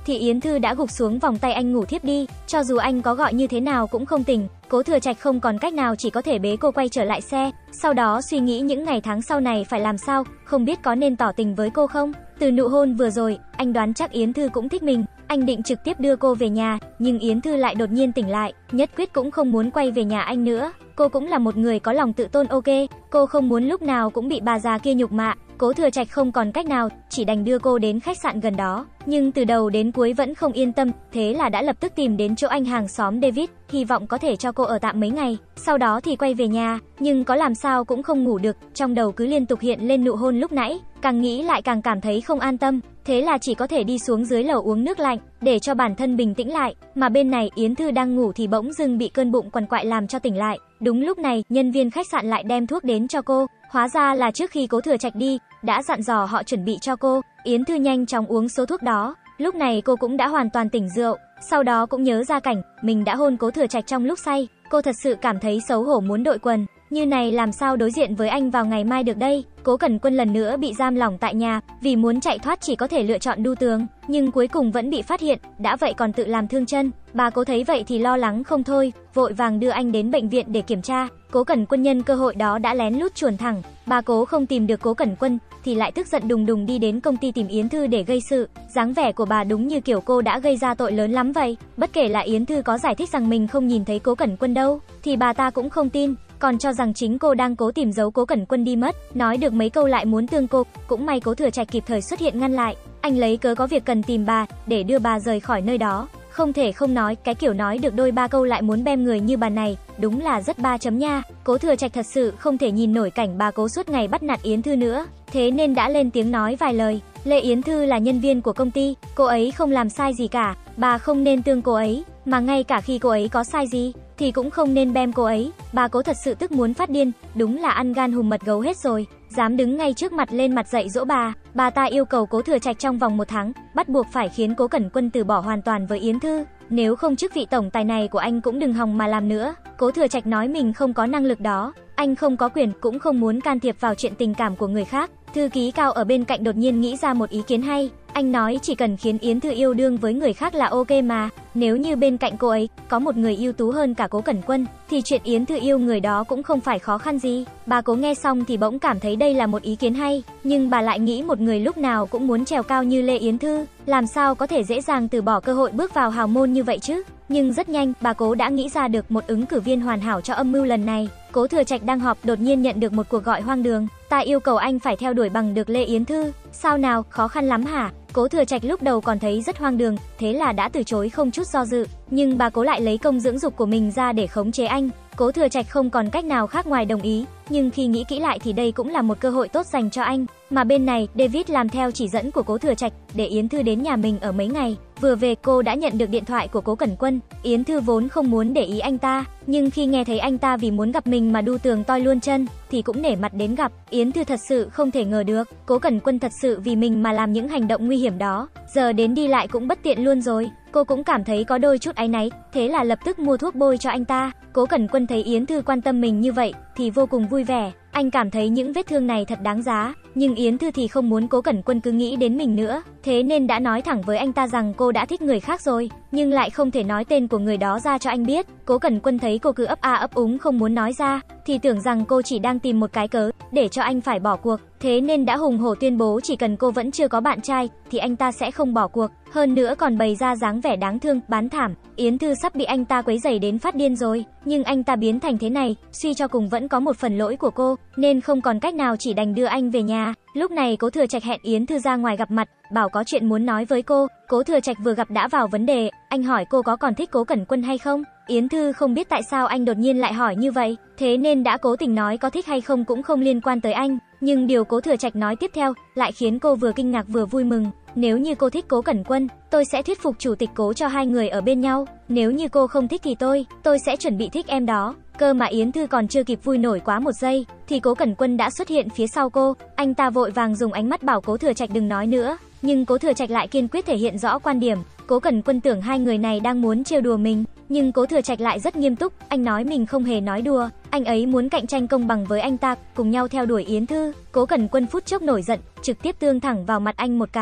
A: thì Yến Thư đã gục xuống vòng tay anh ngủ thiếp đi, cho dù anh có gọi như thế nào cũng không tỉnh. Cố Thừa Trạch không còn cách nào chỉ có thể bế cô quay trở lại xe, sau đó suy nghĩ những ngày tháng sau này phải làm sao, không biết có nên tỏ tình với cô không. Từ nụ hôn vừa rồi, anh đoán chắc Yến Thư cũng thích mình, anh định trực tiếp đưa cô về nhà, nhưng Yến Thư lại đột nhiên tỉnh lại, nhất quyết cũng không muốn quay về nhà anh nữa. Cô cũng là một người có lòng tự tôn ok, cô không muốn lúc nào cũng bị bà già kia nhục mạ. Cố Thừa Trạch không còn cách nào, chỉ đành đưa cô đến khách sạn gần đó, nhưng từ đầu đến cuối vẫn không yên tâm, thế là đã lập tức tìm đến chỗ anh hàng xóm David, hy vọng có thể cho cô ở tạm mấy ngày, sau đó thì quay về nhà, nhưng có làm sao cũng không ngủ được, trong đầu cứ liên tục hiện lên nụ hôn lúc nãy, càng nghĩ lại càng cảm thấy không an tâm, thế là chỉ có thể đi xuống dưới lầu uống nước lạnh, để cho bản thân bình tĩnh lại, mà bên này Yến Thư đang ngủ thì bỗng dưng bị cơn bụng quằn quại làm cho tỉnh lại, đúng lúc này, nhân viên khách sạn lại đem thuốc đến cho cô, hóa ra là trước khi Cố Thừa Trạch đi, đã dặn dò họ chuẩn bị cho cô, Yến Thư nhanh chóng uống số thuốc đó, lúc này cô cũng đã hoàn toàn tỉnh rượu, sau đó cũng nhớ ra cảnh, mình đã hôn Cố Thừa Trạch trong lúc say, cô thật sự cảm thấy xấu hổ muốn đội quần, như này làm sao đối diện với anh vào ngày mai được đây. Cố Cẩn Quân lần nữa bị giam lỏng tại nhà, vì muốn chạy thoát chỉ có thể lựa chọn đu tường, nhưng cuối cùng vẫn bị phát hiện, đã vậy còn tự làm thương chân. Bà Cố thấy vậy thì lo lắng không thôi, vội vàng đưa anh đến bệnh viện để kiểm tra. Cố Cẩn Quân nhân cơ hội đó đã lén lút chuồn thẳng, bà Cố không tìm được Cố Cẩn Quân thì lại tức giận đùng đùng đi đến công ty tìm Yến Thư để gây sự. Dáng vẻ của bà đúng như kiểu cô đã gây ra tội lớn lắm vậy. Bất kể là Yến Thư có giải thích rằng mình không nhìn thấy Cố Cẩn Quân đâu, thì bà ta cũng không tin, còn cho rằng chính cô đang cố tìm giấu Cố Cẩn Quân đi mất. Nói được mấy câu lại muốn tương cô, cũng may Cố Thừa Trạch kịp thời xuất hiện ngăn lại. Anh lấy cớ có việc cần tìm bà, để đưa bà rời khỏi nơi đó. Không thể không nói, cái kiểu nói được đôi ba câu lại muốn bem người như bà này, đúng là rất ba chấm nha. Cố Thừa Trạch thật sự không thể nhìn nổi cảnh bà Cố suốt ngày bắt nạt Yến Thư nữa, thế nên đã lên tiếng nói vài lời. Lê Yến Thư là nhân viên của công ty, cô ấy không làm sai gì cả, bà không nên tương cô ấy, mà ngay cả khi cô ấy có sai gì thì cũng không nên bem cô ấy. Bà Cố thật sự tức muốn phát điên, đúng là ăn gan hùm mật gấu hết rồi, dám đứng ngay trước mặt lên mặt dạy dỗ bà. Bà ta yêu cầu Cố Thừa Trạch trong vòng một tháng, bắt buộc phải khiến Cố Cẩn Quân từ bỏ hoàn toàn với Yến Thư, nếu không chức vị tổng tài này của anh cũng đừng hòng mà làm nữa. Cố Thừa Trạch nói mình không có năng lực đó, anh không có quyền, cũng không muốn can thiệp vào chuyện tình cảm của người khác. Thư ký Cao ở bên cạnh đột nhiên nghĩ ra một ý kiến hay, anh nói chỉ cần khiến Yến Thư yêu đương với người khác là ok mà, nếu như bên cạnh cô ấy có một người ưu tú hơn cả Cố Cẩn Quân, thì chuyện Yến Thư yêu người đó cũng không phải khó khăn gì. Bà Cố nghe xong thì bỗng cảm thấy đây là một ý kiến hay, nhưng bà lại nghĩ một người lúc nào cũng muốn trèo cao như Lê Yến Thư, làm sao có thể dễ dàng từ bỏ cơ hội bước vào hào môn như vậy chứ. Nhưng rất nhanh, bà Cố đã nghĩ ra được một ứng cử viên hoàn hảo cho âm mưu lần này. Cố Thừa Trạch đang họp đột nhiên nhận được một cuộc gọi hoang đường, ta yêu cầu anh phải theo đuổi bằng được Lê Yến Thư. Sao nào, khó khăn lắm hả? Cố Thừa Trạch lúc đầu còn thấy rất hoang đường, thế là đã từ chối không chút do dự, nhưng bà Cố lại lấy công dưỡng dục của mình ra để khống chế anh. Cố Thừa Trạch không còn cách nào khác ngoài đồng ý, nhưng khi nghĩ kỹ lại thì đây cũng là một cơ hội tốt dành cho anh. Mà bên này, David làm theo chỉ dẫn của Cố Thừa Trạch, để Yến Thư đến nhà mình ở mấy ngày. Vừa về cô đã nhận được điện thoại của Cố Cẩn Quân. Yến Thư vốn không muốn để ý anh ta, nhưng khi nghe thấy anh ta vì muốn gặp mình mà đu tường toi luôn chân, thì cũng nể mặt đến gặp. Yến Thư thật sự không thể ngờ được, Cố Cẩn Quân thật sự vì mình mà làm những hành động nguy hiểm đó, giờ đến đi lại cũng bất tiện luôn rồi. Cô cũng cảm thấy có đôi chút áy náy, thế là lập tức mua thuốc bôi cho anh ta. Cố Cẩn Quân thấy Yến Thư quan tâm mình như vậy thì vô cùng vui vẻ, anh cảm thấy những vết thương này thật đáng giá, nhưng Yến Thư thì không muốn Cố Cẩn Quân cứ nghĩ đến mình nữa, thế nên đã nói thẳng với anh ta rằng cô đã thích người khác rồi, nhưng lại không thể nói tên của người đó ra cho anh biết. Cố Cẩn Quân thấy cô cứ ấp a ấp úng không muốn nói ra, thì tưởng rằng cô chỉ đang tìm một cái cớ để cho anh phải bỏ cuộc, thế nên đã hùng hổ tuyên bố chỉ cần cô vẫn chưa có bạn trai thì anh ta sẽ không bỏ cuộc, hơn nữa còn bày ra dáng vẻ đáng thương, bán thảm. Yến Thư sắp bị anh ta quấy rầy đến phát điên rồi, nhưng anh ta biến thành thế này, suy cho cùng vẫn có một phần lỗi của cô, nên không còn cách nào chỉ đành đưa anh về nhà. Lúc này Cố Thừa Trạch hẹn Yến Thư ra ngoài gặp mặt, bảo có chuyện muốn nói với cô. Cố Thừa Trạch vừa gặp đã vào vấn đề, anh hỏi cô có còn thích Cố Cẩn Quân hay không. Yến Thư không biết tại sao anh đột nhiên lại hỏi như vậy, thế nên đã cố tình nói có thích hay không cũng không liên quan tới anh, nhưng điều Cố Thừa Trạch nói tiếp theo lại khiến cô vừa kinh ngạc vừa vui mừng. Nếu như cô thích Cố Cẩn Quân, tôi sẽ thuyết phục chủ tịch Cố cho hai người ở bên nhau, nếu như cô không thích thì tôi, tôi sẽ chuẩn bị thích em đó. Cơ mà Yến Thư còn chưa kịp vui nổi quá một giây, thì Cố Cẩn Quân đã xuất hiện phía sau cô, anh ta vội vàng dùng ánh mắt bảo Cố Thừa Trạch đừng nói nữa, nhưng Cố Thừa Trạch lại kiên quyết thể hiện rõ quan điểm. Cố Cẩn Quân tưởng hai người này đang muốn trêu đùa mình, nhưng Cố Thừa Trạch lại rất nghiêm túc, anh nói mình không hề nói đùa, anh ấy muốn cạnh tranh công bằng với anh ta, cùng nhau theo đuổi Yến Thư. Cố Cẩn Quân phút chốc nổi giận, trực tiếp tương thẳng vào mặt anh một cái.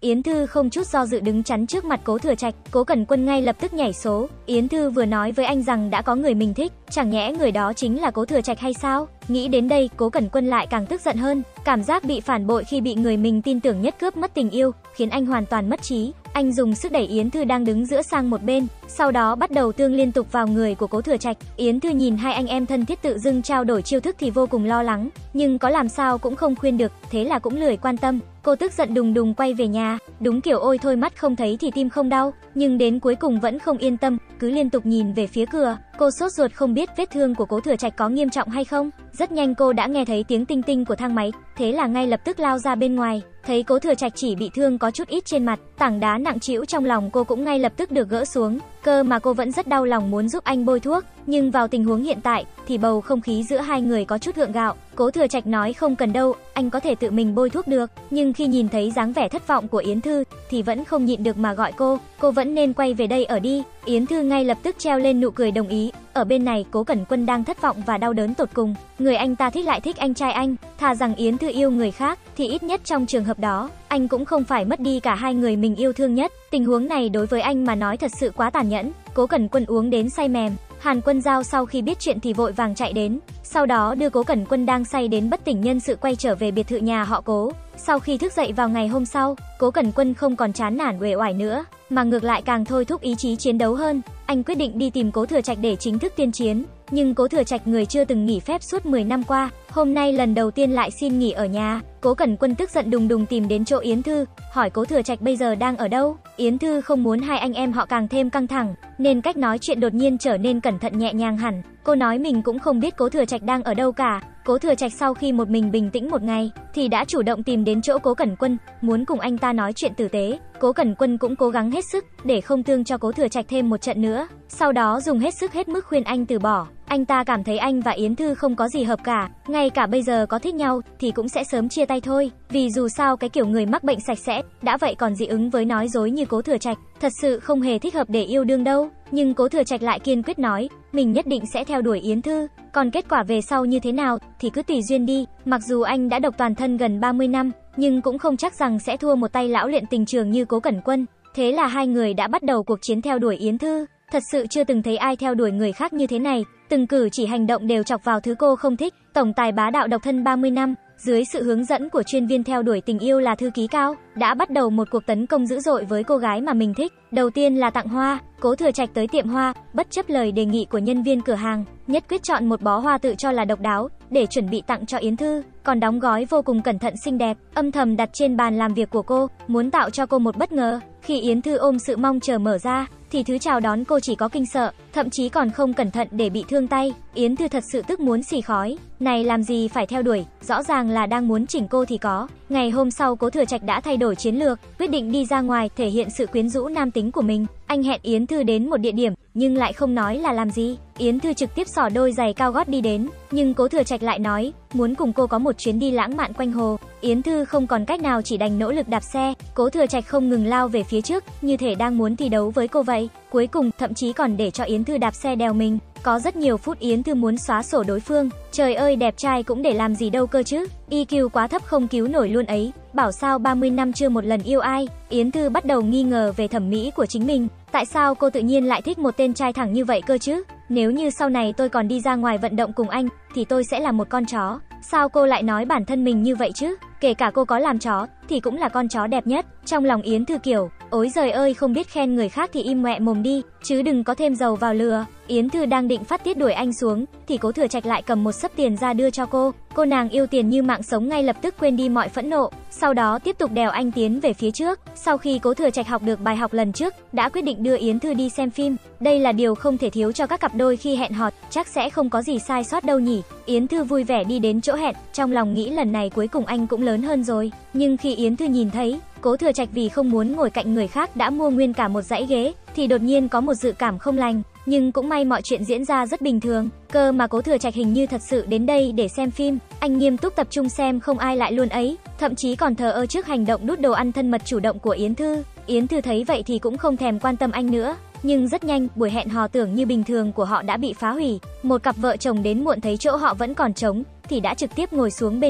A: Yến Thư không chút do dự đứng chắn trước mặt Cố Thừa Trạch. Cố Cẩn Quân ngay lập tức nhảy số. Yến Thư vừa nói với anh rằng đã có người mình thích, chẳng nhẽ người đó chính là Cố Thừa Trạch hay sao? Nghĩ đến đây, Cố Cẩn Quân lại càng tức giận hơn. Cảm giác bị phản bội khi bị người mình tin tưởng nhất cướp mất tình yêu, khiến anh hoàn toàn mất trí. Anh dùng sức đẩy Yến Thư đang đứng giữa sang một bên, sau đó bắt đầu tương liên tục vào người của Cố Thừa Trạch. Yến Thư nhìn hai anh em thân thiết tự dưng trao đổi chiêu thức thì vô cùng lo lắng, nhưng có làm sao cũng không khuyên được, thế là cũng lười quan tâm. Cô tức giận đùng đùng quay về nhà, đúng kiểu ôi thôi mắt không thấy thì tim không đau, nhưng đến cuối cùng vẫn không yên tâm, cứ liên tục nhìn về phía cửa. Cô sốt ruột không biết vết thương của Cố Thừa Trạch có nghiêm trọng hay không. Rất nhanh cô đã nghe thấy tiếng tinh tinh của thang máy, thế là ngay lập tức lao ra bên ngoài. Thấy Cố Thừa Trạch chỉ bị thương có chút ít trên mặt, tảng đá nặng trĩu trong lòng cô cũng ngay lập tức được gỡ xuống. Cơ mà cô vẫn rất đau lòng muốn giúp anh bôi thuốc, nhưng vào tình huống hiện tại thì bầu không khí giữa hai người có chút gượng gạo. Cố Thừa Trạch nói không cần đâu, anh có thể tự mình bôi thuốc được. Nhưng khi nhìn thấy dáng vẻ thất vọng của Yến Thư thì vẫn không nhịn được mà gọi cô, cô vẫn nên quay về đây ở đi. Yến Thư ngay lập tức treo lên nụ cười đồng ý. Ở bên này Cố Cẩn Quân đang thất vọng và đau đớn tột cùng. Người anh ta thích lại thích anh trai anh, thà rằng Yến Thư yêu người khác thì ít nhất trong trường hợp đó anh cũng không phải mất đi cả hai người mình yêu thương nhất. Tình huống này đối với anh mà nói thật sự quá tàn nhẫn. Cố Cẩn Quân uống đến say mềm. Hàn Quân Giao sau khi biết chuyện thì vội vàng chạy đến, sau đó đưa Cố Cẩn Quân đang say đến bất tỉnh nhân sự quay trở về biệt thự nhà họ Cố. Sau khi thức dậy vào ngày hôm sau, Cố Cẩn Quân không còn chán nản uể oải nữa, mà ngược lại càng thôi thúc ý chí chiến đấu hơn. Anh quyết định đi tìm Cố Thừa Trạch để chính thức tiên chiến, nhưng Cố Thừa Trạch người chưa từng nghỉ phép suốt mười năm qua, hôm nay lần đầu tiên lại xin nghỉ ở nhà. Cố Cẩn Quân tức giận đùng đùng tìm đến chỗ Yến Thư, hỏi Cố Thừa Trạch bây giờ đang ở đâu. Yến Thư không muốn hai anh em họ càng thêm căng thẳng, nên cách nói chuyện đột nhiên trở nên cẩn thận nhẹ nhàng hẳn. Cô nói mình cũng không biết Cố Thừa Trạch đang ở đâu cả. Cố Thừa Trạch sau khi một mình bình tĩnh một ngày thì đã chủ động tìm đến chỗ Cố Cẩn Quân, muốn cùng anh ta nói chuyện tử tế. Cố Cẩn Quân cũng cố gắng hết sức để không thương cho Cố Thừa Trạch thêm một trận nữa, sau đó dùng hết sức hết mức khuyên anh từ bỏ. Anh ta cảm thấy anh và Yến Thư không có gì hợp cả, ngay cả bây giờ có thích nhau thì cũng sẽ sớm chia tay thôi, vì dù sao cái kiểu người mắc bệnh sạch sẽ đã vậy còn dị ứng với nói dối như Cố Thừa Trạch, thật sự không hề thích hợp để yêu đương đâu. Nhưng Cố Thừa Trạch lại kiên quyết nói mình nhất định sẽ theo đuổi Yến Thư, còn kết quả về sau như thế nào thì cứ tùy duyên đi. Mặc dù anh đã độc toàn thân gần ba mươi năm, nhưng cũng không chắc rằng sẽ thua một tay lão luyện tình trường như Cố Cẩn Quân. Thế là hai người đã bắt đầu cuộc chiến theo đuổi Yến Thư. Thật sự chưa từng thấy ai theo đuổi người khác như thế này, từng cử chỉ hành động đều chọc vào thứ cô không thích. Tổng tài bá đạo độc thân ba mươi năm, dưới sự hướng dẫn của chuyên viên theo đuổi tình yêu là thư ký Cao, đã bắt đầu một cuộc tấn công dữ dội với cô gái mà mình thích. Đầu tiên là tặng hoa. Cố Thừa Trạch tới tiệm hoa, bất chấp lời đề nghị của nhân viên cửa hàng, nhất quyết chọn một bó hoa tự cho là độc đáo để chuẩn bị tặng cho Yến Thư, còn đóng gói vô cùng cẩn thận xinh đẹp, âm thầm đặt trên bàn làm việc của cô, muốn tạo cho cô một bất ngờ. Khi Yến Thư ôm sự mong chờ mở ra, thì thứ chào đón cô chỉ có kinh sợ, thậm chí còn không cẩn thận để bị thương tay. Yến Thư thật sự tức muốn xì khói, này làm gì phải theo đuổi, rõ ràng là đang muốn chỉnh cô thì có. Ngày hôm sau Cố Thừa Trạch đã thay đổi chiến lược, quyết định đi ra ngoài thể hiện sự quyến rũ nam tính của mình. Anh hẹn Yến Thư đến một địa điểm, nhưng lại không nói là làm gì. Yến Thư trực tiếp xỏ đôi giày cao gót đi đến, nhưng Cố Thừa Trạch lại nói muốn cùng cô có một chuyến đi lãng mạn quanh hồ. Yến Thư không còn cách nào chỉ đành nỗ lực đạp xe. Cố Thừa Trạch không ngừng lao về phía trước, như thể đang muốn thi đấu với cô vậy. Cuối cùng thậm chí còn để cho Yến Thư đạp xe đèo mình. Có rất nhiều phút Yến Thư muốn xóa sổ đối phương. Trời ơi, đẹp trai cũng để làm gì đâu cơ chứ, i kiu quá thấp không cứu nổi luôn ấy. Bảo sao ba mươi năm chưa một lần yêu ai. Yến Thư bắt đầu nghi ngờ về thẩm mỹ của chính mình. Tại sao cô tự nhiên lại thích một tên trai thẳng như vậy cơ chứ? Nếu như sau này tôi còn đi ra ngoài vận động cùng anh thì tôi sẽ là một con chó. Sao cô lại nói bản thân mình như vậy chứ? Kể cả cô có làm chó thì cũng là con chó đẹp nhất. Trong lòng Yến Thư kiểu, ối giời ơi, không biết khen người khác thì im mẹ mồm đi, chứ đừng có thêm dầu vào lửa. Yến Thư đang định phát tiết đuổi anh xuống thì Cố Thừa Trạch lại cầm một xấp tiền ra đưa cho cô. Cô nàng yêu tiền như mạng sống ngay lập tức quên đi mọi phẫn nộ, sau đó tiếp tục đèo anh tiến về phía trước. Sau khi Cố Thừa Trạch học được bài học lần trước, đã quyết định đưa Yến Thư đi xem phim. Đây là điều không thể thiếu cho các cặp đôi khi hẹn hò, chắc sẽ không có gì sai sót đâu nhỉ. Yến Thư vui vẻ đi đến chỗ hẹn, trong lòng nghĩ lần này cuối cùng anh cũng lớn hơn rồi. Nhưng khi Yến Thư nhìn thấy Cố Thừa Trạch vì không muốn ngồi cạnh người khác đã mua nguyên cả một dãy ghế, thì đột nhiên có một dự cảm không lành. Nhưng cũng may mọi chuyện diễn ra rất bình thường. Cơ mà Cố Thừa Trạch hình như thật sự đến đây để xem phim. Anh nghiêm túc tập trung xem không ai lại luôn ấy, thậm chí còn thờ ơ trước hành động đút đồ ăn thân mật chủ động của Yến Thư. Yến Thư thấy vậy thì cũng không thèm quan tâm anh nữa. Nhưng rất nhanh, buổi hẹn hò tưởng như bình thường của họ đã bị phá hủy. Một cặp vợ chồng đến muộn thấy chỗ họ vẫn còn trống thì đã trực tiếp ngồi xuống bên cạnh.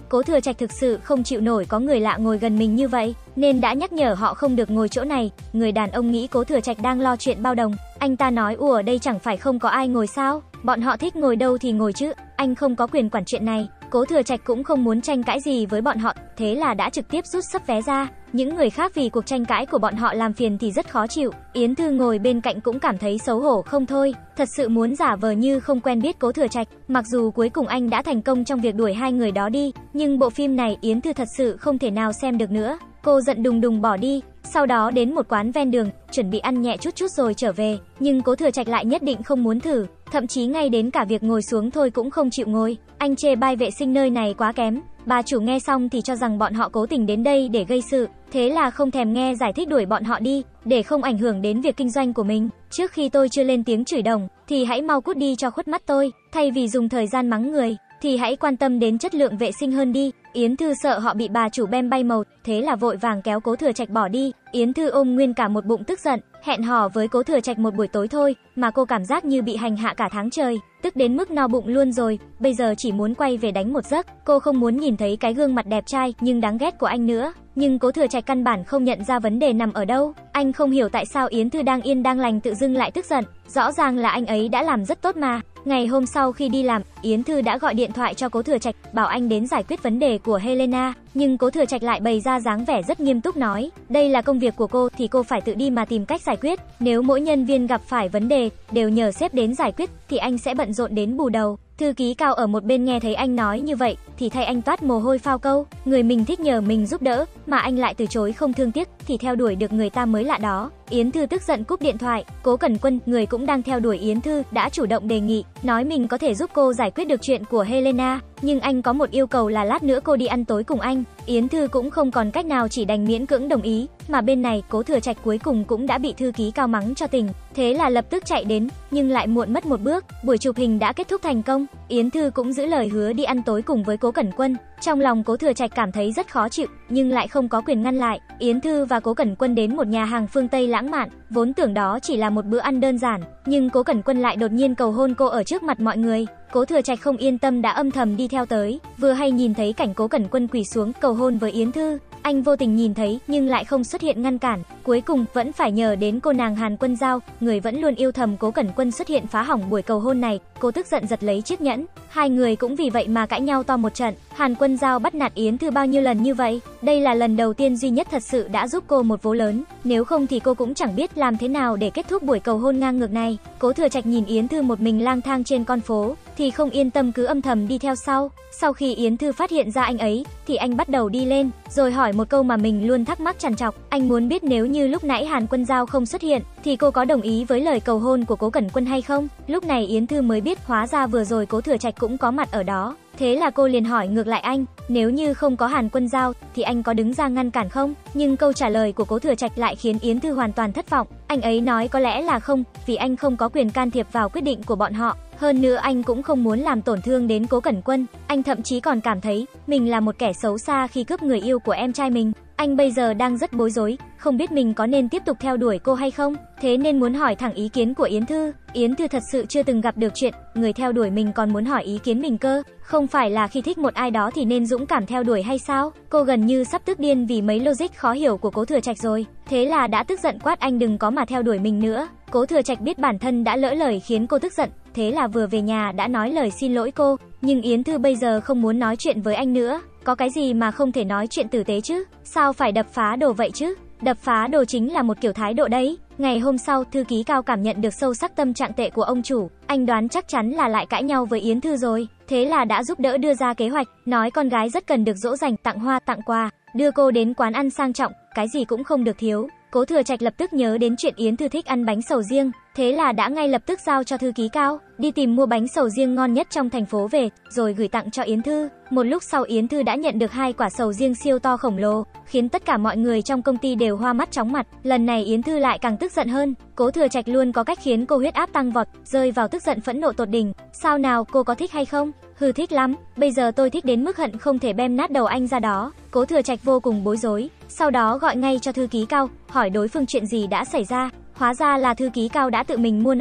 A: Cố Thừa Trạch thực sự không chịu nổi có người lạ ngồi gần mình như vậy, nên đã nhắc nhở họ không được ngồi chỗ này. Người đàn ông nghĩ Cố Thừa Trạch đang lo chuyện bao đồng. Anh ta nói, ủa đây chẳng phải không có ai ngồi sao? Bọn họ thích ngồi đâu thì ngồi chứ, anh không có quyền quản chuyện này. Cố Thừa Trạch cũng không muốn tranh cãi gì với bọn họ, thế là đã trực tiếp rút sấp vé ra. Những người khác vì cuộc tranh cãi của bọn họ làm phiền thì rất khó chịu. Yến Thư ngồi bên cạnh cũng cảm thấy xấu hổ không thôi, thật sự muốn giả vờ như không quen biết Cố Thừa Trạch. Mặc dù cuối cùng anh đã thành công trong việc đuổi hai người đó đi, nhưng bộ phim này Yến Thư thật sự không thể nào xem được nữa. Cô giận đùng đùng bỏ đi, sau đó đến một quán ven đường, chuẩn bị ăn nhẹ chút chút rồi trở về, nhưng Cố Thừa Trạch lại nhất định không muốn thử, thậm chí ngay đến cả việc ngồi xuống thôi cũng không chịu ngồi. Anh chê bai vệ sinh nơi này quá kém. Bà chủ nghe xong thì cho rằng bọn họ cố tình đến đây để gây sự, thế là không thèm nghe giải thích đuổi bọn họ đi, để không ảnh hưởng đến việc kinh doanh của mình. Trước khi tôi chưa lên tiếng chửi đồng, thì hãy mau cút đi cho khuất mắt tôi, thay vì dùng thời gian mắng người, thì hãy quan tâm đến chất lượng vệ sinh hơn đi. Yến Thư sợ họ bị bà chủ bem bay màu, thế là vội vàng kéo Cố Thừa Trạch bỏ đi. Yến Thư ôm nguyên cả một bụng tức giận, hẹn hò với Cố Thừa Trạch một buổi tối thôi, mà cô cảm giác như bị hành hạ cả tháng trời, tức đến mức no bụng luôn rồi, bây giờ chỉ muốn quay về đánh một giấc. Cô không muốn nhìn thấy cái gương mặt đẹp trai nhưng đáng ghét của anh nữa. Nhưng Cố Thừa Trạch căn bản không nhận ra vấn đề nằm ở đâu. Anh không hiểu tại sao Yến Thư đang yên đang lành tự dưng lại tức giận, rõ ràng là anh ấy đã làm rất tốt mà. Ngày hôm sau khi đi làm, Yến Thư đã gọi điện thoại cho Cố Thừa Trạch, bảo anh đến giải quyết vấn đề của Helena, nhưng Cố Thừa Trạch lại bày ra dáng vẻ rất nghiêm túc nói, đây là công việc của cô thì cô phải tự đi mà tìm cách giải quyết, nếu mỗi nhân viên gặp phải vấn đề đều nhờ sếp đến giải quyết thì anh sẽ bận rộn đến bù đầu. Thư ký Cao ở một bên nghe thấy anh nói như vậy thì thay anh toát mồ hôi phao câu, người mình thích nhờ mình giúp đỡ mà anh lại từ chối không thương tiếc thì theo đuổi được người ta mới lạ đó. Yến Thư tức giận cúp điện thoại. Cố Cẩn Quân, người cũng đang theo đuổi Yến Thư, đã chủ động đề nghị, nói mình có thể giúp cô giải quyết được chuyện của Helena, nhưng anh có một yêu cầu là lát nữa cô đi ăn tối cùng anh. Yến Thư cũng không còn cách nào, chỉ đành miễn cưỡng đồng ý, mà bên này Cố Thừa Trạch cuối cùng cũng đã bị thư ký Cao mắng cho tình, thế là lập tức chạy đến, nhưng lại muộn mất một bước. Buổi chụp hình đã kết thúc thành công, Yến Thư cũng giữ lời hứa đi ăn tối cùng với Cố Cẩn Quân. Trong lòng Cố Thừa Trạch cảm thấy rất khó chịu, nhưng lại không có quyền ngăn lại. Yến Thư và Cố Cẩn Quân đến một nhà hàng phương Tây lãng mạn, vốn tưởng đó chỉ là một bữa ăn đơn giản, nhưng Cố Cẩn Quân lại đột nhiên cầu hôn cô ở trước mặt mọi người. Cố Thừa Trạch không yên tâm đã âm thầm đi theo tới, vừa hay nhìn thấy cảnh Cố Cẩn Quân quỳ xuống cầu hôn với Yến Thư. Anh vô tình nhìn thấy nhưng lại không xuất hiện ngăn cản, cuối cùng vẫn phải nhờ đến cô nàng Hàn Quân Giao, người vẫn luôn yêu thầm Cố Cẩn Quân xuất hiện phá hỏng buổi cầu hôn này. Cô tức giận giật lấy chiếc nhẫn, hai người cũng vì vậy mà cãi nhau to một trận. Hàn Quân Giao bắt nạt Yến Thư bao nhiêu lần như vậy, đây là lần đầu tiên duy nhất thật sự đã giúp cô một vố lớn, nếu không thì cô cũng chẳng biết làm thế nào để kết thúc buổi cầu hôn ngang ngược này. Cố Thừa Trạch nhìn Yến Thư một mình lang thang trên con phố thì không yên tâm, cứ âm thầm đi theo sau. Sau khi Yến Thư phát hiện ra anh ấy thì anh bắt đầu đi lên, rồi hỏi một câu mà mình luôn thắc mắc trằn trọc. Anh muốn biết nếu như lúc nãy Hàn Quân Giao không xuất hiện thì cô có đồng ý với lời cầu hôn của Cố Cẩn Quân hay không. Lúc này Yến Thư mới biết hóa ra vừa rồi Cố Thừa Trạch cũng có mặt ở đó. Thế là cô liền hỏi ngược lại anh, nếu như không có Hàn Quân Giao thì anh có đứng ra ngăn cản không? Nhưng câu trả lời của Cố Thừa Trạch lại khiến Yến Thư hoàn toàn thất vọng. Anh ấy nói có lẽ là không, vì anh không có quyền can thiệp vào quyết định của bọn họ. Hơn nữa anh cũng không muốn làm tổn thương đến Cố Cẩn Quân. Anh thậm chí còn cảm thấy mình là một kẻ xấu xa khi cướp người yêu của em trai mình. Anh bây giờ đang rất bối rối, không biết mình có nên tiếp tục theo đuổi cô hay không, thế nên muốn hỏi thẳng ý kiến của Yến Thư. Yến Thư thật sự chưa từng gặp được chuyện người theo đuổi mình còn muốn hỏi ý kiến mình cơ, không phải là khi thích một ai đó thì nên dũng cảm theo đuổi hay sao? Cô gần như sắp tức điên vì mấy logic khó hiểu của Cố Thừa Trạch rồi, thế là đã tức giận quát anh đừng có mà theo đuổi mình nữa. Cố Thừa Trạch biết bản thân đã lỡ lời khiến cô tức giận, thế là vừa về nhà đã nói lời xin lỗi cô, nhưng Yến Thư bây giờ không muốn nói chuyện với anh nữa. Có cái gì mà không thể nói chuyện tử tế chứ? Sao phải đập phá đồ vậy chứ? Đập phá đồ chính là một kiểu thái độ đấy. Ngày hôm sau, thư ký Cao cảm nhận được sâu sắc tâm trạng tệ của ông chủ. Anh đoán chắc chắn là lại cãi nhau với Yến Thư rồi. Thế là đã giúp đỡ đưa ra kế hoạch, nói con gái rất cần được dỗ dành, tặng hoa, tặng quà, đưa cô đến quán ăn sang trọng, cái gì cũng không được thiếu. Cố Thừa Trạch lập tức nhớ đến chuyện Yến Thư thích ăn bánh sầu riêng, thế là đã ngay lập tức giao cho thư ký Cao đi tìm mua bánh sầu riêng ngon nhất trong thành phố về, rồi gửi tặng cho Yến Thư. Một lúc sau Yến Thư đã nhận được hai quả sầu riêng siêu to khổng lồ, khiến tất cả mọi người trong công ty đều hoa mắt chóng mặt. Lần này Yến Thư lại càng tức giận hơn. Cố Thừa Trạch luôn có cách khiến cô huyết áp tăng vọt, rơi vào tức giận phẫn nộ tột đỉnh. Sao nào, cô có thích hay không? Hừ, thích lắm, bây giờ tôi thích đến mức hận không thể bem nát đầu anh ra đó. Cố Thừa Trạch vô cùng bối rối, sau đó gọi ngay cho thư ký Cao, hỏi đối phương chuyện gì đã xảy ra. Hóa ra là thư ký Cao đã tự mình mua nó,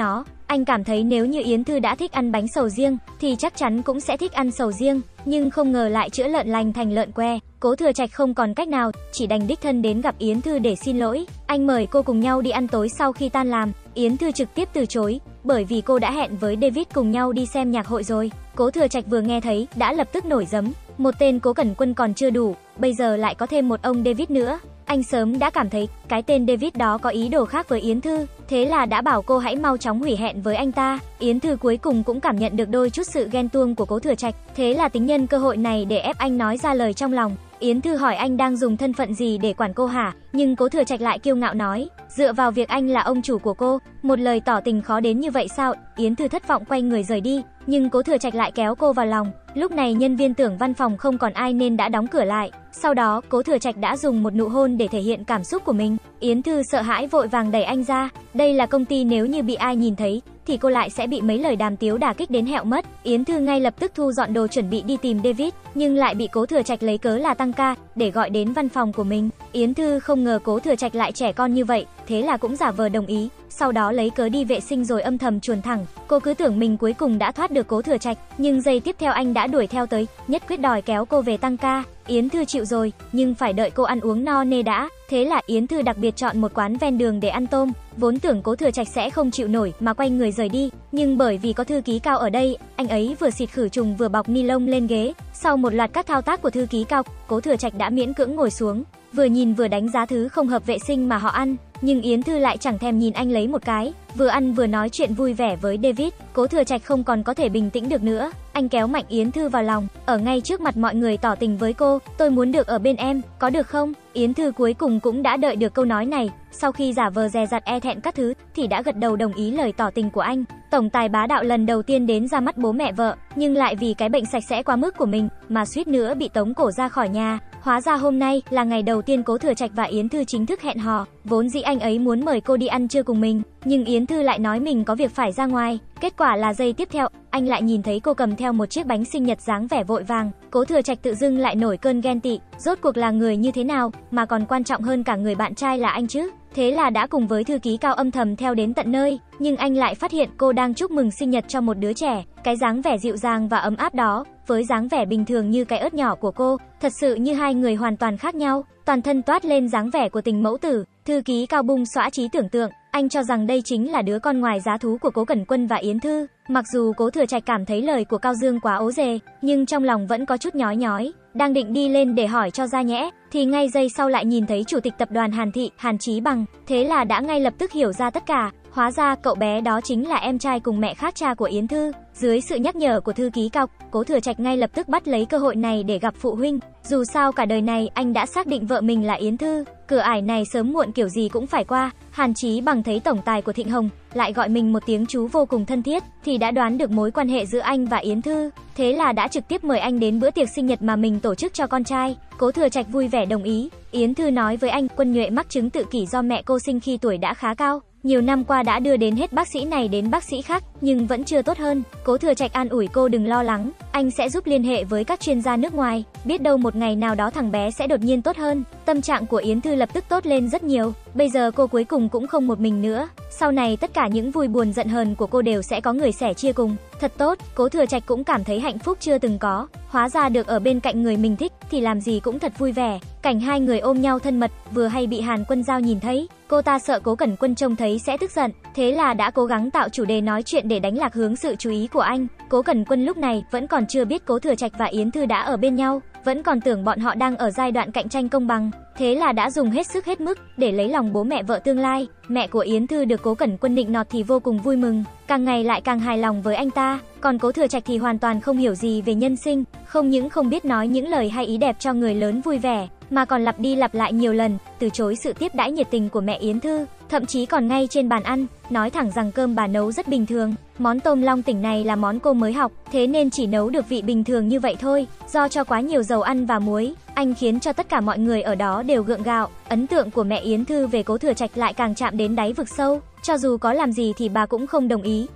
A: Anh cảm thấy nếu như Yến Thư đã thích ăn bánh sầu riêng, thì chắc chắn cũng sẽ thích ăn sầu riêng, nhưng không ngờ lại chữa lợn lành thành lợn que. Cố Thừa Trạch không còn cách nào, chỉ đành đích thân đến gặp Yến Thư để xin lỗi. Anh mời cô cùng nhau đi ăn tối sau khi tan làm. Yến Thư trực tiếp từ chối, bởi vì cô đã hẹn với David cùng nhau đi xem nhạc hội rồi. Cố Thừa Trạch vừa nghe thấy, đã lập tức nổi giấm. Một tên Cố Cẩn Quân còn chưa đủ, bây giờ lại có thêm một ông David nữa. Anh sớm đã cảm thấy cái tên David đó có ý đồ khác với Yến Thư, thế là đã bảo cô hãy mau chóng hủy hẹn với anh ta. Yến Thư cuối cùng cũng cảm nhận được đôi chút sự ghen tuông của Cố Thừa Trạch, thế là tính nhân cơ hội này để ép anh nói ra lời trong lòng. Yến Thư hỏi anh đang dùng thân phận gì để quản cô hả? Nhưng Cố Thừa Trạch lại kiêu ngạo nói, dựa vào việc anh là ông chủ của cô, một lời tỏ tình khó đến như vậy sao? Yến Thư thất vọng quay người rời đi, nhưng Cố Thừa Trạch lại kéo cô vào lòng. Lúc này nhân viên tưởng văn phòng không còn ai nên đã đóng cửa lại. Sau đó, Cố Thừa Trạch đã dùng một nụ hôn để thể hiện cảm xúc của mình. Yến Thư sợ hãi vội vàng đẩy anh ra. Đây là công ty, nếu như bị ai nhìn thấy thì cô lại sẽ bị mấy lời đàm tiếu đả kích đến hẹo mất. Yến Thư ngay lập tức thu dọn đồ chuẩn bị đi tìm David, nhưng lại bị Cố Thừa Trạch lấy cớ là tăng ca để gọi đến văn phòng của mình. Yến Thư không ngờ Cố Thừa Trạch lại trẻ con như vậy, thế là cũng giả vờ đồng ý, sau đó lấy cớ đi vệ sinh rồi âm thầm chuồn thẳng. Cô cứ tưởng mình cuối cùng đã thoát được Cố Thừa Trạch, nhưng giây tiếp theo anh đã đuổi theo tới, nhất quyết đòi kéo cô về tăng ca. Yến Thư chịu rồi, nhưng phải đợi cô ăn uống no nê đã. Thế là Yến Thư đặc biệt chọn một quán ven đường để ăn tôm. Vốn tưởng Cố Thừa Trạch sẽ không chịu nổi mà quay người rời đi, nhưng bởi vì có thư ký Cao ở đây, anh ấy vừa xịt khử trùng vừa bọc ni lông lên ghế. Sau một loạt các thao tác của thư ký Cao, Cố Thừa Trạch đã miễn cưỡng ngồi xuống, vừa nhìn vừa đánh giá thứ không hợp vệ sinh mà họ ăn. Nhưng Yến Thư lại chẳng thèm nhìn anh lấy một cái, vừa ăn vừa nói chuyện vui vẻ với David. Cố Thừa Trạch không còn có thể bình tĩnh được nữa, anh kéo mạnh Yến Thư vào lòng, ở ngay trước mặt mọi người tỏ tình với cô, tôi muốn được ở bên em, có được không? Yến Thư cuối cùng cũng đã đợi được câu nói này, sau khi giả vờ dè dặt e thẹn các thứ, thì đã gật đầu đồng ý lời tỏ tình của anh. Tổng tài bá đạo lần đầu tiên đến ra mắt bố mẹ vợ, nhưng lại vì cái bệnh sạch sẽ quá mức của mình mà suýt nữa bị tống cổ ra khỏi nhà. Hóa ra hôm nay là ngày đầu tiên Cố Thừa Trạch và Yến Thư chính thức hẹn hò. Vốn dĩ anh ấy muốn mời cô đi ăn trưa cùng mình, nhưng Yến Thư lại nói mình có việc phải ra ngoài. Kết quả là giây tiếp theo, anh lại nhìn thấy cô cầm theo một chiếc bánh sinh nhật dáng vẻ vội vàng. Cố Thừa Trạch tự dưng lại nổi cơn ghen tị, rốt cuộc là người như thế nào mà còn quan trọng hơn cả người bạn trai là anh chứ? Thế là đã cùng với thư ký Cao âm thầm theo đến tận nơi, nhưng anh lại phát hiện cô đang chúc mừng sinh nhật cho một đứa trẻ. Cái dáng vẻ dịu dàng và ấm áp đó, với dáng vẻ bình thường như cái ớt nhỏ của cô, thật sự như hai người hoàn toàn khác nhau. Toàn thân toát lên dáng vẻ của tình mẫu tử. Thư ký Cao bung xõa trí tưởng tượng, anh cho rằng đây chính là đứa con ngoài giá thú của Cố Cẩn Quân và Yến Thư. Mặc dù Cố Thừa Trạch cảm thấy lời của Cao Dương quá ố dề, nhưng trong lòng vẫn có chút nhói nhói, đang định đi lên để hỏi cho ra nhẽ, thì ngay giây sau lại nhìn thấy chủ tịch tập đoàn Hàn Thị, Hàn Chí Bằng, thế là đã ngay lập tức hiểu ra tất cả. Hóa ra cậu bé đó chính là em trai cùng mẹ khác cha của Yến Thư. Dưới sự nhắc nhở của thư ký Cao, Cố Thừa Trạch ngay lập tức bắt lấy cơ hội này để gặp phụ huynh. Dù sao cả đời này anh đã xác định vợ mình là Yến Thư, cửa ải này sớm muộn kiểu gì cũng phải qua. Hàn Chí Bằng thấy tổng tài của Thịnh Hồng lại gọi mình một tiếng chú vô cùng thân thiết, thì đã đoán được mối quan hệ giữa anh và Yến Thư, thế là đã trực tiếp mời anh đến bữa tiệc sinh nhật mà mình tổ chức cho con trai. Cố Thừa Trạch vui vẻ đồng ý. Yến Thư nói với anh, Quân Nhuệ mắc chứng tự kỷ do mẹ cô sinh khi tuổi đã khá cao, nhiều năm qua đã đưa đến hết bác sĩ này đến bác sĩ khác, nhưng vẫn chưa tốt hơn. Cố Thừa Trạch an ủi cô đừng lo lắng, anh sẽ giúp liên hệ với các chuyên gia nước ngoài, biết đâu một ngày nào đó thằng bé sẽ đột nhiên tốt hơn. Tâm trạng của Yến Thư lập tức tốt lên rất nhiều, bây giờ cô cuối cùng cũng không một mình nữa. Sau này tất cả những vui buồn giận hờn của cô đều sẽ có người sẻ chia cùng. Thật tốt, Cố Thừa Trạch cũng cảm thấy hạnh phúc chưa từng có, hóa ra được ở bên cạnh người mình thích thì làm gì cũng thật vui vẻ. Cảnh hai người ôm nhau thân mật vừa hay bị Hàn Quân Giao nhìn thấy, cô ta sợ Cố Cẩn Quân trông thấy sẽ tức giận, thế là đã cố gắng tạo chủ đề nói chuyện để đánh lạc hướng sự chú ý của anh. Cố Cẩn Quân lúc này vẫn còn chưa biết Cố Thừa Trạch và Yến Thư đã ở bên nhau, vẫn còn tưởng bọn họ đang ở giai đoạn cạnh tranh công bằng, thế là đã dùng hết sức hết mức để lấy lòng bố mẹ vợ tương lai. Mẹ của Yến Thư được Cố Cẩn Quân nịnh nọt thì vô cùng vui mừng, càng ngày lại càng hài lòng với anh ta. Còn Cố Thừa Trạch thì hoàn toàn không hiểu gì về nhân sinh, không những không biết nói những lời hay ý đẹp cho người lớn vui vẻ, mà còn lặp đi lặp lại nhiều lần từ chối sự tiếp đãi nhiệt tình của mẹ Yến Thư, thậm chí còn ngay trên bàn ăn nói thẳng rằng cơm bà nấu rất bình thường, món tôm long tỉnh này là món cô mới học, thế nên chỉ nấu được vị bình thường như vậy thôi, do cho quá nhiều dầu ăn và muối. Anh khiến cho tất cả mọi người ở đó đều gượng gạo. Ấn tượng của mẹ Yến Thư về Cố Thừa Trạch lại càng chạm đến đáy vực sâu, cho dù có làm gì thì bà cũng không đồng ý.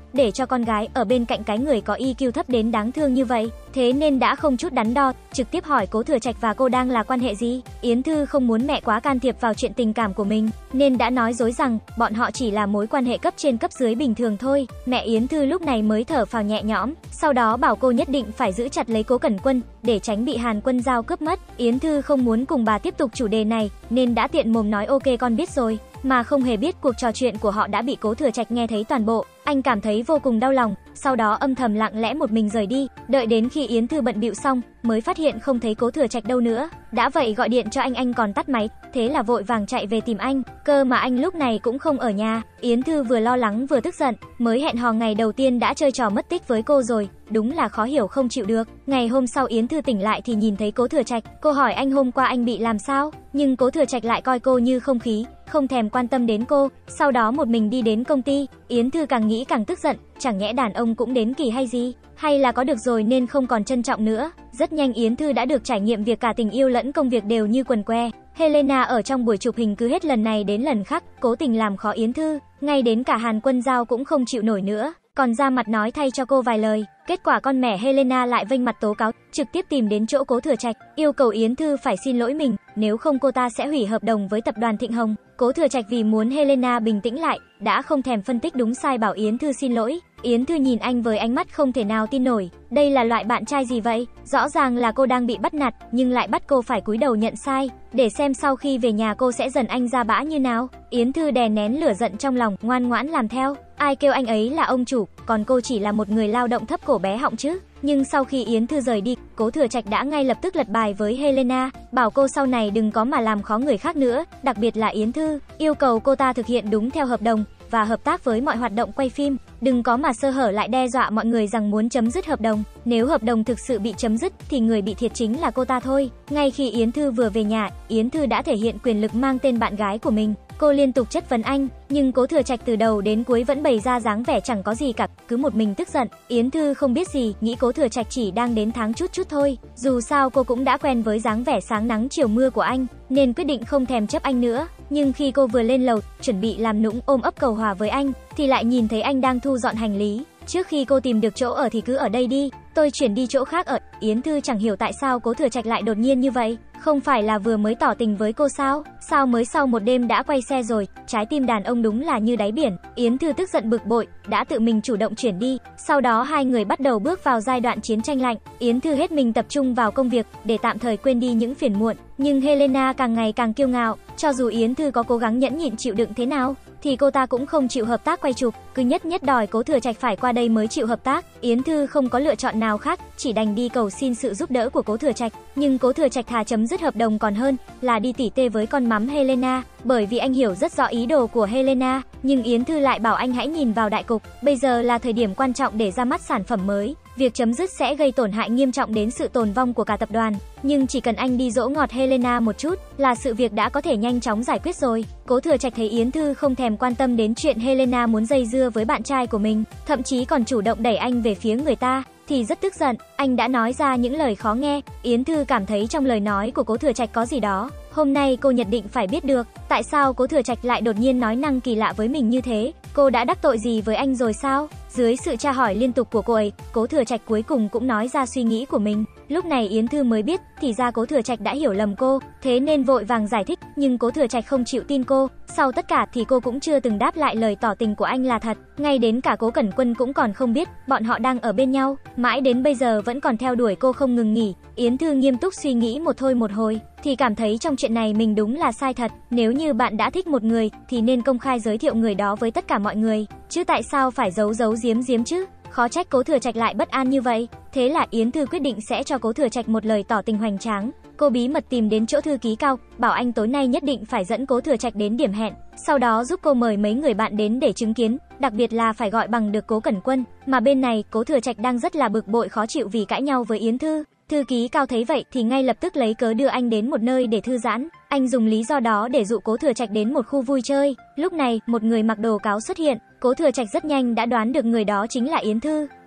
A: để cho con gái ở bên cạnh cái người có i kiu thấp đến đáng thương như vậy. Thế nên đã không chút đắn đo, trực tiếp hỏi Cố Thừa Trạch và cô đang là quan hệ gì. Yến Thư không muốn mẹ quá can thiệp vào chuyện tình cảm của mình, nên đã nói dối rằng bọn họ chỉ là mối quan hệ cấp trên cấp dưới bình thường thôi. Mẹ Yến Thư lúc này mới thở phào nhẹ nhõm, sau đó bảo cô nhất định phải giữ chặt lấy Cố Cẩn Quân để tránh bị Hàn Quân Giao cướp mất. Yến Thư không muốn cùng bà tiếp tục chủ đề này, nên đã tiện mồm nói ok con biết rồi, mà không hề biết cuộc trò chuyện của họ đã bị Cố Thừa Trạch nghe thấy toàn bộ. Anh cảm thấy vô cùng đau lòng, sau đó âm thầm lặng lẽ một mình rời đi, đợi đến khi Yến Thư bận bịu xong, mới phát hiện không thấy Cố Thừa Trạch đâu nữa. Đã vậy gọi điện cho anh anh còn tắt máy, thế là vội vàng chạy về tìm anh, cơ mà anh lúc này cũng không ở nhà. Yến Thư vừa lo lắng vừa tức giận, mới hẹn hò ngày đầu tiên đã chơi trò mất tích với cô rồi, đúng là khó hiểu không chịu được. Ngày hôm sau Yến Thư tỉnh lại thì nhìn thấy Cố Thừa Trạch, cô hỏi anh hôm qua anh bị làm sao, nhưng Cố Thừa Trạch lại coi cô như không khí, không thèm quan tâm đến cô, sau đó một mình đi đến công ty. Yến Thư càng nghĩ càng tức giận, chẳng nhẽ đàn ông cũng đến kỳ hay gì, hay là có được rồi nên không còn trân trọng nữa. Rất nhanh Yến Thư đã được trải nghiệm việc cả tình yêu lẫn công việc đều như quần que. Helena ở trong buổi chụp hình cứ hết lần này đến lần khác, cố tình làm khó Yến Thư, ngay đến cả Hàn Quân Giao cũng không chịu nổi nữa, còn ra mặt nói thay cho cô vài lời. Kết quả con mẹ Helena lại vênh mặt tố cáo, trực tiếp tìm đến chỗ Cố Thừa Trạch, yêu cầu Yến Thư phải xin lỗi mình, nếu không cô ta sẽ hủy hợp đồng với tập đoàn Thịnh Hồng. Cố Thừa Trạch vì muốn Helena bình tĩnh lại, đã không thèm phân tích đúng sai bảo Yến Thư xin lỗi. Yến Thư nhìn anh với ánh mắt không thể nào tin nổi, đây là loại bạn trai gì vậy? Rõ ràng là cô đang bị bắt nạt, nhưng lại bắt cô phải cúi đầu nhận sai, để xem sau khi về nhà cô sẽ dần anh ra bã như nào. Yến Thư đè nén lửa giận trong lòng, ngoan ngoãn làm theo. Ai kêu anh ấy là ông chủ, còn cô chỉ là một người lao động thấp cổ bé họng chứ. Nhưng sau khi Yến Thư rời đi, Cố Thừa Trạch đã ngay lập tức lật bài với Helena, bảo cô sau này đừng có mà làm khó người khác nữa, đặc biệt là Yến Thư, yêu cầu cô ta thực hiện đúng theo hợp đồng và hợp tác với mọi hoạt động quay phim, đừng có mà sơ hở lại đe dọa mọi người rằng muốn chấm dứt hợp đồng. Nếu hợp đồng thực sự bị chấm dứt thì người bị thiệt chính là cô ta thôi. Ngay khi Yến Thư vừa về nhà, Yến Thư đã thể hiện quyền lực mang tên bạn gái của mình. Cô liên tục chất vấn anh, nhưng Cố Thừa Trạch từ đầu đến cuối vẫn bày ra dáng vẻ chẳng có gì cả, cứ một mình tức giận. Yến Thư không biết gì, nghĩ Cố Thừa Trạch chỉ đang đến tháng chút chút thôi. Dù sao cô cũng đã quen với dáng vẻ sáng nắng chiều mưa của anh, nên quyết định không thèm chấp anh nữa. Nhưng khi cô vừa lên lầu, chuẩn bị làm nũng ôm ấp cầu hòa với anh, thì lại nhìn thấy anh đang thu dọn hành lý. Trước khi cô tìm được chỗ ở thì cứ ở đây đi, tôi chuyển đi chỗ khác ở. Yến Thư chẳng hiểu tại sao Cố Thừa Trạch lại đột nhiên như vậy, không phải là vừa mới tỏ tình với cô sao? Sao mới sau một đêm đã quay xe rồi? Trái tim đàn ông đúng là như đáy biển. Yến Thư tức giận bực bội, đã tự mình chủ động chuyển đi. Sau đó hai người bắt đầu bước vào giai đoạn chiến tranh lạnh. Yến Thư hết mình tập trung vào công việc để tạm thời quên đi những phiền muộn. Nhưng Helena càng ngày càng kiêu ngạo, cho dù Yến Thư có cố gắng nhẫn nhịn chịu đựng thế nào, thì cô ta cũng không chịu hợp tác quay chụp, cứ nhất nhất đòi Cố Thừa Trạch phải qua đây mới chịu hợp tác. Yến Thư không có lựa chọn nào khác, chỉ đành đi cầu xin sự giúp đỡ của Cố Thừa Trạch. Nhưng Cố Thừa Trạch thà chấm dứt hợp đồng còn hơn là đi tỉ tê với con mắm Helena, bởi vì anh hiểu rất rõ ý đồ của Helena. Nhưng Yến Thư lại bảo anh hãy nhìn vào đại cục, bây giờ là thời điểm quan trọng để ra mắt sản phẩm mới. Việc chấm dứt sẽ gây tổn hại nghiêm trọng đến sự tồn vong của cả tập đoàn, nhưng chỉ cần anh đi dỗ ngọt Helena một chút là sự việc đã có thể nhanh chóng giải quyết rồi. Cố Thừa Trạch thấy Yến Thư không thèm quan tâm đến chuyện Helena muốn dây dưa với bạn trai của mình, thậm chí còn chủ động đẩy anh về phía người ta, thì rất tức giận. Anh đã nói ra những lời khó nghe. Yến Thư cảm thấy trong lời nói của Cố Thừa Trạch có gì đó. Hôm nay cô nhất định phải biết được tại sao Cố Thừa Trạch lại đột nhiên nói năng kỳ lạ với mình như thế. Cô đã đắc tội gì với anh rồi sao? Dưới sự tra hỏi liên tục của cô ấy, Cố Thừa Trạch cuối cùng cũng nói ra suy nghĩ của mình. Lúc này Yến Thư mới biết, thì ra Cố Thừa Trạch đã hiểu lầm cô, thế nên vội vàng giải thích, nhưng Cố Thừa Trạch không chịu tin cô. Sau tất cả thì cô cũng chưa từng đáp lại lời tỏ tình của anh là thật, ngay đến cả Cố Cẩn Quân cũng còn không biết bọn họ đang ở bên nhau, mãi đến bây giờ vẫn còn theo đuổi cô không ngừng nghỉ. Yến Thư nghiêm túc suy nghĩ một thôi một hồi, thì cảm thấy trong chuyện này mình đúng là sai thật. Nếu như bạn đã thích một người thì nên công khai giới thiệu người đó với tất cả mọi người, chứ tại sao phải giấu giấu giếm giếm chứ? Khó trách Cố Thừa Trạch lại bất an như vậy. Thế là Yến Thư quyết định sẽ cho Cố Thừa Trạch một lời tỏ tình hoành tráng. Cô bí mật tìm đến chỗ thư ký Cao, bảo anh tối nay nhất định phải dẫn Cố Thừa Trạch đến điểm hẹn, sau đó giúp cô mời mấy người bạn đến để chứng kiến, đặc biệt là phải gọi bằng được Cố Cẩn Quân. Mà bên này Cố Thừa Trạch đang rất là bực bội khó chịu vì cãi nhau với Yến Thư. Thư ký Cao thấy vậy thì ngay lập tức lấy cớ đưa anh đến một nơi để thư giãn. Anh dùng lý do đó để dụ Cố Thừa Trạch đến một khu vui chơi. Lúc này, một người mặc đồ cáo xuất hiện. Cố Thừa Trạch rất nhanh đã đoán được người đó chính là Yến Thư.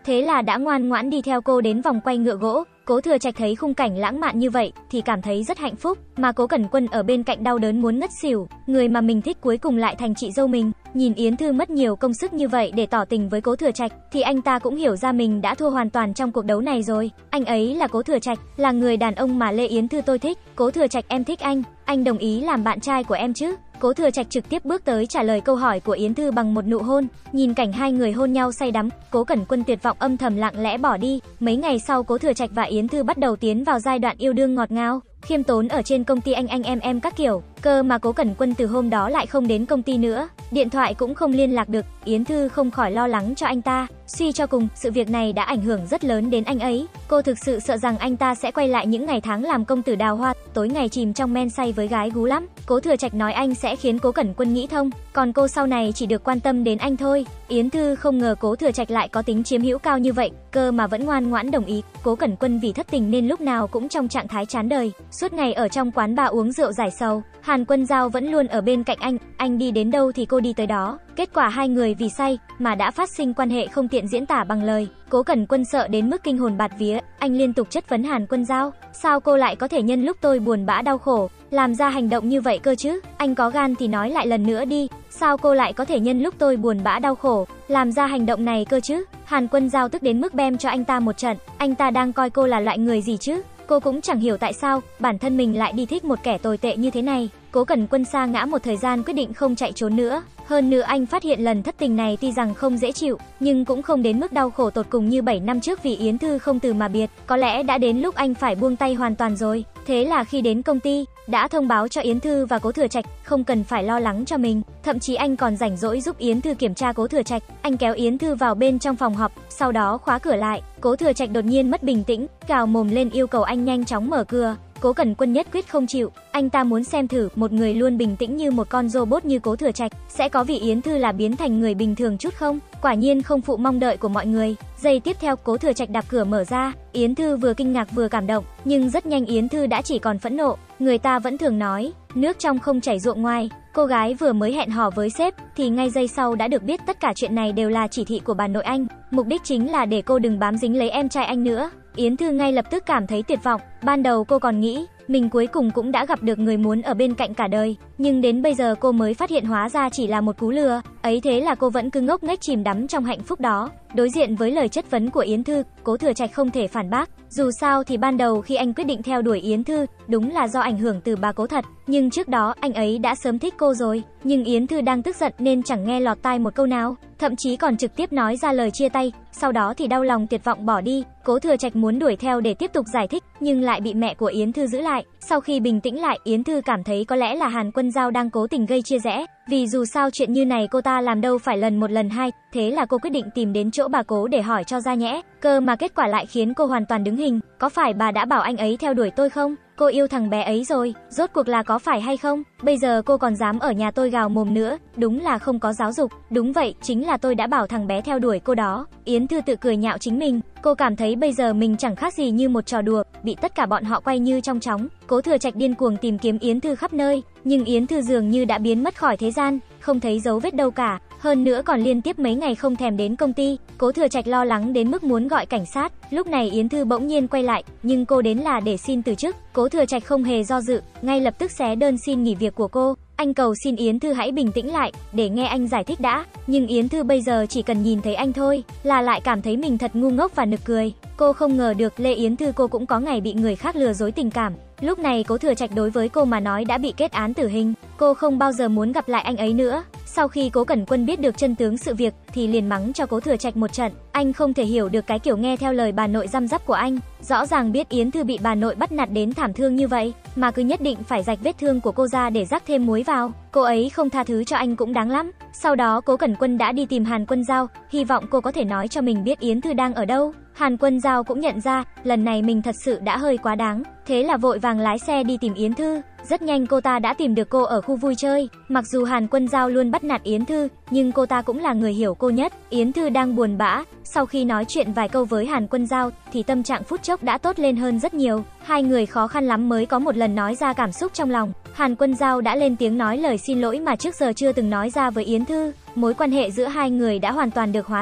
A: thế là đã ngoan ngoãn đi theo cô đến vòng quay ngựa gỗ. Cố Thừa Trạch thấy khung cảnh lãng mạn như vậy thì cảm thấy rất hạnh phúc, mà Cố Cẩn Quân ở bên cạnh đau đớn muốn ngất xỉu, người mà mình thích cuối cùng lại thành chị dâu mình. Nhìn Yến Thư mất nhiều công sức như vậy để tỏ tình với Cố Thừa Trạch thì anh ta cũng hiểu ra mình đã thua hoàn toàn trong cuộc đấu này rồi. Anh ấy là Cố Thừa Trạch, là người đàn ông mà Lê Yến Thư tôi thích. Cố Thừa Trạch, em thích anh, anh đồng ý làm bạn trai của em chứ? Cố Thừa Trạch trực tiếp bước tới trả lời câu hỏi của Yến Thư bằng một nụ hôn. Nhìn cảnh hai người hôn nhau say đắm, Cố Cẩn Quân tuyệt vọng âm thầm lặng lẽ bỏ đi. Mấy ngày sau, Cố Thừa Trạch và Yến Thư bắt đầu tiến vào giai đoạn yêu đương ngọt ngào, khiêm tốn ở trên công ty anh anh em em các kiểu. Cơ mà Cố Cẩn Quân từ hôm đó lại không đến công ty nữa, điện thoại cũng không liên lạc được. Yến Thư không khỏi lo lắng cho anh ta. Suy cho cùng, sự việc này đã ảnh hưởng rất lớn đến anh ấy. Cô thực sự sợ rằng anh ta sẽ quay lại những ngày tháng làm công tử đào hoa, tối ngày chìm trong men say với gái gú lắm. Cố Thừa Trạch nói anh sẽ khiến Cố Cẩn Quân nghĩ thông, còn cô sau này chỉ được quan tâm đến anh thôi. Yến Thư không ngờ Cố Thừa Trạch lại có tính chiếm hữu cao như vậy, cơ mà vẫn ngoan ngoãn đồng ý. Cố Cẩn Quân vì thất tình nên lúc nào cũng trong trạng thái chán đời, suốt ngày ở trong quán bar uống rượu giải sầu. Hàn Quân Giao vẫn luôn ở bên cạnh anh, anh đi đến đâu thì cô đi tới đó. Kết quả hai người vì say mà đã phát sinh quan hệ không tiện diễn tả bằng lời. Cố Cẩn Quân sợ đến mức kinh hồn bạt vía, anh liên tục chất vấn Hàn Quân Giao, sao cô lại có thể nhân lúc tôi buồn bã đau khổ, làm ra hành động như vậy cơ chứ? Anh có gan thì nói lại lần nữa đi, sao cô lại có thể nhân lúc tôi buồn bã đau khổ, làm ra hành động này cơ chứ? Hàn Quân Giao tức đến mức bem cho anh ta một trận, anh ta đang coi cô là loại người gì chứ? Cô cũng chẳng hiểu tại sao bản thân mình lại đi thích một kẻ tồi tệ như thế này. Cố Cẩn Quân sa ngã một thời gian quyết định không chạy trốn nữa. Hơn nữa anh phát hiện lần thất tình này tuy rằng không dễ chịu, nhưng cũng không đến mức đau khổ tột cùng như bảy năm trước vì Yến Thư không từ mà biệt. Có lẽ đã đến lúc anh phải buông tay hoàn toàn rồi. Thế là khi đến công ty, đã thông báo cho Yến Thư và Cố Thừa Trạch không cần phải lo lắng cho mình. Thậm chí anh còn rảnh rỗi giúp Yến Thư kiểm tra Cố Thừa Trạch. Anh kéo Yến Thư vào bên trong phòng họp, sau đó khóa cửa lại. Cố Thừa Trạch đột nhiên mất bình tĩnh, gào mồm lên yêu cầu anh nhanh chóng mở cửa. Cố Cẩn Quân nhất quyết không chịu, anh ta muốn xem thử một người luôn bình tĩnh như một con robot như Cố Thừa Trạch sẽ có vị Yến Thư là biến thành người bình thường chút không. Quả nhiên không phụ mong đợi của mọi người. Giây tiếp theo, Cố Thừa Trạch đạp cửa mở ra. Yến Thư vừa kinh ngạc vừa cảm động, nhưng rất nhanh Yến Thư đã chỉ còn phẫn nộ. Người ta vẫn thường nói, nước trong không chảy ruộng ngoài. Cô gái vừa mới hẹn hò với sếp thì ngay giây sau đã được biết tất cả chuyện này đều là chỉ thị của bà nội anh, mục đích chính là để cô đừng bám dính lấy em trai anh nữa. Yến Thư ngay lập tức cảm thấy tuyệt vọng. Ban đầu cô còn nghĩ mình cuối cùng cũng đã gặp được người muốn ở bên cạnh cả đời, nhưng đến bây giờ cô mới phát hiện hóa ra chỉ là một cú lừa. Ấy thế là cô vẫn cứ ngốc nghếch chìm đắm trong hạnh phúc đó. Đối diện với lời chất vấn của Yến Thư, Cố Thừa Trạch không thể phản bác. Dù sao thì ban đầu khi anh quyết định theo đuổi Yến Thư, đúng là do ảnh hưởng từ bà Cố thật, nhưng trước đó anh ấy đã sớm thích cô rồi. Nhưng Yến Thư đang tức giận nên chẳng nghe lọt tai một câu nào, thậm chí còn trực tiếp nói ra lời chia tay, sau đó thì đau lòng tuyệt vọng bỏ đi. Cố Thừa Trạch muốn đuổi theo để tiếp tục giải thích, nhưng lại bị mẹ của Yến Thư giữ lại. Sau khi bình tĩnh lại, Yến Thư cảm thấy có lẽ là Hàn Quân Giao đang cố tình gây chia rẽ, vì dù sao chuyện như này cô ta làm đâu phải lần một lần hai. Thế là cô quyết định tìm đến chỗ bà Cố để hỏi cho ra nhẽ. Cơ mà kết quả lại khiến cô hoàn toàn đứng hình. Có phải bà đã bảo anh ấy theo đuổi tôi không? Cô yêu thằng bé ấy rồi, rốt cuộc là có phải hay không? Bây giờ cô còn dám ở nhà tôi gào mồm nữa, đúng là không có giáo dục. Đúng vậy, chính là tôi đã bảo thằng bé theo đuổi cô đó. Yến Thư tự cười nhạo chính mình, cô cảm thấy bây giờ mình chẳng khác gì như một trò đùa, bị tất cả bọn họ quay như trong chóng. Cố Thừa Trạch điên cuồng tìm kiếm Yến Thư khắp nơi, nhưng Yến Thư dường như đã biến mất khỏi thế gian, không thấy dấu vết đâu cả. Hơn nữa còn liên tiếp mấy ngày không thèm đến công ty. Cố Thừa Trạch lo lắng đến mức muốn gọi cảnh sát. Lúc này Yến Thư bỗng nhiên quay lại, nhưng cô đến là để xin từ chức. Cố Thừa Trạch không hề do dự, ngay lập tức xé đơn xin nghỉ việc của cô. Anh cầu xin Yến Thư hãy bình tĩnh lại, để nghe anh giải thích đã. Nhưng Yến Thư bây giờ chỉ cần nhìn thấy anh thôi, là lại cảm thấy mình thật ngu ngốc và nực cười. Cô không ngờ được Lê Yến Thư cô cũng có ngày bị người khác lừa dối tình cảm. Lúc này Cố Thừa Trạch đối với cô mà nói đã bị kết án tử hình. Cô không bao giờ muốn gặp lại anh ấy nữa. Sau khi Cố Cẩn Quân biết được chân tướng sự việc thì liền mắng cho Cố Thừa Trạch một trận. Anh không thể hiểu được cái kiểu nghe theo lời bà nội răm rắp của anh. Rõ ràng biết Yến Thư bị bà nội bắt nạt đến thảm thương như vậy, mà cứ nhất định phải rạch vết thương của cô ra để rắc thêm muối vào. Cô ấy không tha thứ cho anh cũng đáng lắm. Sau đó Cố Cẩn Quân đã đi tìm Hàn Quân Giao, hy vọng cô có thể nói cho mình biết Yến Thư đang ở đâu. Hàn Quân Giao cũng nhận ra, lần này mình thật sự đã hơi quá đáng, thế là vội vàng lái xe đi tìm Yến Thư. Rất nhanh cô ta đã tìm được cô ở khu vui chơi. Mặc dù Hàn Quân Giao luôn bắt nạt Yến Thư, nhưng cô ta cũng là người hiểu cô nhất. Yến Thư đang buồn bã, sau khi nói chuyện vài câu với Hàn Quân Giao thì tâm trạng phút chốc đã tốt lên hơn rất nhiều. Hai người khó khăn lắm mới có một lần nói ra cảm xúc trong lòng. Hàn Quân Giao đã lên tiếng nói lời xin lỗi mà trước giờ chưa từng nói ra với Yến Thư. Mối quan hệ giữa hai người đã hoàn toàn được hóa giải.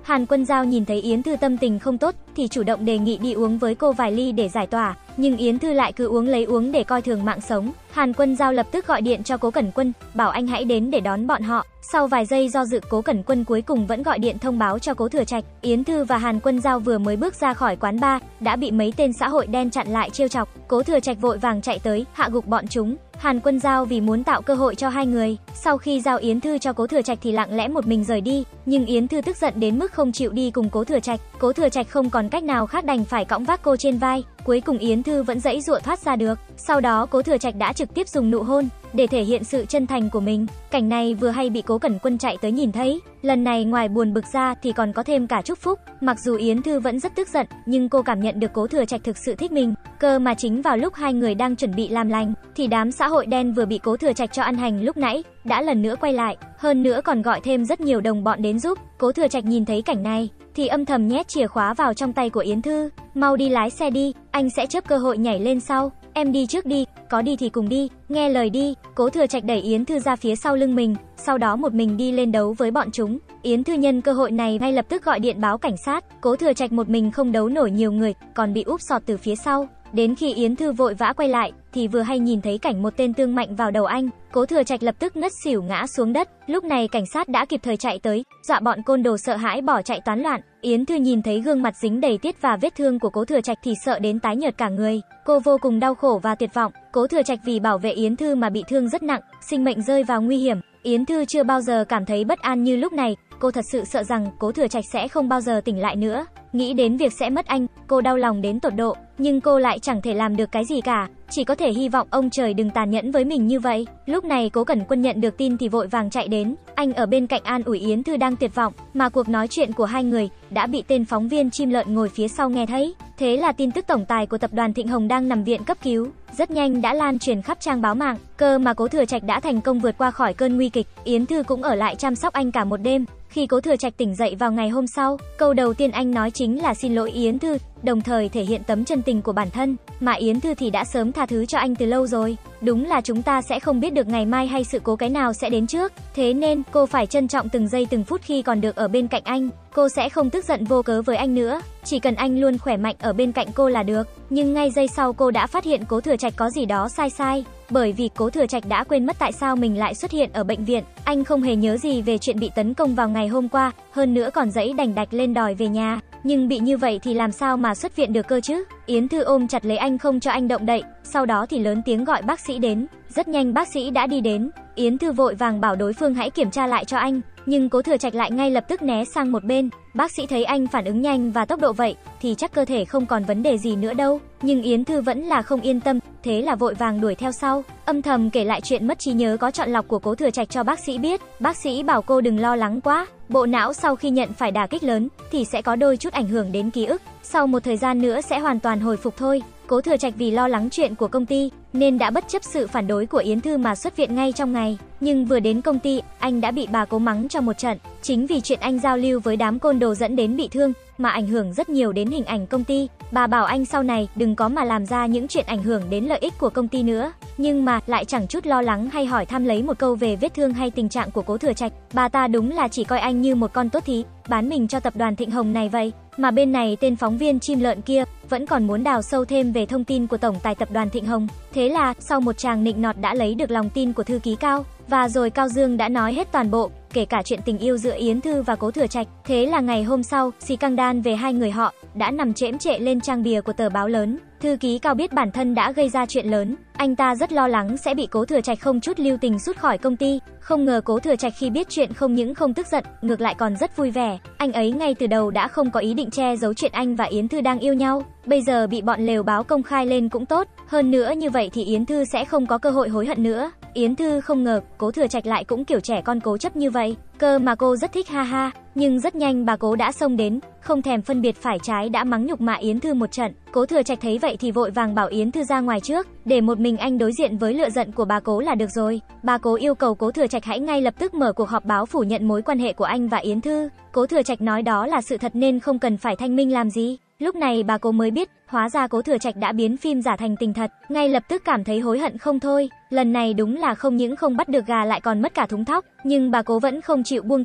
A: Hàn Quân Giao nhìn thấy Yến Thư tâm tình không tốt thì chủ động đề nghị đi uống với cô vài ly để giải tỏa, nhưng Yến Thư lại cứ uống lấy uống để coi thường mạng sống. Hàn Quân Giao lập tức gọi điện cho Cố Cẩn Quân, bảo anh hãy đến để đón bọn họ. Sau vài giây do dự, Cố Cẩn Quân cuối cùng vẫn gọi điện thông báo cho Cố Thừa Trạch. Yến Thư và Hàn Quân Giao vừa mới bước ra khỏi quán bar đã bị mấy tên xã hội đen chặn lại trêu chọc. Cố Thừa Trạch vội vàng chạy tới hạ gục bọn chúng. Hàn Quân Giao vì muốn tạo cơ hội cho hai người, sau khi giao Yến Thư cho Cố Thừa Trạch thì lặng lẽ một mình rời đi, nhưng Yến Thư tức giận đến mức không chịu đi cùng Cố Thừa Trạch. Cố Thừa Trạch không còn cách nào khác đành phải cõng vác cô trên vai, cuối cùng Yến Thư vẫn giãy giụa thoát ra được. Sau đó Cố Thừa Trạch đã trực tiếp dùng nụ hôn để thể hiện sự chân thành của mình. Cảnh này vừa hay bị Cố Cẩn Quân chạy tới nhìn thấy, lần này ngoài buồn bực ra thì còn có thêm cả chúc phúc. Mặc dù Yến Thư vẫn rất tức giận, nhưng cô cảm nhận được Cố Thừa Trạch thực sự thích mình. Cơ mà chính vào lúc hai người đang chuẩn bị làm lành thì đám xã hội đen vừa bị Cố Thừa Trạch cho ăn hành lúc nãy đã lần nữa quay lại, hơn nữa còn gọi thêm rất nhiều đồng bọn đến giúp. Cố Thừa Trạch nhìn thấy cảnh này thì âm thầm nhét chìa khóa vào trong tay của Yến Thư. Mau đi lái xe đi, anh sẽ chớp cơ hội nhảy lên sau. Em đi trước đi, có đi thì cùng đi, nghe lời đi. Cố Thừa Trạch đẩy Yến Thư ra phía sau lưng mình, sau đó một mình đi lên đấu với bọn chúng. Yến Thư nhân cơ hội này ngay lập tức gọi điện báo cảnh sát. Cố Thừa Trạch một mình không đấu nổi nhiều người, còn bị úp sọt từ phía sau. Đến khi Yến Thư vội vã quay lại thì vừa hay nhìn thấy cảnh một tên tương mạnh vào đầu anh. Cố Thừa Trạch lập tức ngất xỉu ngã xuống đất. Lúc này cảnh sát đã kịp thời chạy tới, dọa bọn côn đồ sợ hãi bỏ chạy toán loạn. Yến Thư nhìn thấy gương mặt dính đầy tiết và vết thương của Cố Thừa Trạch thì sợ đến tái nhợt cả người. Cô vô cùng đau khổ và tuyệt vọng. Cố Thừa Trạch vì bảo vệ Yến Thư mà bị thương rất nặng, sinh mệnh rơi vào nguy hiểm. Yến Thư chưa bao giờ cảm thấy bất an như lúc này. Cô thật sự sợ rằng Cố Thừa Trạch sẽ không bao giờ tỉnh lại nữa. Nghĩ đến việc sẽ mất anh, cô đau lòng đến tột độ, nhưng cô lại chẳng thể làm được cái gì cả, chỉ có thể hy vọng ông trời đừng tàn nhẫn với mình như vậy. Lúc này Cố Cẩn Quân nhận được tin thì vội vàng chạy đến, anh ở bên cạnh an ủi Yến Thư đang tuyệt vọng, mà cuộc nói chuyện của hai người đã bị tên phóng viên chim lợn ngồi phía sau nghe thấy. Thế là tin tức tổng tài của tập đoàn Thịnh Hồng đang nằm viện cấp cứu rất nhanh đã lan truyền khắp trang báo mạng. Cơ mà Cố Thừa Trạch đã thành công vượt qua khỏi cơn nguy kịch, Yến Thư cũng ở lại chăm sóc anh cả một đêm. Khi Cố Thừa Trạch tỉnh dậy vào ngày hôm sau, câu đầu tiên anh nói chính là xin lỗi Yến Thư, đồng thời thể hiện tấm chân tình của bản thân, mà Yến Thư thì đã sớm tha thứ cho anh từ lâu rồi. Đúng là chúng ta sẽ không biết được ngày mai hay sự cố cái nào sẽ đến trước, thế nên cô phải trân trọng từng giây từng phút khi còn được ở bên cạnh anh. Cô sẽ không tức giận vô cớ với anh nữa, chỉ cần anh luôn khỏe mạnh ở bên cạnh cô là được. Nhưng ngay giây sau cô đã phát hiện Cố Thừa Trạch có gì đó sai sai, bởi vì Cố Thừa Trạch đã quên mất tại sao mình lại xuất hiện ở bệnh viện. Anh không hề nhớ gì về chuyện bị tấn công vào ngày hôm qua, hơn nữa còn giãy đành đạch lên đòi về nhà. Nhưng bị như vậy thì làm sao mà xuất viện được cơ chứ? Yến Thư ôm chặt lấy anh không cho anh động đậy, sau đó thì lớn tiếng gọi bác sĩ đến. Rất nhanh bác sĩ đã đi đến, Yến Thư vội vàng bảo đối phương hãy kiểm tra lại cho anh, nhưng Cố Thừa Trạch lại ngay lập tức né sang một bên. Bác sĩ thấy anh phản ứng nhanh và tốc độ vậy thì chắc cơ thể không còn vấn đề gì nữa đâu, nhưng Yến Thư vẫn là không yên tâm, thế là vội vàng đuổi theo sau, âm thầm kể lại chuyện mất trí nhớ có chọn lọc của Cố Thừa Trạch cho bác sĩ biết. Bác sĩ bảo cô đừng lo lắng quá, bộ não sau khi nhận phải đả kích lớn thì sẽ có đôi chút ảnh hưởng đến ký ức, sau một thời gian nữa sẽ hoàn toàn hồi phục thôi. Cố Thừa Trạch vì lo lắng chuyện của công ty nên đã bất chấp sự phản đối của Yến Thư mà xuất viện ngay trong ngày. Nhưng vừa đến công ty, anh đã bị bà Cố mắng cho một trận. Chính vì chuyện anh giao lưu với đám côn đồ dẫn đến bị thương mà ảnh hưởng rất nhiều đến hình ảnh công ty. Bà bảo anh sau này đừng có mà làm ra những chuyện ảnh hưởng đến lợi ích của công ty nữa. Nhưng mà lại chẳng chút lo lắng hay hỏi thăm lấy một câu về vết thương hay tình trạng của Cố Thừa Trạch. Bà ta đúng là chỉ coi anh như một con tốt thí, bán mình cho tập đoàn Thịnh Hồng này vậy. Mà bên này tên phóng viên chim lợn kia vẫn còn muốn đào sâu thêm về thông tin của tổng tài tập đoàn Thịnh Hồng. Thế là sau một tràng nịnh nọt đã lấy được lòng tin của thư ký Cao, và rồi Cao Dương đã nói hết toàn bộ, kể cả chuyện tình yêu giữa Yến Thư và Cố Thừa Trạch. Thế là ngày hôm sau, scandal về hai người họ đã nằm chễm chệ lên trang bìa của tờ báo lớn. Thư ký Cao biết bản thân đã gây ra chuyện lớn, anh ta rất lo lắng sẽ bị Cố Thừa Trạch không chút lưu tình sút khỏi công ty. Không ngờ Cố Thừa Trạch khi biết chuyện không những không tức giận, ngược lại còn rất vui vẻ. Anh ấy ngay từ đầu đã không có ý định che giấu chuyện anh và Yến Thư đang yêu nhau. Bây giờ bị bọn lều báo công khai lên cũng tốt, hơn nữa như vậy thì Yến Thư sẽ không có cơ hội hối hận nữa. Yến Thư không ngờ Cố Thừa Trạch lại cũng kiểu trẻ con cố chấp như vậy, cơ mà cô rất thích ha ha. Nhưng rất nhanh bà Cố đã xông đến, không thèm phân biệt phải trái đã mắng nhục mạ Yến Thư một trận. Cố Thừa Trạch thấy vậy thì vội vàng bảo Yến Thư ra ngoài trước, để một mình anh đối diện với lựa giận của bà Cố là được rồi. Bà Cố yêu cầu Cố Thừa Trạch hãy ngay lập tức mở cuộc họp báo phủ nhận mối quan hệ của anh và Yến Thư. Cố Thừa Trạch nói đó là sự thật nên không cần phải thanh minh làm gì. Lúc này bà Cố mới biết, hóa ra Cố Thừa Trạch đã biến phim giả thành tình thật, ngay lập tức cảm thấy hối hận không thôi. Lần này đúng là không những không bắt được gà lại còn mất cả thúng thóc, nhưng bà Cố vẫn không chịu buông tha.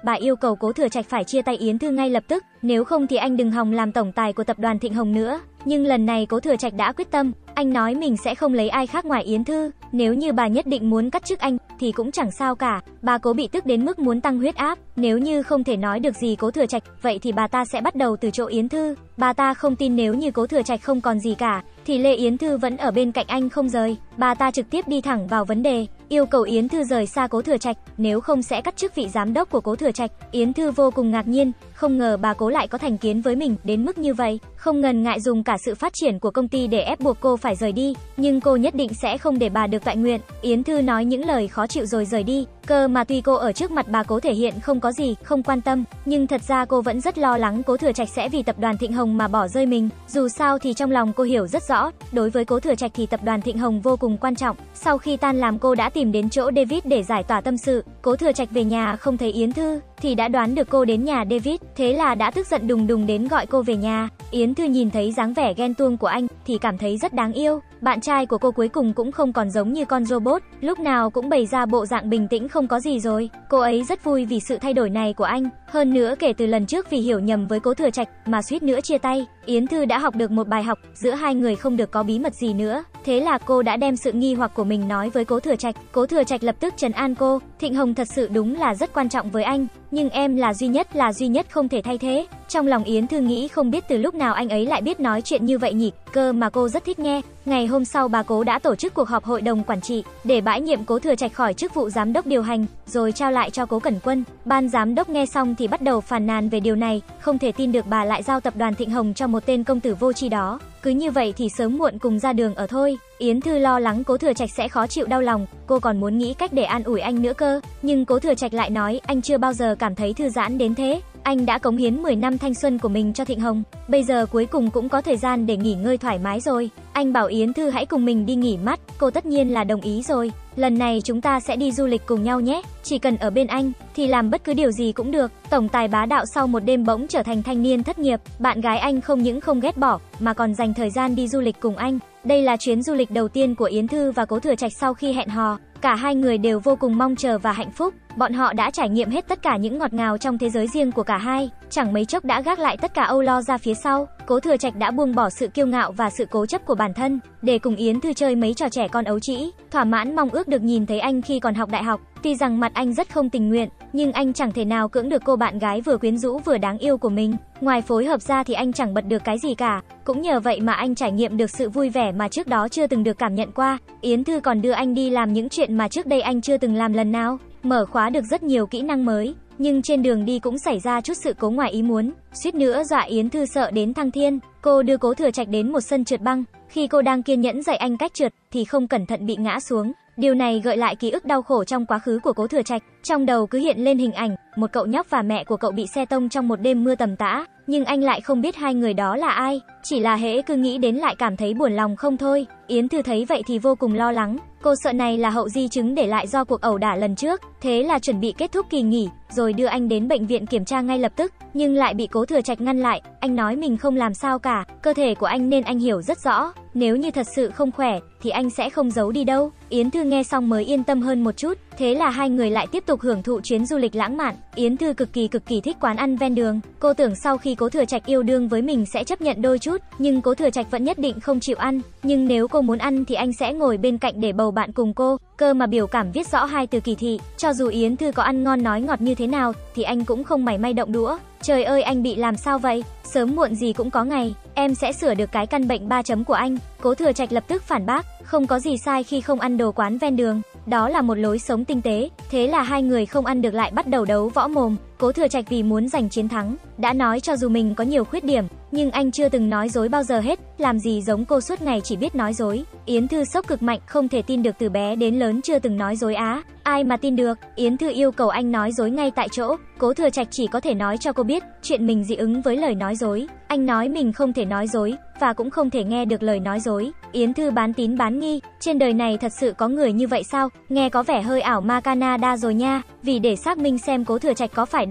A: bà yêu cầu Cố Thừa Trạch phải chia tay Yến Thư ngay lập tức, nếu không thì anh đừng hòng làm tổng tài của tập đoàn Thịnh Hồng nữa. Nhưng lần này Cố Thừa Trạch đã quyết tâm, anh nói mình sẽ không lấy ai khác ngoài Yến Thư, nếu như bà nhất định muốn cắt chức anh thì cũng chẳng sao cả. Bà Cố bị tức đến mức muốn tăng huyết áp, nếu như không thể nói được gì Cố Thừa Trạch, vậy thì bà ta sẽ bắt đầu từ chỗ Yến Thư. Bà ta không tin nếu như Cố Thừa Trạch không còn gì cả thì Lê Yến Thư vẫn ở bên cạnh anh không rời. Bà ta trực tiếp đi thẳng vào vấn đề, yêu cầu Yến Thư rời xa Cố Thừa Trạch, nếu không sẽ cắt chức vị giám đốc của Cố Thừa Trạch. Yến Thư vô cùng ngạc nhiên, không ngờ bà Cố lại có thành kiến với mình đến mức như vậy, không ngần ngại dùng cả sự phát triển của công ty để ép buộc cô phải rời đi, nhưng cô nhất định sẽ không để bà được toại nguyện. Yến Thư nói những lời khó chịu rồi rời đi, cơ mà tuy cô ở trước mặt bà Cố thể hiện không có gì, không quan tâm, nhưng thật ra cô vẫn rất lo lắng Cố Thừa Trạch sẽ vì tập đoàn Thịnh Hồng mà bỏ rơi mình. Dù sao thì trong lòng cô hiểu rất rõ, đối với Cố Thừa Trạch thì tập đoàn Thịnh Hồng vô cùng quan trọng. Sau khi tan làm cô đã tìm đến chỗ David để giải tỏa tâm sự. Cố Thừa Trạch về nhà không thấy Yến Thư thì đã đoán được cô đến nhà David, thế là đã tức giận đùng đùng đến gọi cô về nhà. Yến Thư nhìn thấy dáng vẻ ghen tuông của anh thì cảm thấy rất đáng yêu. Bạn trai của cô cuối cùng cũng không còn giống như con robot, lúc nào cũng bày ra bộ dạng bình tĩnh không có gì rồi. Cô ấy rất vui vì sự thay đổi này của anh. Hơn nữa kể từ lần trước vì hiểu nhầm với Cố Thừa Trạch mà suýt nữa chia tay, Yến Thư đã học được một bài học, giữa hai người không được có bí mật gì nữa. Thế là cô đã đem sự nghi hoặc của mình nói với Cố Thừa Trạch. Cố Thừa Trạch lập tức trấn an cô, Thịnh Hồng thật sự đúng là rất quan trọng với anh, nhưng em là duy nhất, là duy nhất không thể thay thế. Trong lòng Yến Thư nghĩ không biết từ lúc nào anh ấy lại biết nói chuyện như vậy nhỉ, cơ mà cô rất thích nghe. Ngày hôm sau bà Cố đã tổ chức cuộc họp hội đồng quản trị để bãi nhiệm Cố Thừa Trạch khỏi chức vụ giám đốc điều hành, rồi trao lại cho Cố Cẩn Quân. Ban giám đốc nghe xong thì bắt đầu phàn nàn về điều này, không thể tin được bà lại giao tập đoàn Thịnh Hồng cho một tên công tử vô tri đó. Cứ như vậy thì sớm muộn cùng ra đường ở thôi. Yến Thư lo lắng Cố Thừa Trạch sẽ khó chịu đau lòng, cô còn muốn nghĩ cách để an ủi anh nữa cơ, nhưng Cố Thừa Trạch lại nói anh chưa bao giờ cảm thấy thư giãn đến thế. Anh đã cống hiến mười năm thanh xuân của mình cho Thịnh Hồng, bây giờ cuối cùng cũng có thời gian để nghỉ ngơi thoải mái rồi. Anh bảo Yến Thư hãy cùng mình đi nghỉ mát, cô tất nhiên là đồng ý rồi. Lần này chúng ta sẽ đi du lịch cùng nhau nhé, chỉ cần ở bên anh thì làm bất cứ điều gì cũng được. Tổng tài bá đạo sau một đêm bỗng trở thành thanh niên thất nghiệp, bạn gái anh không những không ghét bỏ mà còn dành thời gian đi du lịch cùng anh. Đây là chuyến du lịch đầu tiên của Yến Thư và Cố Thừa Trạch sau khi hẹn hò. Cả hai người đều vô cùng mong chờ và hạnh phúc. Bọn họ đã trải nghiệm hết tất cả những ngọt ngào trong thế giới riêng của cả hai, chẳng mấy chốc đã gác lại tất cả âu lo ra phía sau. Cố Thừa Trạch đã buông bỏ sự kiêu ngạo và sự cố chấp của bản thân để cùng Yến Thư chơi mấy trò trẻ con ấu trĩ, thỏa mãn mong ước được nhìn thấy anh khi còn học đại học. Tuy rằng mặt anh rất không tình nguyện, nhưng anh chẳng thể nào cưỡng được cô bạn gái vừa quyến rũ vừa đáng yêu của mình. Ngoài phối hợp ra thì anh chẳng bật được cái gì cả, cũng nhờ vậy mà anh trải nghiệm được sự vui vẻ mà trước đó chưa từng được cảm nhận qua. Yến Thư còn đưa anh đi làm những chuyện mà trước đây anh chưa từng làm lần nào, mở khóa được rất nhiều kỹ năng mới. Nhưng trên đường đi cũng xảy ra chút sự cố ngoài ý muốn, suýt nữa dọa Yến Thư sợ đến thăng thiên. Cô đưa Cố Thừa Trạch đến một sân trượt băng, khi cô đang kiên nhẫn dạy anh cách trượt thì không cẩn thận bị ngã xuống. Điều này gợi lại ký ức đau khổ trong quá khứ của Cố Thừa Trạch. Trong đầu cứ hiện lên hình ảnh một cậu nhóc và mẹ của cậu bị xe tông trong một đêm mưa tầm tã, nhưng anh lại không biết hai người đó là ai, chỉ là hễ cứ nghĩ đến lại cảm thấy buồn lòng không thôi. Yến Thư thấy vậy thì vô cùng lo lắng, cô sợ này là hậu di chứng để lại do cuộc ẩu đả lần trước, thế là chuẩn bị kết thúc kỳ nghỉ rồi đưa anh đến bệnh viện kiểm tra ngay lập tức, nhưng lại bị Cố Thừa Trạch ngăn lại. Anh nói mình không làm sao cả, cơ thể của anh nên anh hiểu rất rõ, nếu như thật sự không khỏe thì anh sẽ không giấu đi đâu. Yến Thư nghe xong mới yên tâm hơn một chút, thế là hai người lại tiếp tục hưởng thụ chuyến du lịch lãng mạn. Yến Thư cực kỳ cực kỳ thích quán ăn ven đường, cô tưởng sau khi Cố Thừa Trạch yêu đương với mình sẽ chấp nhận đôi chút, nhưng Cố Thừa Trạch vẫn nhất định không chịu ăn, nhưng nếu cô muốn ăn thì anh sẽ ngồi bên cạnh để bầu bạn cùng cô, cơ mà biểu cảm viết rõ hai từ kỳ thị. Cho dù Yến Thư có ăn ngon nói ngọt như thế nào thì anh cũng không mảy may động đũa. Trời ơi, anh bị làm sao vậy? Sớm muộn gì cũng có ngày em sẽ sửa được cái căn bệnh ba chấm của anh. Cố Thừa Trạch lập tức phản bác, không có gì sai khi không ăn đồ quán ven đường, đó là một lối sống tinh tế. Thế là hai người không ăn được lại bắt đầu đấu võ mồm. Cố Thừa Trạch vì muốn giành chiến thắng đã nói cho dù mình có nhiều khuyết điểm, nhưng anh chưa từng nói dối bao giờ hết, làm gì giống cô suốt ngày chỉ biết nói dối. Yến Thư sốc cực mạnh, không thể tin được từ bé đến lớn chưa từng nói dối á, ai mà tin được. Yến Thư yêu cầu anh nói dối ngay tại chỗ. Cố Thừa Trạch chỉ có thể nói cho cô biết chuyện mình dị ứng với lời nói dối. Anh nói mình không thể nói dối và cũng không thể nghe được lời nói dối. Yến Thư bán tín bán nghi, trên đời này thật sự có người như vậy sao? Nghe có vẻ hơi ảo ma Canada rồi nha. Vì để xác minh xem Cố Thừa Trạch có phải đang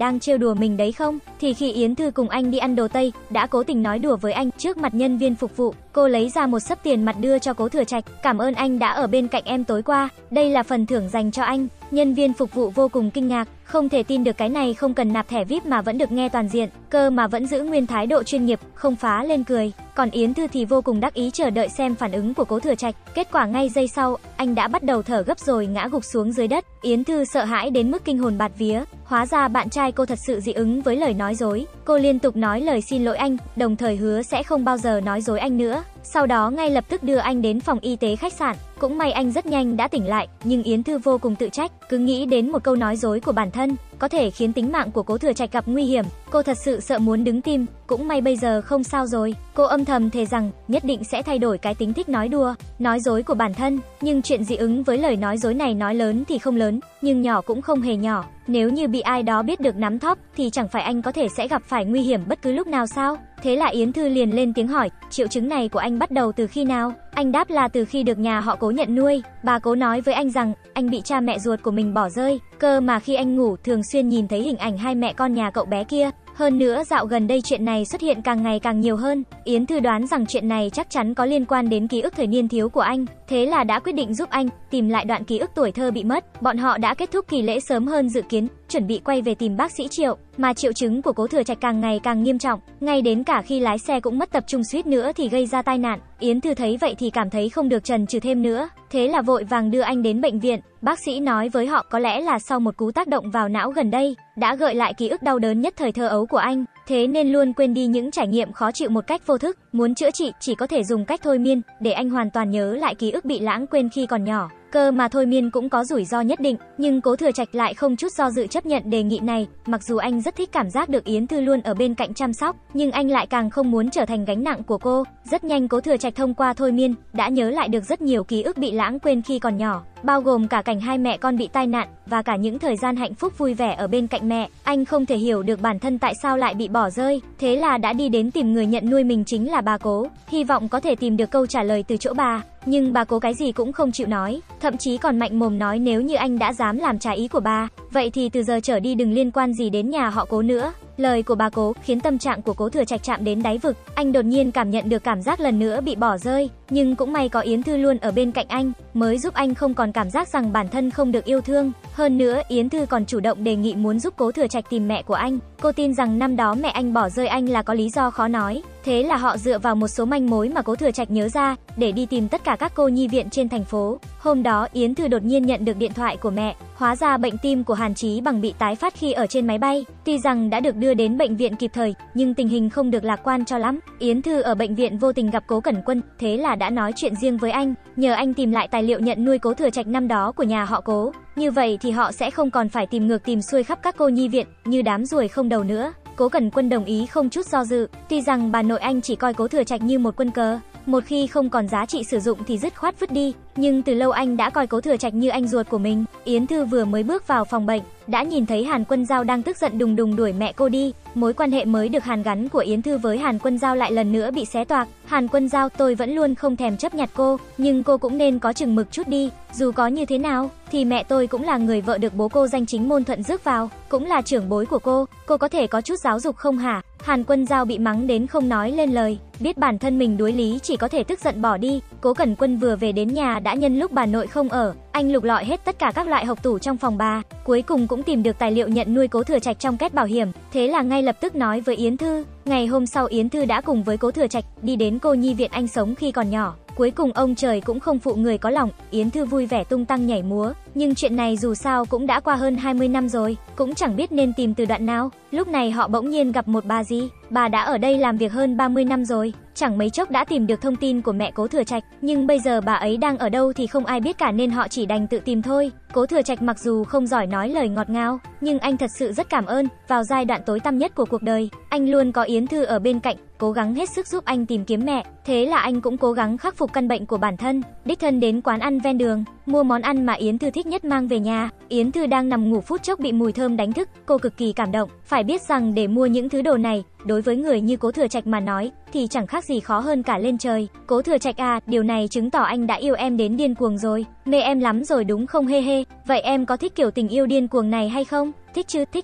A: đang trêu đùa mình đấy không? Thì khi Yến Thư cùng anh đi ăn đồ Tây, đã cố tình nói đùa với anh trước mặt nhân viên phục vụ. Cô lấy ra một xấp tiền mặt đưa cho Cố Thừa Trạch, cảm ơn anh đã ở bên cạnh em tối qua, đây là phần thưởng dành cho anh. Nhân viên phục vụ vô cùng kinh ngạc, không thể tin được cái này không cần nạp thẻ vi ai pi mà vẫn được nghe toàn diện, cơ mà vẫn giữ nguyên thái độ chuyên nghiệp, không phá lên cười. Còn Yến Thư thì vô cùng đắc ý chờ đợi xem phản ứng của Cố Thừa Trạch. Kết quả ngay giây sau, anh đã bắt đầu thở gấp rồi ngã gục xuống dưới đất. Yến Thư sợ hãi đến mức kinh hồn bạt vía, hóa ra bạn trai cô thật sự dị ứng với lời nói dối. Cô liên tục nói lời xin lỗi anh, đồng thời hứa sẽ không bao giờ nói dối anh nữa. Sau đó ngay lập tức đưa anh đến phòng y tế khách sạn. Cũng may anh rất nhanh đã tỉnh lại, nhưng Yến Thư vô cùng tự trách, cứ nghĩ đến một câu nói dối của bản thân có thể khiến tính mạng của Cố Thừa Trạch gặp nguy hiểm. Cô thật sự sợ muốn đứng tim, cũng may bây giờ không sao rồi. Cô âm thầm thề rằng nhất định sẽ thay đổi cái tính thích nói đùa, nói dối của bản thân. Nhưng chuyện dị ứng với lời nói dối này nói lớn thì không lớn, nhưng nhỏ cũng không hề nhỏ. Nếu như bị ai đó biết được nắm thóp thì chẳng phải anh có thể sẽ gặp phải nguy hiểm bất cứ lúc nào sao? Thế là Yến Thư liền lên tiếng hỏi, triệu chứng này của anh bắt đầu từ khi nào? Anh đáp là từ khi được nhà họ Cố nhận nuôi. Bà Cố nói với anh rằng anh bị cha mẹ ruột của mình bỏ rơi, cơ mà khi anh ngủ thường xuyên nhìn thấy hình ảnh hai mẹ con nhà cậu bé kia. Hơn nữa dạo gần đây chuyện này xuất hiện càng ngày càng nhiều hơn. Yến Thư đoán rằng chuyện này chắc chắn có liên quan đến ký ức thời niên thiếu của anh, thế là đã quyết định giúp anh tìm lại đoạn ký ức tuổi thơ bị mất. Bọn họ đã kết thúc kỳ lễ sớm hơn dự kiến, chuẩn bị quay về tìm bác sĩ Triệu. Mà triệu chứng của Cố Thừa Trạch càng ngày càng nghiêm trọng, ngay đến cả khi lái xe cũng mất tập trung suýt nữa thì gây ra tai nạn. Yến Thư thấy vậy thì cảm thấy không được chần chừ thêm nữa, thế là vội vàng đưa anh đến bệnh viện. Bác sĩ nói với họ có lẽ là sau một cú tác động vào não gần đây, đã gợi lại ký ức đau đớn nhất thời thơ ấu của anh, thế nên luôn quên đi những trải nghiệm khó chịu một cách vô thức. Muốn chữa trị chỉ có thể dùng cách thôi miên, để anh hoàn toàn nhớ lại ký ức bị lãng quên khi còn nhỏ. Cơ mà thôi miên cũng có rủi ro nhất định, nhưng Cố Thừa Trạch lại không chút do dự chấp nhận đề nghị này. Mặc dù anh rất thích cảm giác được Yến Thư luôn ở bên cạnh chăm sóc, nhưng anh lại càng không muốn trở thành gánh nặng của cô. Rất nhanh Cố Thừa Trạch thông qua thôi miên đã nhớ lại được rất nhiều ký ức bị lãng quên khi còn nhỏ, bao gồm cả cảnh hai mẹ con bị tai nạn và cả những thời gian hạnh phúc vui vẻ ở bên cạnh mẹ. Anh không thể hiểu được bản thân tại sao lại bị bỏ rơi, thế là đã đi đến tìm người nhận nuôi mình chính là bà Cố, hy vọng có thể tìm được câu trả lời từ chỗ bà. Nhưng bà Cố cái gì cũng không chịu nói, thậm chí còn mạnh mồm nói nếu như anh đã dám làm trái ý của bà, vậy thì từ giờ trở đi đừng liên quan gì đến nhà họ Cố nữa. Lời của bà Cố khiến tâm trạng của Cố Thừa Trạch chạm đến đáy vực, anh đột nhiên cảm nhận được cảm giác lần nữa bị bỏ rơi, nhưng cũng may có Yến Thư luôn ở bên cạnh anh, mới giúp anh không còn cảm giác rằng bản thân không được yêu thương. Hơn nữa, Yến Thư còn chủ động đề nghị muốn giúp Cố Thừa Trạch tìm mẹ của anh. Cô tin rằng năm đó mẹ anh bỏ rơi anh là có lý do khó nói, thế là họ dựa vào một số manh mối mà Cố Thừa Trạch nhớ ra để đi tìm tất cả các cô nhi viện trên thành phố. Hôm đó Yến Thư đột nhiên nhận được điện thoại của mẹ, hóa ra bệnh tim của Hàn Chí Bằng bị tái phát khi ở trên máy bay. Tuy rằng đã được đưa đến bệnh viện kịp thời, nhưng tình hình không được lạc quan cho lắm. Yến Thư ở bệnh viện vô tình gặp Cố Cẩn Quân, thế là đã nói chuyện riêng với anh, nhờ anh tìm lại tài liệu nhận nuôi Cố Thừa Trạch năm đó của nhà họ Cố. Như vậy thì họ sẽ không còn phải tìm ngược tìm xuôi khắp các cô nhi viện như đám ruồi không đầu nữa. Cố Cẩn Quân đồng ý không chút do dự, tuy rằng bà nội anh chỉ coi Cố Thừa Trạch như một quân cờ, một khi không còn giá trị sử dụng thì dứt khoát vứt đi, nhưng từ lâu anh đã coi Cố Thừa Trạch như anh ruột của mình. Yến Thư vừa mới bước vào phòng bệnh, đã nhìn thấy Hàn Quân Giao đang tức giận đùng đùng đuổi mẹ cô đi. Mối quan hệ mới được hàn gắn của Yến Thư với Hàn Quân Giao lại lần nữa bị xé toạc. Hàn Quân Giao, tôi vẫn luôn không thèm chấp nhặt cô, nhưng cô cũng nên có chừng mực chút đi, dù có như thế nào thì mẹ tôi cũng là người vợ được bố cô danh chính ngôn thuận rước vào, cũng là trưởng bối của cô, cô có thể có chút giáo dục không hả? Hàn Quân Giao bị mắng đến không nói lên lời, biết bản thân mình đuối lý chỉ có thể tức giận bỏ đi. Cố Cẩn Quân vừa về đến nhà đã nhân lúc bà nội không ở, anh lục lọi hết tất cả các loại hộc tủ trong phòng bà, cuối cùng cũng tìm được tài liệu nhận nuôi Cố Thừa Trạch trong két bảo hiểm, thế là ngay lập tức nói với Yến Thư. Ngày hôm sau Yến Thư đã cùng với Cố Thừa Trạch đi đến cô nhi viện anh sống khi còn nhỏ. Cuối cùng ông trời cũng không phụ người có lòng, Yến Thư vui vẻ tung tăng nhảy múa, nhưng chuyện này dù sao cũng đã qua hơn hai mươi năm rồi, cũng chẳng biết nên tìm từ đoạn nào. Lúc này họ bỗng nhiên gặp một bà dì, bà đã ở đây làm việc hơn ba mươi năm rồi, chẳng mấy chốc đã tìm được thông tin của mẹ Cố Thừa Trạch, nhưng bây giờ bà ấy đang ở đâu thì không ai biết cả nên họ chỉ đành tự tìm thôi. Cố Thừa Trạch mặc dù không giỏi nói lời ngọt ngào, nhưng anh thật sự rất cảm ơn, vào giai đoạn tối tăm nhất của cuộc đời, anh luôn có Yến Thư ở bên cạnh, cố gắng hết sức giúp anh tìm kiếm mẹ, thế là anh cũng cố gắng khắc phục căn bệnh của bản thân, đích thân đến quán ăn ven đường, mua món ăn mà Yến Thư thích nhất mang về nhà. Yến Thư đang nằm ngủ phút chốc bị mùi thơm đánh thức, cô cực kỳ cảm động, phải biết rằng để mua những thứ đồ này, đối với người như Cố Thừa Trạch mà nói, thì chẳng khác gì khó hơn cả lên trời. Cố Thừa Trạch à, điều này chứng tỏ anh đã yêu em đến điên cuồng rồi, mê em lắm rồi đúng không he he, vậy em có thích kiểu tình yêu điên cuồng này hay không? Thích chứ, thích lắm.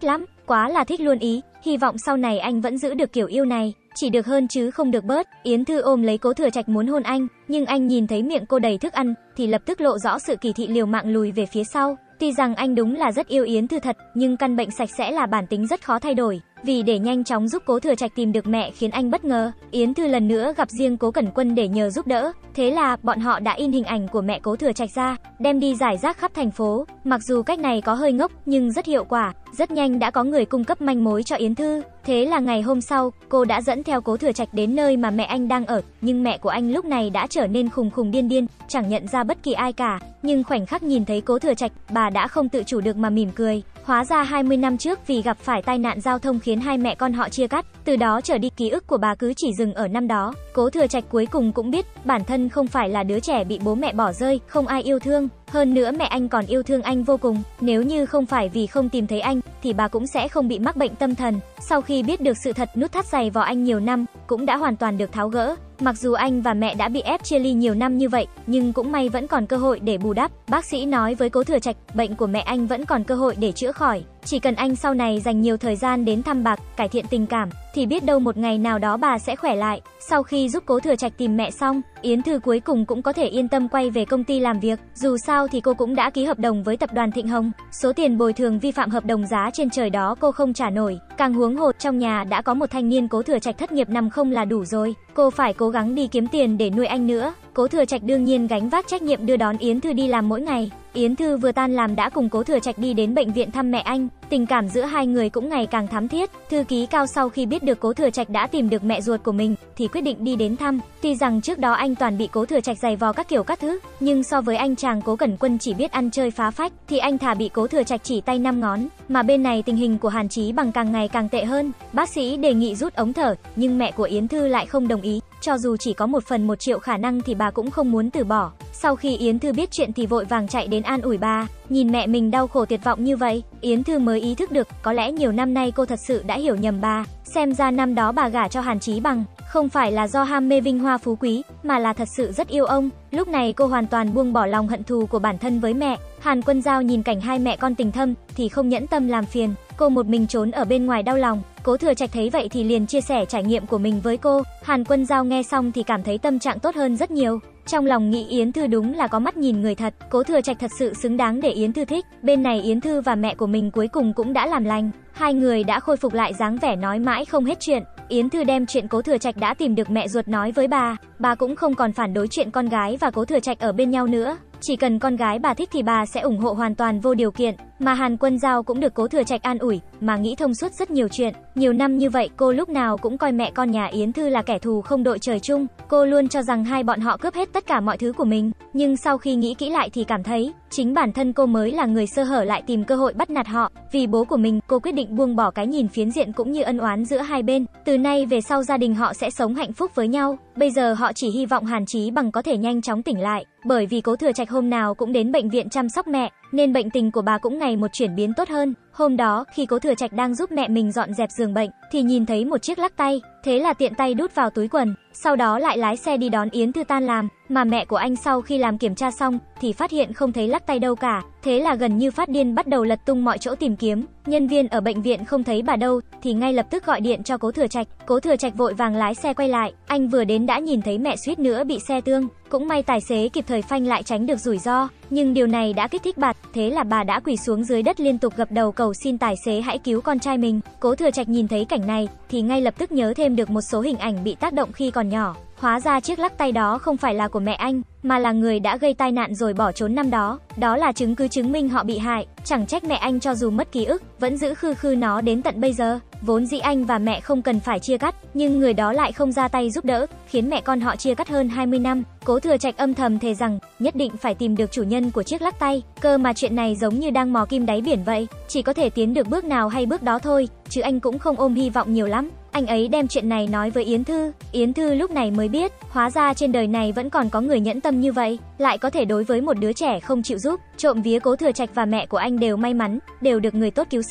A: quá là thích luôn ý, hy vọng sau này anh vẫn giữ được kiểu yêu này, chỉ được hơn chứ không được bớt. Yến Thư ôm lấy Cố Thừa Trạch muốn hôn anh, nhưng anh nhìn thấy miệng cô đầy thức ăn, thì lập tức lộ rõ sự kỳ thị liều mạng lùi về phía sau. Tuy rằng anh đúng là rất yêu Yến Thư thật, nhưng căn bệnh sạch sẽ là bản tính rất khó thay đổi. Vì để nhanh chóng giúp Cố Thừa Trạch tìm được mẹ khiến anh bất ngờ, Yến Thư lần nữa gặp riêng Cố Cẩn Quân để nhờ giúp đỡ. Thế là bọn họ đã in hình ảnh của mẹ Cố Thừa Trạch ra, đem đi rải rác khắp thành phố. Mặc dù cách này có hơi ngốc nhưng rất hiệu quả, rất nhanh đã có người cung cấp manh mối cho Yến Thư. Thế là ngày hôm sau, cô đã dẫn theo Cố Thừa Trạch đến nơi mà mẹ anh đang ở, nhưng mẹ của anh lúc này đã trở nên khùng khùng điên điên, chẳng nhận ra bất kỳ ai cả. Nhưng khoảnh khắc nhìn thấy Cố Thừa Trạch, bà đã không tự chủ được mà mỉm cười. Hóa ra hai mươi năm trước vì gặp phải tai nạn giao thông khiến hai mẹ con họ chia cắt, từ đó trở đi ký ức của bà cứ chỉ dừng ở năm đó. Cố Thừa Trạch cuối cùng cũng biết, bản thân không phải là đứa trẻ bị bố mẹ bỏ rơi, không ai yêu thương. Hơn nữa mẹ anh còn yêu thương anh vô cùng, nếu như không phải vì không tìm thấy anh, thì bà cũng sẽ không bị mắc bệnh tâm thần. Sau khi biết được sự thật, nút thắt giày vò anh nhiều năm, cũng đã hoàn toàn được tháo gỡ. Mặc dù anh và mẹ đã bị ép chia ly nhiều năm như vậy, nhưng cũng may vẫn còn cơ hội để bù đắp. Bác sĩ nói với Cố Thừa Trạch, bệnh của mẹ anh vẫn còn cơ hội để chữa khỏi. Chỉ cần anh sau này dành nhiều thời gian đến thăm bà, cải thiện tình cảm, thì biết đâu một ngày nào đó bà sẽ khỏe lại. Sau khi giúp Cố Thừa Trạch tìm mẹ xong, Yến Thư cuối cùng cũng có thể yên tâm quay về công ty làm việc. Dù sao thì cô cũng đã ký hợp đồng với tập đoàn Thịnh Hồng. Số tiền bồi thường vi phạm hợp đồng giá trên trời đó cô không trả nổi. Càng huống hồ trong nhà đã có một thanh niên Cố Thừa Trạch thất nghiệp nằm không là đủ rồi. Cô phải cố gắng đi kiếm tiền để nuôi anh nữa. Cố Thừa Trạch đương nhiên gánh vác trách nhiệm đưa đón Yến Thư đi làm mỗi ngày. Yến Thư vừa tan làm đã cùng Cố Thừa Trạch đi đến bệnh viện thăm mẹ anh. Tình cảm giữa hai người cũng ngày càng thắm thiết. Thư ký Cao sau khi biết được Cố Thừa Trạch đã tìm được mẹ ruột của mình thì quyết định đi đến thăm. Tuy rằng trước đó anh toàn bị Cố Thừa Trạch giày vò các kiểu các thứ, nhưng so với anh chàng Cố Cẩn Quân chỉ biết ăn chơi phá phách, thì anh thà bị Cố Thừa Trạch chỉ tay năm ngón. Mà bên này tình hình của Hàn Chí Bằng càng ngày càng tệ hơn. Bác sĩ đề nghị rút ống thở, nhưng mẹ của Yến Thư lại không đồng ý. Cho dù chỉ có một phần một triệu khả năng thì bà cũng không muốn từ bỏ. Sau khi Yến Thư biết chuyện thì vội vàng chạy đến an ủi bà. Nhìn mẹ mình đau khổ tuyệt vọng như vậy, Yến Thư mới ý thức được, có lẽ nhiều năm nay cô thật sự đã hiểu nhầm bà. Xem ra năm đó bà gả cho Hàn Chí Bằng, không phải là do ham mê vinh hoa phú quý, mà là thật sự rất yêu ông. Lúc này cô hoàn toàn buông bỏ lòng hận thù của bản thân với mẹ. Hàn Quân Giao nhìn cảnh hai mẹ con tình thâm, thì không nhẫn tâm làm phiền. Cô một mình trốn ở bên ngoài đau lòng. Cố Thừa Trạch thấy vậy thì liền chia sẻ trải nghiệm của mình với cô. Hàn Quân Giao nghe xong thì cảm thấy tâm trạng tốt hơn rất nhiều. Trong lòng nghĩ Yến Thư đúng là có mắt nhìn người thật. Cố Thừa Trạch thật sự xứng đáng để Yến Thư thích. Bên này Yến Thư và mẹ của mình cuối cùng cũng đã làm lành. Hai người đã khôi phục lại dáng vẻ nói mãi không hết chuyện. Yến Thư đem chuyện Cố Thừa Trạch đã tìm được mẹ ruột nói với bà. Bà cũng không còn phản đối chuyện con gái và Cố Thừa Trạch ở bên nhau nữa. Chỉ cần con gái bà thích thì bà sẽ ủng hộ hoàn toàn vô điều kiện. Mà Hàn Quân Giao cũng được Cố Thừa Trạch an ủi, mà nghĩ thông suốt rất nhiều chuyện. Nhiều năm như vậy cô lúc nào cũng coi mẹ con nhà Yến Thư là kẻ thù không đội trời chung. Cô luôn cho rằng hai bọn họ cướp hết tất cả mọi thứ của mình. Nhưng sau khi nghĩ kỹ lại thì cảm thấy, chính bản thân cô mới là người sơ hở lại tìm cơ hội bắt nạt họ. Vì bố của mình, cô quyết định buông bỏ cái nhìn phiến diện cũng như ân oán giữa hai bên. Từ nay về sau gia đình họ sẽ sống hạnh phúc với nhau. Bây giờ họ chỉ hy vọng Hàn Chí Bằng có thể nhanh chóng tỉnh lại. Bởi vì Cố Thừa Trạch hôm nào cũng đến bệnh viện chăm sóc mẹ, nên bệnh tình của bà cũng ngày một chuyển biến tốt hơn. Hôm đó, khi Cố Thừa Trạch đang giúp mẹ mình dọn dẹp giường bệnh, thì nhìn thấy một chiếc lắc tay, thế là tiện tay đút vào túi quần, sau đó lại lái xe đi đón Yến Thư tan làm. Mà mẹ của anh sau khi làm kiểm tra xong, thì phát hiện không thấy lắc tay đâu cả, thế là gần như phát điên bắt đầu lật tung mọi chỗ tìm kiếm. Nhân viên ở bệnh viện không thấy bà đâu, thì ngay lập tức gọi điện cho Cố Thừa Trạch. Cố Thừa Trạch vội vàng lái xe quay lại, anh vừa đến đã nhìn thấy mẹ suýt nữa bị xe tương. Cũng may tài xế kịp thời phanh lại tránh được rủi ro, nhưng điều này đã kích thích bà, thế là bà đã quỳ xuống dưới đất liên tục gập đầu cầu xin tài xế hãy cứu con trai mình. Cố Thừa Trạch nhìn thấy cảnh này, thì ngay lập tức nhớ thêm được một số hình ảnh bị tác động khi còn nhỏ. Hóa ra chiếc lắc tay đó không phải là của mẹ anh, mà là người đã gây tai nạn rồi bỏ trốn năm đó. Đó là chứng cứ chứng minh họ bị hại. Chẳng trách mẹ anh cho dù mất ký ức, vẫn giữ khư khư nó đến tận bây giờ. Vốn dĩ anh và mẹ không cần phải chia cắt, nhưng người đó lại không ra tay giúp đỡ, khiến mẹ con họ chia cắt hơn hai mươi năm. Cố Thừa Trạch âm thầm thề rằng nhất định phải tìm được chủ nhân của chiếc lắc tay. Cơ mà chuyện này giống như đang mò kim đáy biển vậy, chỉ có thể tiến được bước nào hay bước đó thôi, chứ anh cũng không ôm hy vọng nhiều lắm. Anh ấy đem chuyện này nói với Yến Thư. Yến Thư lúc này mới biết, hóa ra trên đời này vẫn còn có người nhẫn tâm như vậy, lại có thể đối với một đứa trẻ không chịu giúp. Trộm vía Cố Thừa Trạch và mẹ của anh đều may mắn, đều được người tốt cứu sống.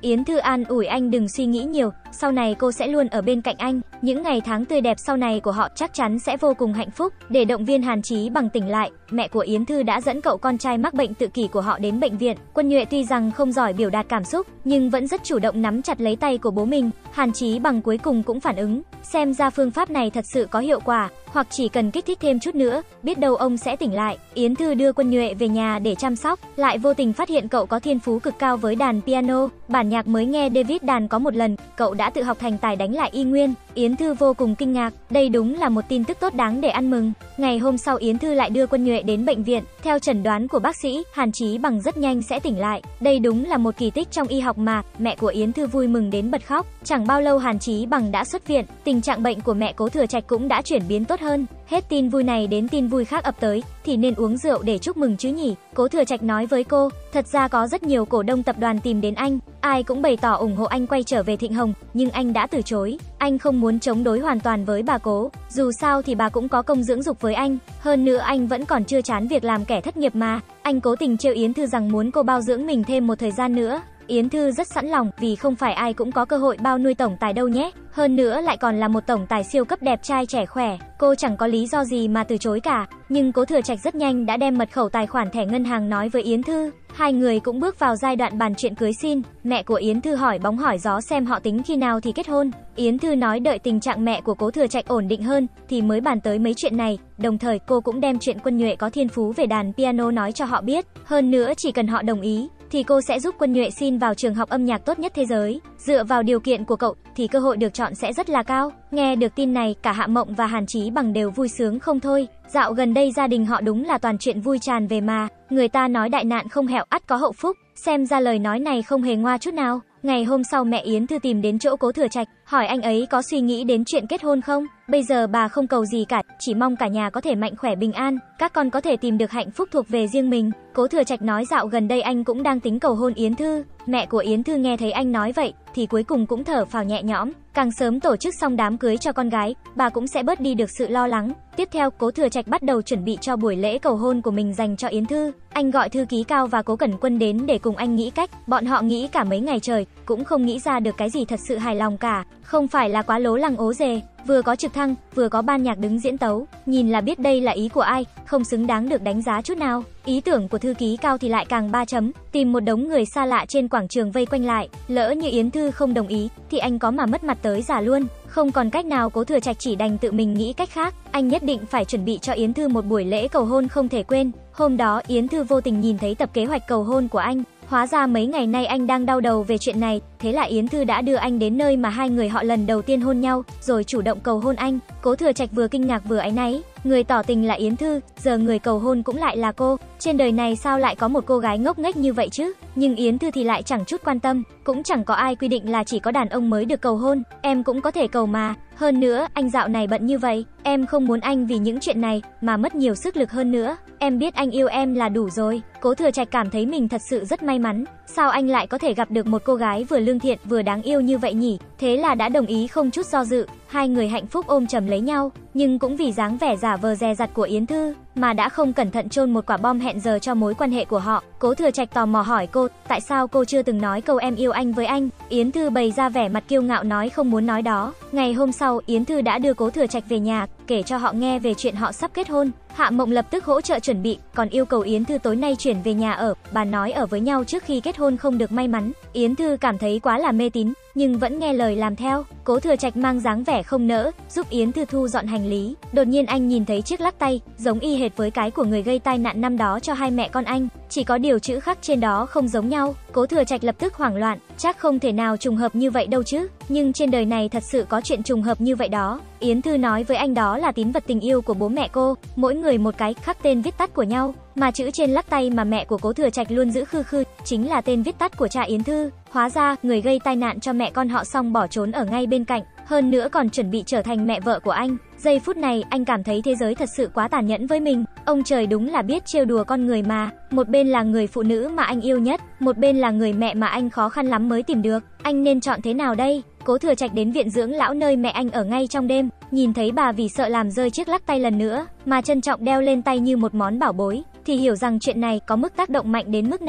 A: Yến Thư an ủi anh đừng suy nghĩ nhiều, sau này cô sẽ luôn ở bên cạnh anh, những ngày tháng tươi đẹp sau này của họ chắc chắn sẽ vô cùng hạnh phúc. Để động viên Hàn Chí Bằng tỉnh lại, mẹ của Yến Thư đã dẫn cậu con trai mắc bệnh tự kỷ của họ đến bệnh viện. Quân Nhuệ tuy rằng không giỏi biểu đạt cảm xúc, nhưng vẫn rất chủ động nắm chặt lấy tay của bố mình. Hàn Chí Bằng cuối cùng cũng phản ứng, xem ra phương pháp này thật sự có hiệu quả, hoặc chỉ cần kích thích thêm chút nữa, biết đâu ông sẽ tỉnh lại. Yến Thư đưa Quân Nhuệ về nhà để chăm sóc, lại vô tình phát hiện cậu có thiên phú cực cao với đàn piano. Bản nhạc mới nghe David đàn có một lần, cậu đã tự học thành tài đánh lại y nguyên. Yến Thư vô cùng kinh ngạc, đây đúng là một tin tức tốt đáng để ăn mừng. Ngày hôm sau Yến Thư lại đưa Quân Nhuệ đến bệnh viện, theo chẩn đoán của bác sĩ, Hàn Chí Bằng rất nhanh sẽ tỉnh lại. Đây đúng là một kỳ tích trong y học mà, mẹ của Yến Thư vui mừng đến bật khóc. Chẳng bao lâu Hàn Chí Bằng đã xuất viện, tình trạng bệnh của mẹ Cố Thừa Trạch cũng đã chuyển biến tốt hơn. Hết tin vui này đến tin vui khác ập tới, thì nên uống rượu để chúc mừng chứ nhỉ? Cố Thừa Trạch nói với cô, thật ra có rất nhiều cổ đông tập đoàn tìm đến anh, ai cũng bày tỏ ủng hộ anh quay trở về Thịnh Hồng, nhưng anh đã từ chối. Anh không muốn chống đối hoàn toàn với bà Cố, dù sao thì bà cũng có công dưỡng dục với anh, hơn nữa anh vẫn còn chưa chán việc làm kẻ thất nghiệp mà. Anh cố tình trêu Yến Thư rằng muốn cô bao dưỡng mình thêm một thời gian nữa. Yến Thư rất sẵn lòng, vì không phải ai cũng có cơ hội bao nuôi tổng tài đâu nhé. Hơn nữa lại còn là một tổng tài siêu cấp đẹp trai trẻ khỏe, cô chẳng có lý do gì mà từ chối cả. Nhưng Cố Thừa Trạch rất nhanh đã đem mật khẩu tài khoản thẻ ngân hàng nói với Yến Thư. Hai người cũng bước vào giai đoạn bàn chuyện cưới xin. Mẹ của Yến Thư hỏi bóng hỏi gió xem họ tính khi nào thì kết hôn. Yến Thư nói đợi tình trạng mẹ của Cố Thừa Trạch ổn định hơn thì mới bàn tới mấy chuyện này. Đồng thời cô cũng đem chuyện Quân Nhuệ có thiên phú về đàn piano nói cho họ biết. Hơn nữa chỉ cần họ đồng ý thì cô sẽ giúp Quân Nhuệ xin vào trường học âm nhạc tốt nhất thế giới. Dựa vào điều kiện của cậu thì cơ hội được chọn sẽ rất là cao. Nghe được tin này, cả Hạ Mộng và Hàn Chí Bằng đều vui sướng không thôi. Dạo gần đây gia đình họ đúng là toàn chuyện vui tràn về mà. Người ta nói đại nạn không hẹo ắt có hậu phúc, xem ra lời nói này không hề ngoa chút nào. Ngày hôm sau mẹ Yến Thư tìm đến chỗ Cố Thừa Trạch, hỏi anh ấy có suy nghĩ đến chuyện kết hôn không. Bây giờ bà không cầu gì cả, chỉ mong cả nhà có thể mạnh khỏe bình an, các con có thể tìm được hạnh phúc thuộc về riêng mình. Cố Thừa Trạch nói dạo gần đây anh cũng đang tính cầu hôn Yến Thư. Mẹ của Yến Thư nghe thấy anh nói vậy thì cuối cùng cũng thở phào nhẹ nhõm, càng sớm tổ chức xong đám cưới cho con gái, bà cũng sẽ bớt đi được sự lo lắng. Tiếp theo, Cố Thừa Trạch bắt đầu chuẩn bị cho buổi lễ cầu hôn của mình dành cho Yến Thư. Anh gọi thư ký Cao và Cố Cẩn Quân đến để cùng anh nghĩ cách. Bọn họ nghĩ cả mấy ngày trời, cũng không nghĩ ra được cái gì thật sự hài lòng cả. Không phải là quá lố lăng ố dề, vừa có trực thăng, vừa có ban nhạc đứng diễn tấu, nhìn là biết đây là ý của ai, không xứng đáng được đánh giá chút nào. Ý tưởng của thư ký Cao thì lại càng ba chấm, tìm một đống người xa lạ trên quảng trường vây quanh lại, lỡ như Yến Thư không đồng ý thì anh có mà mất mặt tới già luôn. Không còn cách nào, Cố Thừa Trạch chỉ đành tự mình nghĩ cách khác, anh nhất định phải chuẩn bị cho Yến Thư một buổi lễ cầu hôn không thể quên. Hôm đó Yến Thư vô tình nhìn thấy tập kế hoạch cầu hôn của anh, hóa ra mấy ngày nay anh đang đau đầu về chuyện này, thế là Yến Thư đã đưa anh đến nơi mà hai người họ lần đầu tiên hôn nhau, rồi chủ động cầu hôn anh. Cố Thừa Trạch vừa kinh ngạc vừa áy náy, người tỏ tình là Yến Thư, giờ người cầu hôn cũng lại là cô, trên đời này sao lại có một cô gái ngốc nghếch như vậy chứ? Nhưng Yến Thư thì lại chẳng chút quan tâm, cũng chẳng có ai quy định là chỉ có đàn ông mới được cầu hôn, em cũng có thể cầu mà. Hơn nữa, anh dạo này bận như vậy, em không muốn anh vì những chuyện này mà mất nhiều sức lực hơn nữa. Em biết anh yêu em là đủ rồi. Cố Thừa Trạch cảm thấy mình thật sự rất may mắn, sao anh lại có thể gặp được một cô gái vừa lương thiện vừa đáng yêu như vậy nhỉ? Thế là đã đồng ý không chút do dự, hai người hạnh phúc ôm chầm lấy nhau, nhưng cũng vì dáng vẻ giả vờ dè dặt của Yến Thư mà đã không cẩn thận chôn một quả bom hẹn giờ cho mối quan hệ của họ. Cố Thừa Trạch tò mò hỏi cô, tại sao cô chưa từng nói câu em yêu anh với anh? Yến Thư bày ra vẻ mặt kiêu ngạo nói không muốn nói đó. Ngày hôm sau, Yến Thư đã đưa Cố Thừa Trạch về nhà, kể cho họ nghe về chuyện họ sắp kết hôn. Hạ Mộng lập tức hỗ trợ chuẩn bị, còn yêu cầu Yến Thư tối nay chuyển về nhà ở. Bà nói ở với nhau trước khi kết hôn không được may mắn. Yến Thư cảm thấy quá là mê tín, nhưng vẫn nghe lời làm theo. Cố Thừa Trạch mang dáng vẻ không nỡ, giúp Yến Thư thu dọn hành lý. Đột nhiên anh nhìn thấy chiếc lắc tay, giống y hệt với cái của người gây tai nạn năm đó cho hai mẹ con anh, chỉ có điều chữ khắc trên đó không giống nhau. Cố Thừa Trạch lập tức hoảng loạn, chắc không thể nào trùng hợp như vậy đâu chứ. Nhưng trên đời này thật sự có chuyện trùng hợp như vậy đó. Yến Thư nói với anh đó là tín vật tình yêu của bố mẹ cô, mỗi người một cái, khắc tên viết tắt của nhau, mà chữ trên lắc tay mà mẹ của Cố Thừa Trạch luôn giữ khư khư chính là tên viết tắt của cha Yến Thư. Hóa ra người gây tai nạn cho mẹ con họ xong bỏ trốn ở ngay bên cạnh, hơn nữa còn chuẩn bị trở thành mẹ vợ của anh. Giây phút này anh cảm thấy thế giới thật sự quá tàn nhẫn với mình. Ông trời đúng là biết trêu đùa con người mà. Một bên là người phụ nữ mà anh yêu nhất, một bên là người mẹ mà anh khó khăn lắm mới tìm được. Anh nên chọn thế nào đây? Cố Thừa Trạch đến viện dưỡng lão nơi mẹ anh ở ngay trong đêm, nhìn thấy bà vì sợ làm rơi chiếc lắc tay lần nữa mà trân trọng đeo lên tay như một món bảo bối, thì hiểu rằng chuyện này có mức tác động mạnh đến mức nào.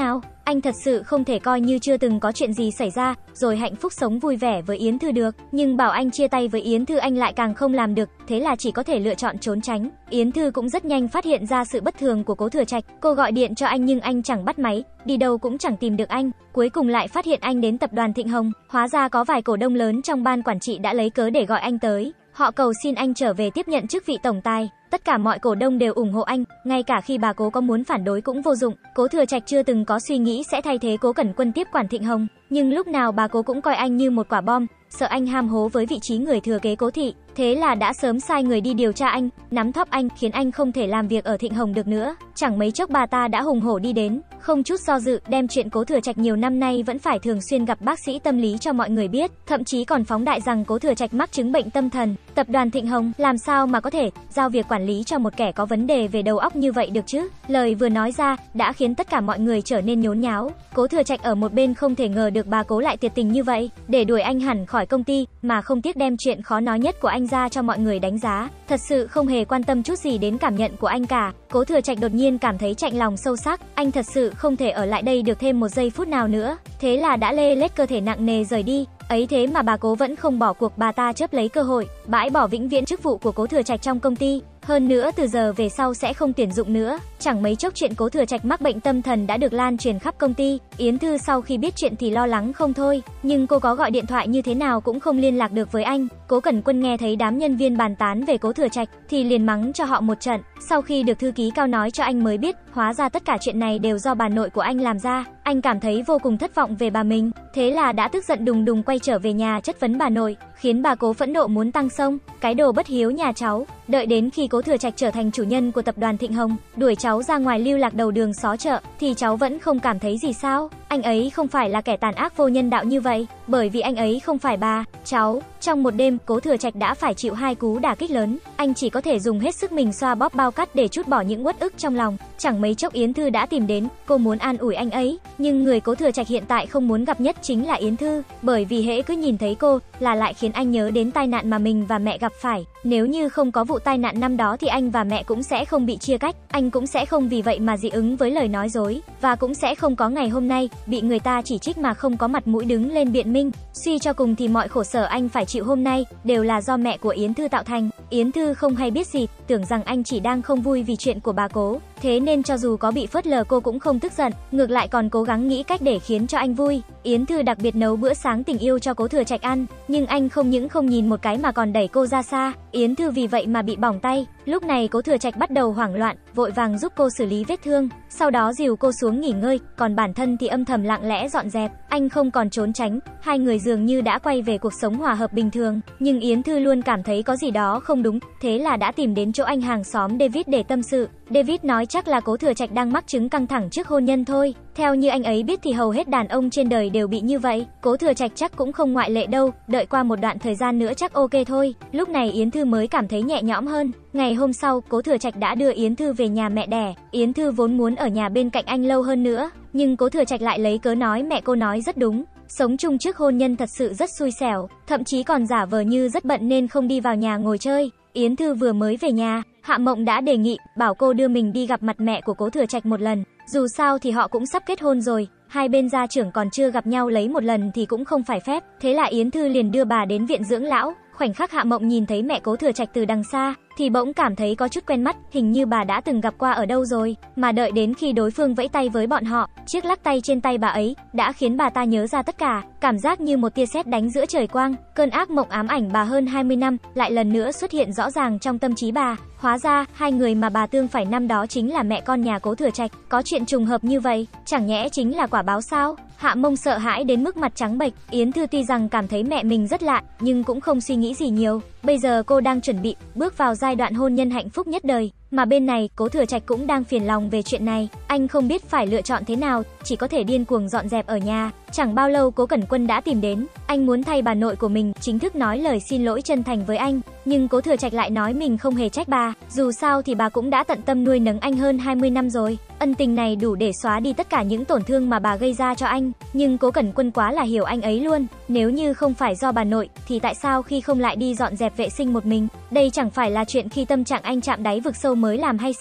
A: anh thật sự không thể coi như chưa từng có chuyện gì xảy ra, rồi hạnh phúc sống vui vẻ với Yến Thư được. Nhưng bảo anh chia tay với Yến Thư anh lại càng không làm được, thế là chỉ có thể lựa chọn trốn tránh. Yến Thư cũng rất nhanh phát hiện ra sự bất thường của Cố Thừa Trạch. Cô gọi điện cho anh nhưng anh chẳng bắt máy, đi đâu cũng chẳng tìm được anh. Cuối cùng lại phát hiện anh đến tập đoàn Thịnh Hồng. Hóa ra có vài cổ đông lớn trong ban quản trị đã lấy cớ để gọi anh tới. Họ cầu xin anh trở về tiếp nhận chức vị tổng tài. Tất cả mọi cổ đông đều ủng hộ anh, ngay cả khi bà Cố có muốn phản đối cũng vô dụng. Cố Thừa Trạch chưa từng có suy nghĩ sẽ thay thế Cố Cẩn Quân tiếp quản Thịnh Hồng, nhưng lúc nào bà Cố cũng coi anh như một quả bom, sợ anh ham hố với vị trí người thừa kế Cố thị. Thế là đã sớm sai người đi điều tra anh, nắm thóp anh, khiến anh không thể làm việc ở Thịnh Hồng được nữa. Chẳng mấy chốc bà ta đã hùng hổ đi đến, không chút do dự đem chuyện Cố Thừa Trạch nhiều năm nay vẫn phải thường xuyên gặp bác sĩ tâm lý cho mọi người biết, thậm chí còn phóng đại rằng Cố Thừa Trạch mắc chứng bệnh tâm thần. Tập đoàn Thịnh Hồng làm sao mà có thể giao việc quản lý cho một kẻ có vấn đề về đầu óc như vậy được chứ? Lời vừa nói ra đã khiến tất cả mọi người trở nên nhốn nháo. Cố Thừa Trạch ở một bên không thể ngờ được bà Cố lại tuyệt tình như vậy, để đuổi anh hẳn khỏi công ty mà không tiếc đem chuyện khó nói nhất của anh ra cho mọi người đánh giá, thật sự không hề quan tâm chút gì đến cảm nhận của anh cả. Cố Thừa Trạch đột nhiên cảm thấy chạnh lòng sâu sắc, anh thật sự không thể ở lại đây được thêm một giây phút nào nữa, thế là đã lê lết cơ thể nặng nề rời đi. Ấy thế mà bà Cố vẫn không bỏ cuộc, bà ta chớp lấy cơ hội, bãi bỏ vĩnh viễn chức vụ của Cố Thừa Trạch trong công ty. Hơn nữa từ giờ về sau sẽ không tuyển dụng nữa. Chẳng mấy chốc chuyện Cố Thừa Trạch mắc bệnh tâm thần đã được lan truyền khắp công ty. Yến Thư sau khi biết chuyện thì lo lắng không thôi, nhưng cô có gọi điện thoại như thế nào cũng không liên lạc được với anh. Cố Cẩn Quân nghe thấy đám nhân viên bàn tán về Cố Thừa Trạch thì liền mắng cho họ một trận. Sau khi được thư ký Cao nói cho anh mới biết, hóa ra tất cả chuyện này đều do bà nội của anh làm ra. Anh cảm thấy vô cùng thất vọng về bà mình, thế là đã tức giận đùng đùng quay trở về nhà chất vấn bà nội, khiến bà Cố phẫn nộ muốn tăng xông. Cái đồ bất hiếu nhà cháu, đợi đến khi Cố Thừa Trạch trở thành chủ nhân của tập đoàn Thịnh Hồng, đuổi cháu ra ngoài lưu lạc đầu đường xó chợ, thì cháu vẫn không cảm thấy gì sao? Anh ấy không phải là kẻ tàn ác vô nhân đạo như vậy, bởi vì anh ấy không phải bà, cháu. Trong một đêm, Cố Thừa Trạch đã phải chịu hai cú đả kích lớn, anh chỉ có thể dùng hết sức mình xoa bóp bao cát để trút bỏ những uất ức trong lòng. Chẳng mấy chốc Yến Thư đã tìm đến, cô muốn an ủi anh ấy, nhưng người Cố Thừa Trạch hiện tại không muốn gặp nhất chính là Yến Thư, bởi vì hễ cứ nhìn thấy cô là lại khiến anh nhớ đến tai nạn mà mình và mẹ gặp phải. Nếu như không có vụ tai nạn năm đó thì anh và mẹ cũng sẽ không bị chia cách, anh cũng sẽ không vì vậy mà dị ứng với lời nói dối, và cũng sẽ không có ngày hôm nay bị người ta chỉ trích mà không có mặt mũi đứng lên biện minh. Suy cho cùng thì mọi khổ sở anh phải chịu hôm nay đều là do mẹ của Yến Thư tạo thành. Yến Thư không hay biết gì, tưởng rằng anh chỉ đang không vui vì chuyện của bà Cố, thế nên cho dù có bị phớt lờ cô cũng không tức giận, ngược lại còn cố gắng nghĩ cách để khiến cho anh vui. Yến Thư đặc biệt nấu bữa sáng tình yêu cho Cố Thừa Trạch ăn, nhưng anh không những không nhìn một cái mà còn đẩy cô ra xa. Yến Thư vì vậy mà bị bỏng tay. Lúc này Cố Thừa Trạch bắt đầu hoảng loạn, vội vàng giúp cô xử lý vết thương, sau đó dìu cô xuống nghỉ ngơi, còn bản thân thì âm thầm lặng lẽ dọn dẹp. Anh không còn trốn tránh, hai người dường như đã quay về cuộc sống hòa hợp bình thường, nhưng Yến Thư luôn cảm thấy có gì đó không đúng, thế là đã tìm đến chỗ anh hàng xóm David để tâm sự. David nói chắc là Cố Thừa Trạch đang mắc chứng căng thẳng trước hôn nhân thôi. Theo như anh ấy biết thì hầu hết đàn ông trên đời đều bị như vậy, Cố Thừa Trạch chắc cũng không ngoại lệ đâu, đợi qua một đoạn thời gian nữa chắc ok thôi. Lúc này Yến Thư mới cảm thấy nhẹ nhõm hơn. Ngày hôm sau, Cố Thừa Trạch đã đưa Yến Thư về nhà mẹ đẻ. Yến Thư vốn muốn ở nhà bên cạnh anh lâu hơn nữa, nhưng Cố Thừa Trạch lại lấy cớ nói mẹ cô nói rất đúng, sống chung trước hôn nhân thật sự rất xui xẻo, thậm chí còn giả vờ như rất bận nên không đi vào nhà ngồi chơi. Yến Thư vừa mới về nhà, Hạ Mộng đã đề nghị bảo cô đưa mình đi gặp mặt mẹ của Cố Thừa Trạch một lần, dù sao thì họ cũng sắp kết hôn rồi, hai bên gia trưởng còn chưa gặp nhau lấy một lần thì cũng không phải phép. Thế là Yến Thư liền đưa bà đến viện dưỡng lão. Khoảnh khắc Hạ Mộng nhìn thấy mẹ Cố Thừa Trạch từ đằng xa thì bỗng cảm thấy có chút quen mắt, hình như bà đã từng gặp qua ở đâu rồi. Mà đợi đến khi đối phương vẫy tay với bọn họ, chiếc lắc tay trên tay bà ấy đã khiến bà ta nhớ ra tất cả, cảm giác như một tia sét đánh giữa trời quang. Cơn ác mộng ám ảnh bà hơn hai mươi năm lại lần nữa xuất hiện rõ ràng trong tâm trí bà. Hóa ra hai người mà bà tương phải năm đó chính là mẹ con nhà Cố Thừa Trạch. Có chuyện trùng hợp như vậy, chẳng nhẽ chính là quả báo sao? Hạ Mông sợ hãi đến mức mặt trắng bệch. Yến Thư tuy rằng cảm thấy mẹ mình rất lạ, nhưng cũng không suy nghĩ gì nhiều. Bây giờ cô đang chuẩn bị bước vào giai đoạn hôn nhân hạnh phúc nhất đời, mà bên này Cố Thừa Trạch cũng đang phiền lòng về chuyện này. Anh không biết phải lựa chọn thế nào, chỉ có thể điên cuồng dọn dẹp ở nhà. Chẳng bao lâu Cố Cẩn Quân đã tìm đến, anh muốn thay bà nội của mình chính thức nói lời xin lỗi chân thành với anh, nhưng Cố Thừa Trạch lại nói mình không hề trách bà, dù sao thì bà cũng đã tận tâm nuôi nấng anh hơn hai mươi năm rồi. Ân tình này đủ để xóa đi tất cả những tổn thương mà bà gây ra cho anh, nhưng Cố Cẩn Quân quá là hiểu anh ấy luôn. Nếu như không phải do bà nội thì tại sao khi không lại đi dọn dẹp vệ sinh một mình? Đây chẳng phải là chuyện khi tâm trạng anh chạm đáy vực sâu mới làm hay sao?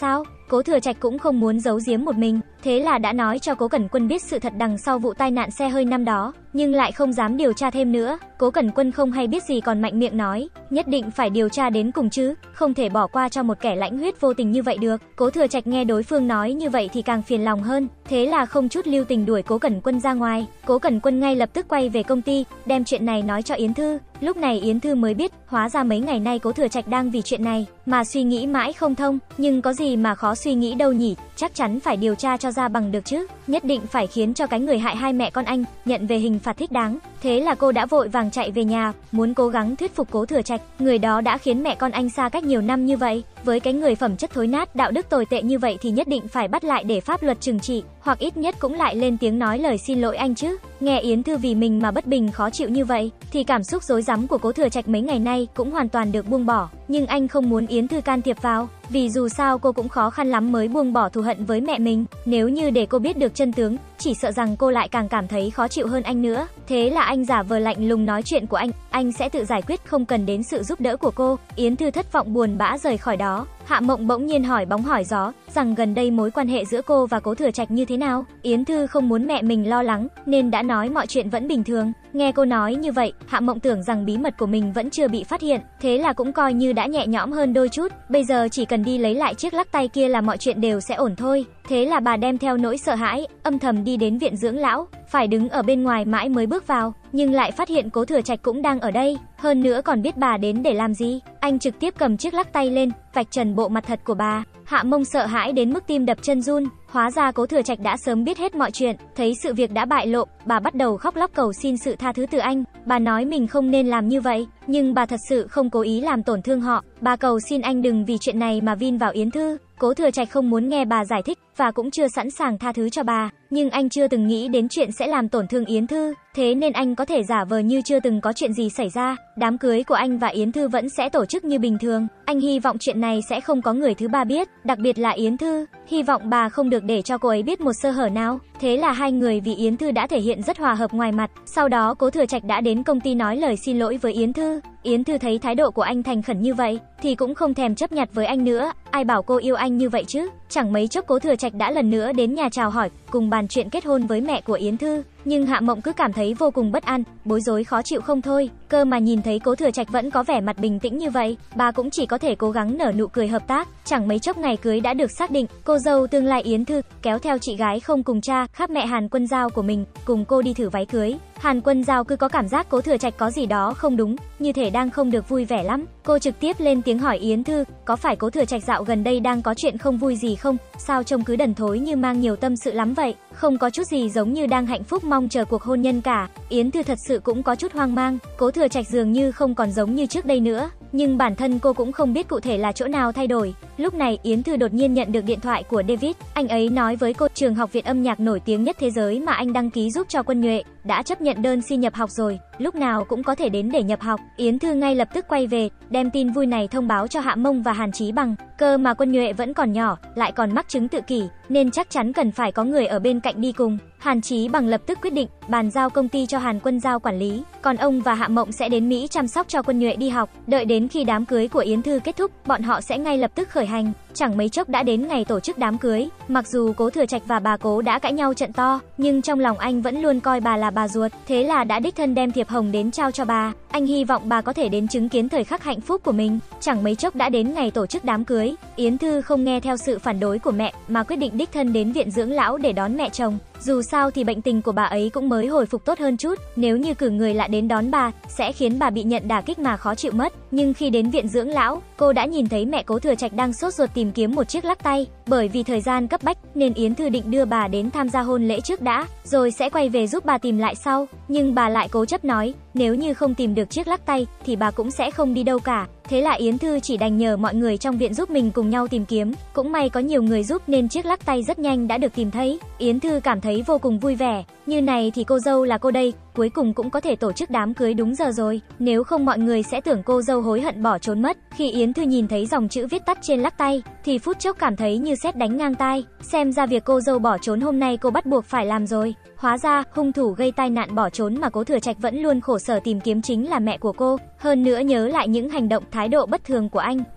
A: Cố Thừa Trạch cũng không muốn giấu giếm một mình, thế là đã nói cho Cố Cẩn Quân biết sự thật đằng sau vụ tai nạn xe hơi năm đó, nhưng lại không dám điều tra thêm nữa. Cố Cẩn Quân không hay biết gì còn mạnh miệng nói, nhất định phải điều tra đến cùng chứ, không thể bỏ qua cho một kẻ lãnh huyết vô tình như vậy được. Cố Thừa Trạch nghe đối phương nói như vậy thì càng phiền lòng hơn, thế là không chút lưu tình đuổi Cố Cẩn Quân ra ngoài. Cố Cẩn Quân ngay lập tức quay về công ty, đem chuyện này nói cho Yến Thư. Lúc này Yến Thư mới biết, hóa ra mấy ngày nay Cố Thừa Trạch đang vì chuyện này mà suy nghĩ mãi không thông, nhưng có gì mà khó suy nghĩ đâu nhỉ, chắc chắn phải điều tra cho ra bằng được chứ, nhất định phải khiến cho cái người hại hai mẹ con anh nhận về hình phạt thích đáng. Thế là cô đã vội vàng chạy về nhà, muốn cố gắng thuyết phục Cố Thừa Trạch, người đó đã khiến mẹ con anh xa cách nhiều năm như vậy, với cái người phẩm chất thối nát, đạo đức tồi tệ như vậy thì nhất định phải bắt lại để pháp luật trừng trị, hoặc ít nhất cũng lại lên tiếng nói lời xin lỗi anh chứ. Nghe Yến Thư vì mình mà bất bình khó chịu như vậy, thì cảm xúc rối rắm của Cố Thừa Trạch mấy ngày nay cũng hoàn toàn được buông bỏ, nhưng anh không muốn Yến Thư can thiệp vào, vì dù sao cô cũng khó khăn lắm mới buông bỏ thù hận với mẹ mình, nếu như để cô biết được chân tướng, chỉ sợ rằng cô lại càng cảm thấy khó chịu hơn anh nữa. Thế là anh giả vờ lạnh lùng nói chuyện của anh, anh sẽ tự giải quyết, không cần đến sự giúp đỡ của cô. Yến Thư thất vọng buồn bã rời khỏi đó. Hạ Mộng bỗng nhiên hỏi bóng hỏi gió, rằng gần đây mối quan hệ giữa cô và Cố Thừa Trạch như thế nào. Yến Thư không muốn mẹ mình lo lắng, nên đã nói mọi chuyện vẫn bình thường. Nghe cô nói như vậy, Hạ Mộng tưởng rằng bí mật của mình vẫn chưa bị phát hiện, thế là cũng coi như đã nhẹ nhõm hơn đôi chút. Bây giờ chỉ cần đi lấy lại chiếc lắc tay kia là mọi chuyện đều sẽ ổn thôi. Thế là bà đem theo nỗi sợ hãi, âm thầm đi đến viện dưỡng lão, phải đứng ở bên ngoài mãi mới bước vào, nhưng lại phát hiện Cố Thừa Trạch cũng đang ở đây, hơn nữa còn biết bà đến để làm gì. Anh trực tiếp cầm chiếc lắc tay lên, vạch trần bộ mặt thật của bà. Hạ Mông sợ hãi đến mức tim đập chân run, hóa ra Cố Thừa Trạch đã sớm biết hết mọi chuyện. Thấy sự việc đã bại lộ, bà bắt đầu khóc lóc cầu xin sự tha thứ từ anh. Bà nói mình không nên làm như vậy, nhưng bà thật sự không cố ý làm tổn thương họ. Bà cầu xin anh đừng vì chuyện này mà vin vào Yến Thư. Cố Thừa Trạch không muốn nghe bà giải thích và cũng chưa sẵn sàng tha thứ cho bà, nhưng anh chưa từng nghĩ đến chuyện sẽ làm tổn thương Yến Thư, thế nên anh có thể giả vờ như chưa từng có chuyện gì xảy ra. Đám cưới của anh và Yến Thư vẫn sẽ tổ chức như bình thường. Anh hy vọng chuyện này sẽ không có người thứ ba biết, đặc biệt là Yến Thư, hy vọng bà không được để cho cô ấy biết một sơ hở nào. Thế là hai người vì Yến Thư đã thể hiện rất hòa hợp ngoài mặt. Sau đó Cố Thừa Trạch đã đến công ty nói lời xin lỗi với Yến Thư. Yến Thư thấy thái độ của anh thành khẩn như vậy thì cũng không thèm chấp nhặt với anh nữa, ai bảo cô yêu anh như vậy chứ. Chẳng mấy chốc Cố Thừa Trạch đã lần nữa đến nhà chào hỏi, cùng bàn chuyện kết hôn với mẹ của Yến Thư, nhưng Hạ Mộng cứ cảm thấy vô cùng bất an, bối rối khó chịu không thôi. Cơ mà nhìn thấy Cố Thừa Trạch vẫn có vẻ mặt bình tĩnh như vậy, bà cũng chỉ có thể cố gắng nở nụ cười hợp tác. Chẳng mấy chốc ngày cưới đã được xác định, cô dâu tương lai Yến Thư kéo theo chị gái không cùng cha, khác mẹ Hàn Quân Giao của mình, cùng cô đi thử váy cưới. Hàn Quân Giao cứ có cảm giác Cố Thừa Trạch có gì đó không đúng, như thể đang không được vui vẻ lắm. Cô trực tiếp lên tiếng hỏi Yến Thư, có phải Cố Thừa Trạch dạo gần đây đang có chuyện không vui gì không? Sao trông cứ đần thối như mang nhiều tâm sự lắm vậy? Không có chút gì giống như đang hạnh phúc mong chờ cuộc hôn nhân cả. Yến Thư thật sự cũng có chút hoang mang, Cố Thừa Trạch dường như không còn giống như trước đây nữa, nhưng bản thân cô cũng không biết cụ thể là chỗ nào thay đổi. Lúc này Yến Thư đột nhiên nhận được điện thoại của David, anh ấy nói với cô trường học viện âm nhạc nổi tiếng nhất thế giới mà anh đăng ký giúp cho Quân Nhuệ đã chấp nhận đơn xin nhập học rồi, lúc nào cũng có thể đến để nhập học. Yến Thư ngay lập tức quay về, đem tin vui này thông báo cho Hạ Mông và Hàn Chí Bằng. Cơ mà Quân Nhuệ vẫn còn nhỏ, lại còn mắc chứng tự kỷ, nên chắc chắn cần phải có người ở bên cạnh đi cùng. Hàn Chí Bằng lập tức quyết định bàn giao công ty cho Hàn Quân Giao quản lý, còn ông và Hạ Mộng sẽ đến Mỹ chăm sóc cho Quân Nhuệ đi học. Đợi đến khi đám cưới của Yến Thư kết thúc, bọn họ sẽ ngay lập tức khởi hành. Chẳng mấy chốc đã đến ngày tổ chức đám cưới. Mặc dù Cố Thừa Trạch và bà Cố đã cãi nhau trận to, nhưng trong lòng anh vẫn luôn coi bà là bà ruột, thế là đã đích thân đem thiệp hồng đến trao cho bà. Anh hy vọng bà có thể đến chứng kiến thời khắc hạnh phúc của mình. Chẳng mấy chốc đã đến ngày tổ chức đám cưới. Yến Thư không nghe theo sự phản đối của mẹ mà quyết định đích thân đến viện dưỡng lão để đón mẹ chồng. Dù sao thì bệnh tình của bà ấy cũng mới hồi phục tốt hơn chút, nếu như cử người lạ đến đón bà, sẽ khiến bà bị nhận đả kích mà khó chịu mất. Nhưng khi đến viện dưỡng lão, cô đã nhìn thấy mẹ Cố Thừa Trạch đang sốt ruột tìm kiếm một chiếc lắc tay. Bởi vì thời gian cấp bách nên Yến Thư định đưa bà đến tham gia hôn lễ trước đã, rồi sẽ quay về giúp bà tìm lại sau. Nhưng bà lại cố chấp nói, nếu như không tìm được chiếc lắc tay thì bà cũng sẽ không đi đâu cả. Thế là Yến Thư chỉ đành nhờ mọi người trong viện giúp mình cùng nhau tìm kiếm. Cũng may có nhiều người giúp nên chiếc lắc tay rất nhanh đã được tìm thấy. Yến Thư cảm thấy vô cùng vui vẻ. Như này thì cô dâu là cô đây, cuối cùng cũng có thể tổ chức đám cưới đúng giờ rồi. Nếu không mọi người sẽ tưởng cô dâu hối hận bỏ trốn mất. Khi Yến Thư nhìn thấy dòng chữ viết tắt trên lắc tay thì phút chốc cảm thấy như sét đánh ngang tai. Xem ra việc cô dâu bỏ trốn hôm nay cô bắt buộc phải làm rồi. Hóa ra hung thủ gây tai nạn bỏ trốn mà Cố Thừa Trạch vẫn luôn khổ sở tìm kiếm chính là mẹ của cô. Hơn nữa nhớ lại những hành động thái độ bất thường của anh,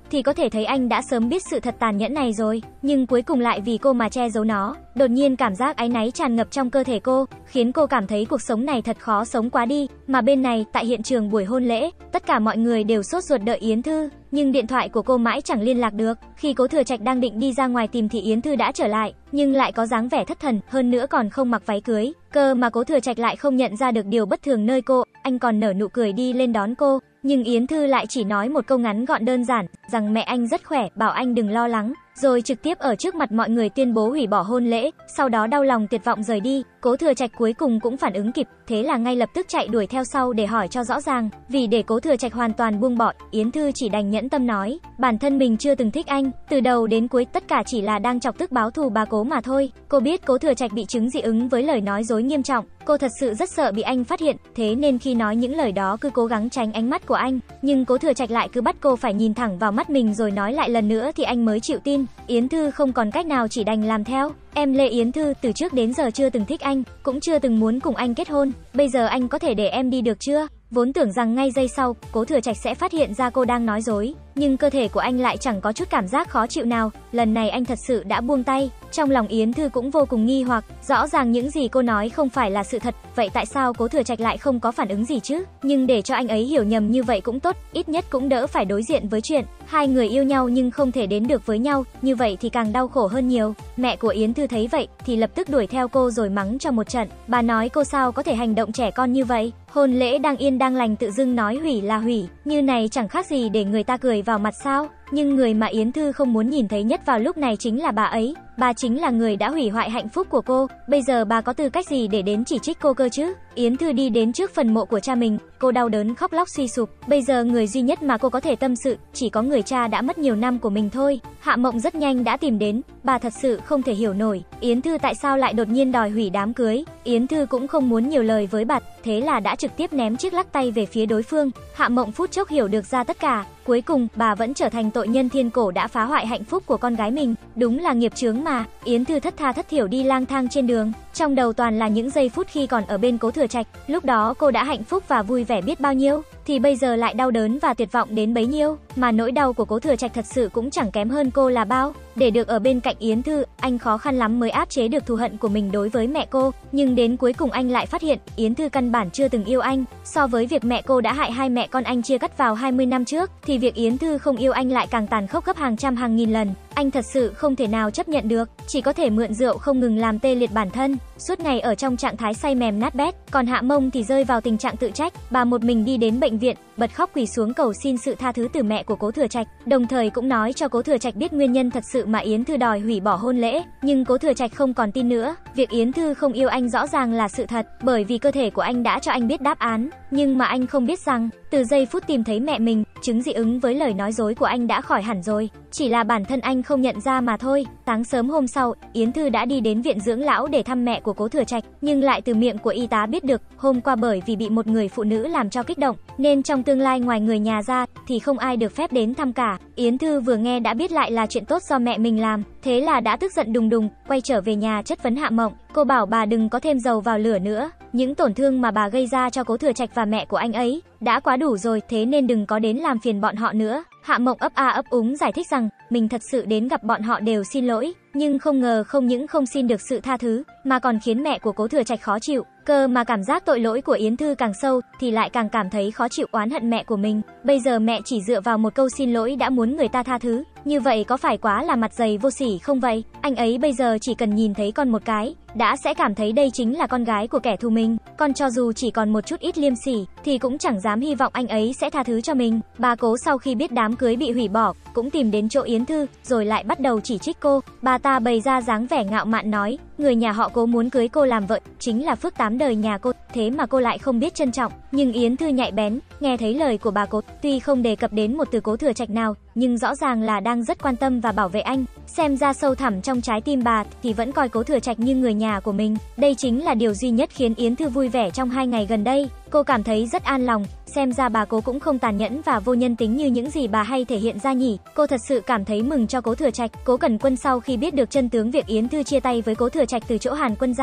A: thì có thể thấy anh đã sớm biết sự thật tàn nhẫn này rồi, nhưng cuối cùng lại vì cô mà che giấu nó. Đột nhiên cảm giác áy náy tràn ngập trong cơ thể cô, khiến cô cảm thấy cuộc sống này thật khó sống quá đi. Mà bên này, tại hiện trường buổi hôn lễ, tất cả mọi người đều sốt ruột đợi Yến Thư, nhưng điện thoại của cô mãi chẳng liên lạc được. Khi Cố Thừa Trạch đang định đi ra ngoài tìm thì Yến Thư đã trở lại, nhưng lại có dáng vẻ thất thần, hơn nữa còn không mặc váy cưới. Cơ mà Cố Thừa Trạch lại không nhận ra được điều bất thường nơi cô, anh còn nở nụ cười đi lên đón cô, nhưng Yến Thư lại chỉ nói một câu ngắn gọn đơn giản, rằng mẹ anh rất khỏe, bảo anh đừng lo lắng, rồi trực tiếp ở trước mặt mọi người tuyên bố hủy bỏ hôn lễ, sau đó đau lòng tuyệt vọng rời đi. Cố Thừa Trạch cuối cùng cũng phản ứng kịp, thế là ngay lập tức chạy đuổi theo sau để hỏi cho rõ ràng. Vì để Cố Thừa Trạch hoàn toàn buông bỏ, Yến Thư chỉ đành nhẫn tâm nói, bản thân mình chưa từng thích anh, từ đầu đến cuối tất cả chỉ là đang chọc tức báo thù bà Cố mà thôi. Cô biết Cố Thừa Trạch bị chứng dị ứng với lời nói dối nghiêm trọng, cô thật sự rất sợ bị anh phát hiện, thế nên khi nói những lời đó cứ cố gắng tránh ánh mắt của anh, nhưng Cố Thừa Trạch lại cứ bắt cô phải nhìn thẳng vào mắt mình rồi nói lại lần nữa thì anh mới chịu tin. Yến Thư không còn cách nào chỉ đành làm theo. Em Lê Yến Thư từ trước đến giờ chưa từng thích anh, cũng chưa từng muốn cùng anh kết hôn, bây giờ anh có thể để em đi được chưa? Vốn tưởng rằng ngay giây sau, Cố Thừa Trạch sẽ phát hiện ra cô đang nói dối, nhưng cơ thể của anh lại chẳng có chút cảm giác khó chịu nào, lần này anh thật sự đã buông tay. Trong lòng Yến Thư cũng vô cùng nghi hoặc, rõ ràng những gì cô nói không phải là sự thật, vậy tại sao Cố Thừa Trạch lại không có phản ứng gì chứ? Nhưng để cho anh ấy hiểu nhầm như vậy cũng tốt, ít nhất cũng đỡ phải đối diện với chuyện hai người yêu nhau nhưng không thể đến được với nhau, như vậy thì càng đau khổ hơn nhiều. Mẹ của Yến Thư thấy vậy thì lập tức đuổi theo cô rồi mắng cho một trận. Bà nói cô sao có thể hành động trẻ con như vậy, hôn lễ đang yên đang lành tự dưng nói hủy là hủy, như này chẳng khác gì để người ta cười vào mặt sao? Nhưng người mà Yến Thư không muốn nhìn thấy nhất vào lúc này chính là bà ấy. Bà chính là người đã hủy hoại hạnh phúc của cô, bây giờ bà có tư cách gì để đến chỉ trích cô cơ chứ? Yến Thư đi đến trước phần mộ của cha mình, cô đau đớn khóc lóc suy sụp, bây giờ người duy nhất mà cô có thể tâm sự chỉ có người cha đã mất nhiều năm của mình thôi. Hạ Mộng rất nhanh đã tìm đến, bà thật sự không thể hiểu nổi, Yến Thư tại sao lại đột nhiên đòi hủy đám cưới. Yến Thư cũng không muốn nhiều lời với bà, thế là đã trực tiếp ném chiếc lắc tay về phía đối phương. Hạ Mộng phút chốc hiểu được ra tất cả, cuối cùng bà vẫn trở thành tội nhân thiên cổ đã phá hoại hạnh phúc của con gái mình, đúng là nghiệp chướng mà. Yến Thư thất tha thất thiểu đi lang thang trên đường, trong đầu toàn là những giây phút khi còn ở bên Cố Thừa Trạch, lúc đó cô đã hạnh phúc và vui vẻ biết bao nhiêu, thì bây giờ lại đau đớn và tuyệt vọng đến bấy nhiêu, mà nỗi đau của Cố Thừa Trạch thật sự cũng chẳng kém hơn cô là bao. Để được ở bên cạnh Yến Thư, anh khó khăn lắm mới áp chế được thù hận của mình đối với mẹ cô, nhưng đến cuối cùng anh lại phát hiện Yến Thư căn bản chưa từng yêu anh. So với việc mẹ cô đã hại hai mẹ con anh chia cắt vào hai mươi năm trước, thì việc Yến Thư không yêu anh lại càng tàn khốc gấp hàng trăm hàng nghìn lần. Anh thật sự không thể nào chấp nhận được, chỉ có thể mượn rượu không ngừng làm tê liệt bản thân, suốt ngày ở trong trạng thái say mềm nát bét. Còn Hạ Mông thì rơi vào tình trạng tự trách, bà một mình đi đến bệnh viện, bật khóc quỳ xuống cầu xin sự tha thứ từ mẹ của Cố Thừa Trạch, đồng thời cũng nói cho Cố Thừa Trạch biết nguyên nhân thật sự mà Yến Thư đòi hủy bỏ hôn lễ. Nhưng Cố Thừa Trạch không còn tin nữa, việc Yến Thư không yêu anh rõ ràng là sự thật, bởi vì cơ thể của anh đã cho anh biết đáp án, nhưng mà anh không biết rằng, từ giây phút tìm thấy mẹ mình, chứng dị ứng với lời nói dối của anh đã khỏi hẳn rồi, chỉ là bản thân anh không nhận ra mà thôi. Sáng sớm hôm sau, Yến Thư đã đi đến viện dưỡng lão để thăm mẹ của Cố Thừa Trạch, nhưng lại từ miệng của y tá biết được, hôm qua bởi vì bị một người phụ nữ làm cho kích động, nên trong tương lai ngoài người nhà ra thì không ai được phép đến thăm cả. Yến Thư vừa nghe đã biết lại là chuyện tốt do mẹ mình làm, thế là đã tức giận đùng đùng, quay trở về nhà chất vấn Hạ Mộng. Cô bảo bà đừng có thêm dầu vào lửa nữa, những tổn thương mà bà gây ra cho Cố Thừa Trạch và mẹ của anh ấy đã quá đủ rồi, thế nên đừng có đến làm phiền bọn họ nữa. Hạ Mộng ấp a ấp úng giải thích rằng mình thật sự đến gặp bọn họ đều xin lỗi, nhưng không ngờ không những không xin được sự tha thứ, mà còn khiến mẹ của Cố Thừa Trạch khó chịu. Cơ mà cảm giác tội lỗi của Yến Thư càng sâu, thì lại càng cảm thấy khó chịu oán hận mẹ của mình. Bây giờ mẹ chỉ dựa vào một câu xin lỗi đã muốn người ta tha thứ, như vậy có phải quá là mặt dày vô sỉ không vậy? Anh ấy bây giờ chỉ cần nhìn thấy con một cái, đã sẽ cảm thấy đây chính là con gái của kẻ thù mình. Con cho dù chỉ còn một chút ít liêm sỉ, thì cũng chẳng dám hy vọng anh ấy sẽ tha thứ cho mình. Bà Cố sau khi biết đám cưới bị hủy bỏ, cũng tìm đến chỗ Yến Thư, rồi lại bắt đầu chỉ trích cô. Bà ta bày ra dáng vẻ ngạo mạn nói, người nhà họ Cố muốn cưới cô làm vợ, chính là phước tám đời nhà cô, thế mà cô lại không biết trân trọng. Nhưng Yến Thư nhạy bén, nghe thấy lời của bà Cố, tuy không đề cập đến một từ Cố Thừa Trạch nào, nhưng rõ ràng là đang rất quan tâm và bảo vệ anh. Xem ra sâu thẳm trong trái tim bà thì vẫn coi Cố Thừa Trạch như người nhà của mình. Đây chính là điều duy nhất khiến Yến Thư vui vẻ trong hai ngày gần đây. Cô cảm thấy rất an lòng, xem ra bà Cố cũng không tàn nhẫn và vô nhân tính như những gì bà hay thể hiện ra nhỉ. Cô thật sự cảm thấy mừng cho Cố Thừa Trạch. Cố Cẩn Quân sau khi biết được chân tướng việc Yến Thư chia tay với Cố Thừa Trạch từ chỗ Hàn Quân giao,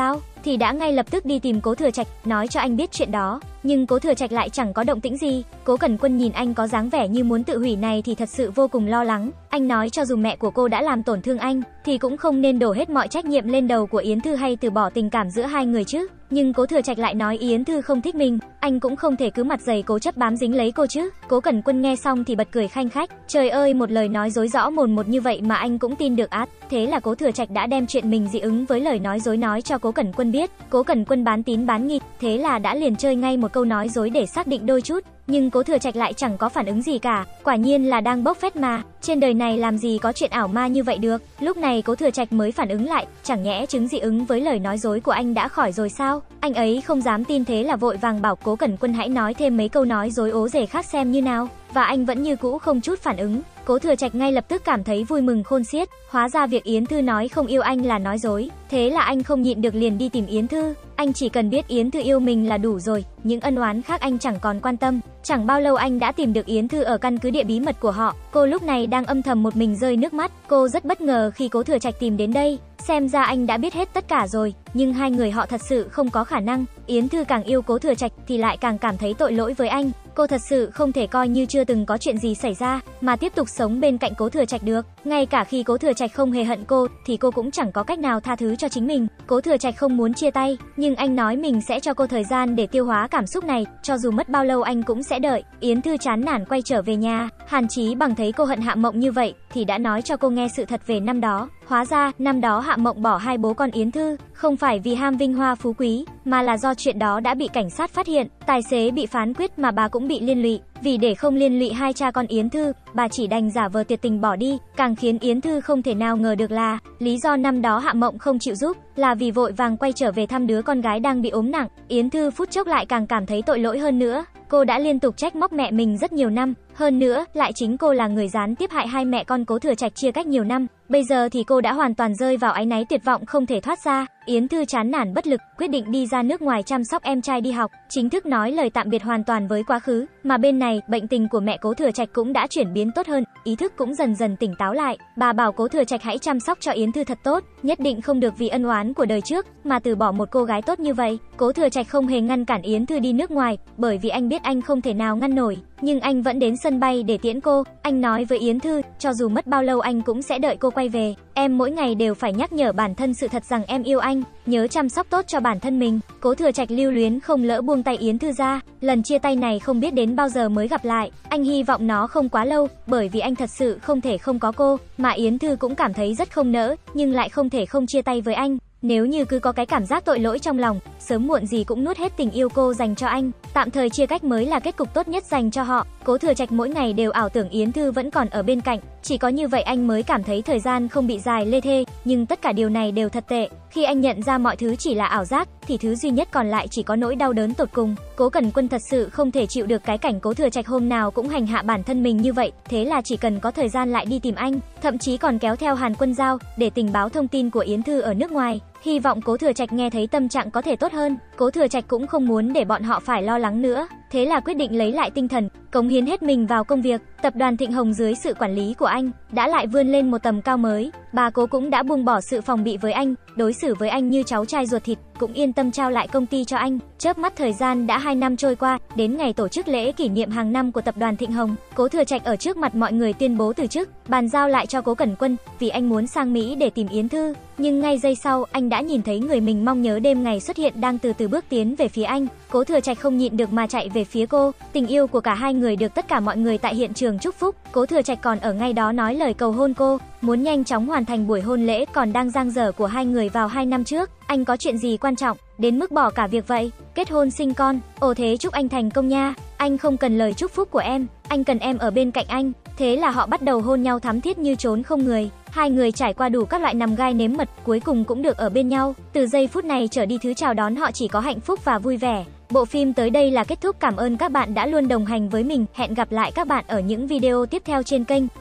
A: thì đã ngay lập tức đi tìm Cố Thừa Trạch, nói cho anh biết chuyện đó. Nhưng Cố Thừa Trạch lại chẳng có động tĩnh gì. Cố Cẩn Quân nhìn anh có dáng vẻ như muốn tự hủy này thì thật sự vô cùng lo lắng. Anh nói cho dù mẹ của cô đã làm tổn thương anh, thì cũng không nên đổ hết mọi trách nhiệm lên đầu của Yến Thư hay từ bỏ tình cảm giữa hai người chứ. Nhưng Cố Thừa Trạch lại nói Yến Thư không thích mình, anh cũng không thể cứ mặt dày cố chấp bám dính lấy cô chứ. Cố Cẩn Quân nghe xong thì bật cười khanh khách. Trời ơi, một lời nói dối rõ mồn một như vậy mà anh cũng tin được át. Thế là Cố Thừa Trạch đã đem chuyện mình dị ứng với lời nói dối nói cho Cố Cẩn Quân biết. Cố Cẩn Quân bán tín bán nghi, thế là đã liền chơi ngay một câu nói dối để xác định đôi chút. Nhưng Cố Thừa Trạch lại chẳng có phản ứng gì cả, quả nhiên là đang bốc phét mà, trên đời này làm gì có chuyện ảo ma như vậy được. Lúc này Cố Thừa Trạch mới phản ứng lại, chẳng nhẽ chứng dị ứng với lời nói dối của anh đã khỏi rồi sao? Anh ấy không dám tin, thế là vội vàng bảo Cố Cẩn Quân hãy nói thêm mấy câu nói dối ố rể khác xem như nào, và anh vẫn như cũ không chút phản ứng. Cố Thừa Trạch ngay lập tức cảm thấy vui mừng khôn xiết, hóa ra việc Yến Thư nói không yêu anh là nói dối, thế là anh không nhịn được liền đi tìm Yến Thư. Anh chỉ cần biết Yến Thư yêu mình là đủ rồi, những ân oán khác anh chẳng còn quan tâm. Chẳng bao lâu anh đã tìm được Yến Thư ở căn cứ địa bí mật của họ. Cô lúc này đang âm thầm một mình rơi nước mắt. Cô rất bất ngờ khi Cố Thừa Trạch tìm đến đây. Xem ra anh đã biết hết tất cả rồi, nhưng hai người họ thật sự không có khả năng. Yến Thư càng yêu Cố Thừa Trạch thì lại càng cảm thấy tội lỗi với anh. Cô thật sự không thể coi như chưa từng có chuyện gì xảy ra mà tiếp tục sống bên cạnh Cố Thừa Trạch được. Ngay cả khi Cố Thừa Trạch không hề hận cô thì cô cũng chẳng có cách nào tha thứ cho chính mình. Cố Thừa Trạch không muốn chia tay, nhưng anh nói mình sẽ cho cô thời gian để tiêu hóa cảm xúc này, cho dù mất bao lâu anh cũng sẽ đợi. Yến Thư chán nản quay trở về nhà. Hàn Chí Bằng thấy cô hận Hạ Mộng như vậy thì đã nói cho cô nghe sự thật về năm đó. Hóa ra, năm đó Hạ Mộng bỏ hai bố con Yến Thư, không phải vì ham vinh hoa phú quý, mà là do chuyện đó đã bị cảnh sát phát hiện. Tài xế bị phán quyết mà bà cũng bị liên lụy. Vì để không liên lụy hai cha con Yến Thư, bà chỉ đành giả vờ tuyệt tình bỏ đi. Càng khiến Yến Thư không thể nào ngờ được là lý do năm đó Hạ Mộng không chịu giúp là vì vội vàng quay trở về thăm đứa con gái đang bị ốm nặng. Yến Thư phút chốc lại càng cảm thấy tội lỗi hơn nữa. Cô đã liên tục trách móc mẹ mình rất nhiều năm, hơn nữa lại chính cô là người gián tiếp hại hai mẹ con Cố Thừa Trạch chia cách nhiều năm. Bây giờ thì cô đã hoàn toàn rơi vào áy náy tuyệt vọng không thể thoát ra. Yến Thư chán nản bất lực, quyết định đi ra nước ngoài chăm sóc em trai đi học, chính thức nói lời tạm biệt hoàn toàn với quá khứ. Mà bên này, bệnh tình của mẹ Cố Thừa Trạch cũng đã chuyển biến tốt hơn, ý thức cũng dần dần tỉnh táo lại. Bà bảo Cố Thừa Trạch hãy chăm sóc cho Yến Thư thật tốt, nhất định không được vì ân oán của đời trước mà từ bỏ một cô gái tốt như vậy. Cố Thừa Trạch không hề ngăn cản Yến Thư đi nước ngoài, bởi vì anh biết anh không thể nào ngăn nổi, nhưng anh vẫn đến sân bay để tiễn cô. Anh nói với Yến Thư, cho dù mất bao lâu anh cũng sẽ đợi cô quay về. Em mỗi ngày đều phải nhắc nhở bản thân sự thật rằng em yêu anh, nhớ chăm sóc tốt cho bản thân mình. Cố Thừa Trạch lưu luyến không lỡ buông tay Yến Thư ra. Lần chia tay này không biết đến bao giờ mới gặp lại. Anh hy vọng nó không quá lâu, bởi vì anh thật sự không thể không có cô. Mà Yến Thư cũng cảm thấy rất không nỡ, nhưng lại không thể không chia tay với anh. Nếu như cứ có cái cảm giác tội lỗi trong lòng, sớm muộn gì cũng nuốt hết tình yêu cô dành cho anh. Tạm thời chia cách mới là kết cục tốt nhất dành cho họ. Cố Thừa Trạch mỗi ngày đều ảo tưởng Yến Thư vẫn còn ở bên cạnh, chỉ có như vậy anh mới cảm thấy thời gian không bị dài lê thê. Nhưng tất cả điều này đều thật tệ. Khi anh nhận ra mọi thứ chỉ là ảo giác, thì thứ duy nhất còn lại chỉ có nỗi đau đớn tột cùng. Cố Cẩn Quân thật sự không thể chịu được cái cảnh Cố Thừa Trạch hôm nào cũng hành hạ bản thân mình như vậy, thế là chỉ cần có thời gian lại đi tìm anh, thậm chí còn kéo theo Hàn Quân Giao để tình báo thông tin của Yến Thư ở nước ngoài. Hy vọng Cố Thừa Trạch nghe thấy tâm trạng có thể tốt hơn. Cố Thừa Trạch cũng không muốn để bọn họ phải lo lắng nữa, thế là quyết định lấy lại tinh thần, cống hiến hết mình vào công việc. Tập đoàn Thịnh Hồng dưới sự quản lý của anh đã lại vươn lên một tầm cao mới. Bà Cố cũng đã buông bỏ sự phòng bị với anh, đối xử với anh như cháu trai ruột thịt, cũng yên tâm trao lại công ty cho anh. Chớp mắt thời gian đã hai năm trôi qua, đến ngày tổ chức lễ kỷ niệm hàng năm của tập đoàn Thịnh Hồng, Cố Thừa Trạch ở trước mặt mọi người tuyên bố từ chức, bàn giao lại cho Cố Cẩn Quân, vì anh muốn sang Mỹ để tìm Yến Thư. Nhưng ngay giây sau, anh đã nhìn thấy người mình mong nhớ đêm ngày xuất hiện đang từ từ bước tiến về phía anh. Cố Thừa Trạch không nhịn được mà chạy về phía cô. Tình yêu của cả hai người được tất cả mọi người tại hiện trường chúc phúc. Cố Thừa Trạch còn ở ngay đó nói lời cầu hôn cô, muốn nhanh chóng hoàn thành buổi hôn lễ còn đang dang dở của hai người vào hai năm trước. Anh có chuyện gì quan trọng đến mức bỏ cả việc vậy? Kết hôn sinh con. Ồ, thế chúc anh thành công nha. Anh không cần lời chúc phúc của em, anh cần em ở bên cạnh anh. Thế là họ bắt đầu hôn nhau thắm thiết như trốn không người. Hai người trải qua đủ các loại nằm gai nếm mật, cuối cùng cũng được ở bên nhau. Từ giây phút này trở đi, thứ chào đón họ chỉ có hạnh phúc và vui vẻ. Bộ phim tới đây là kết thúc. Cảm ơn các bạn đã luôn đồng hành với mình. Hẹn gặp lại các bạn ở những video tiếp theo trên kênh.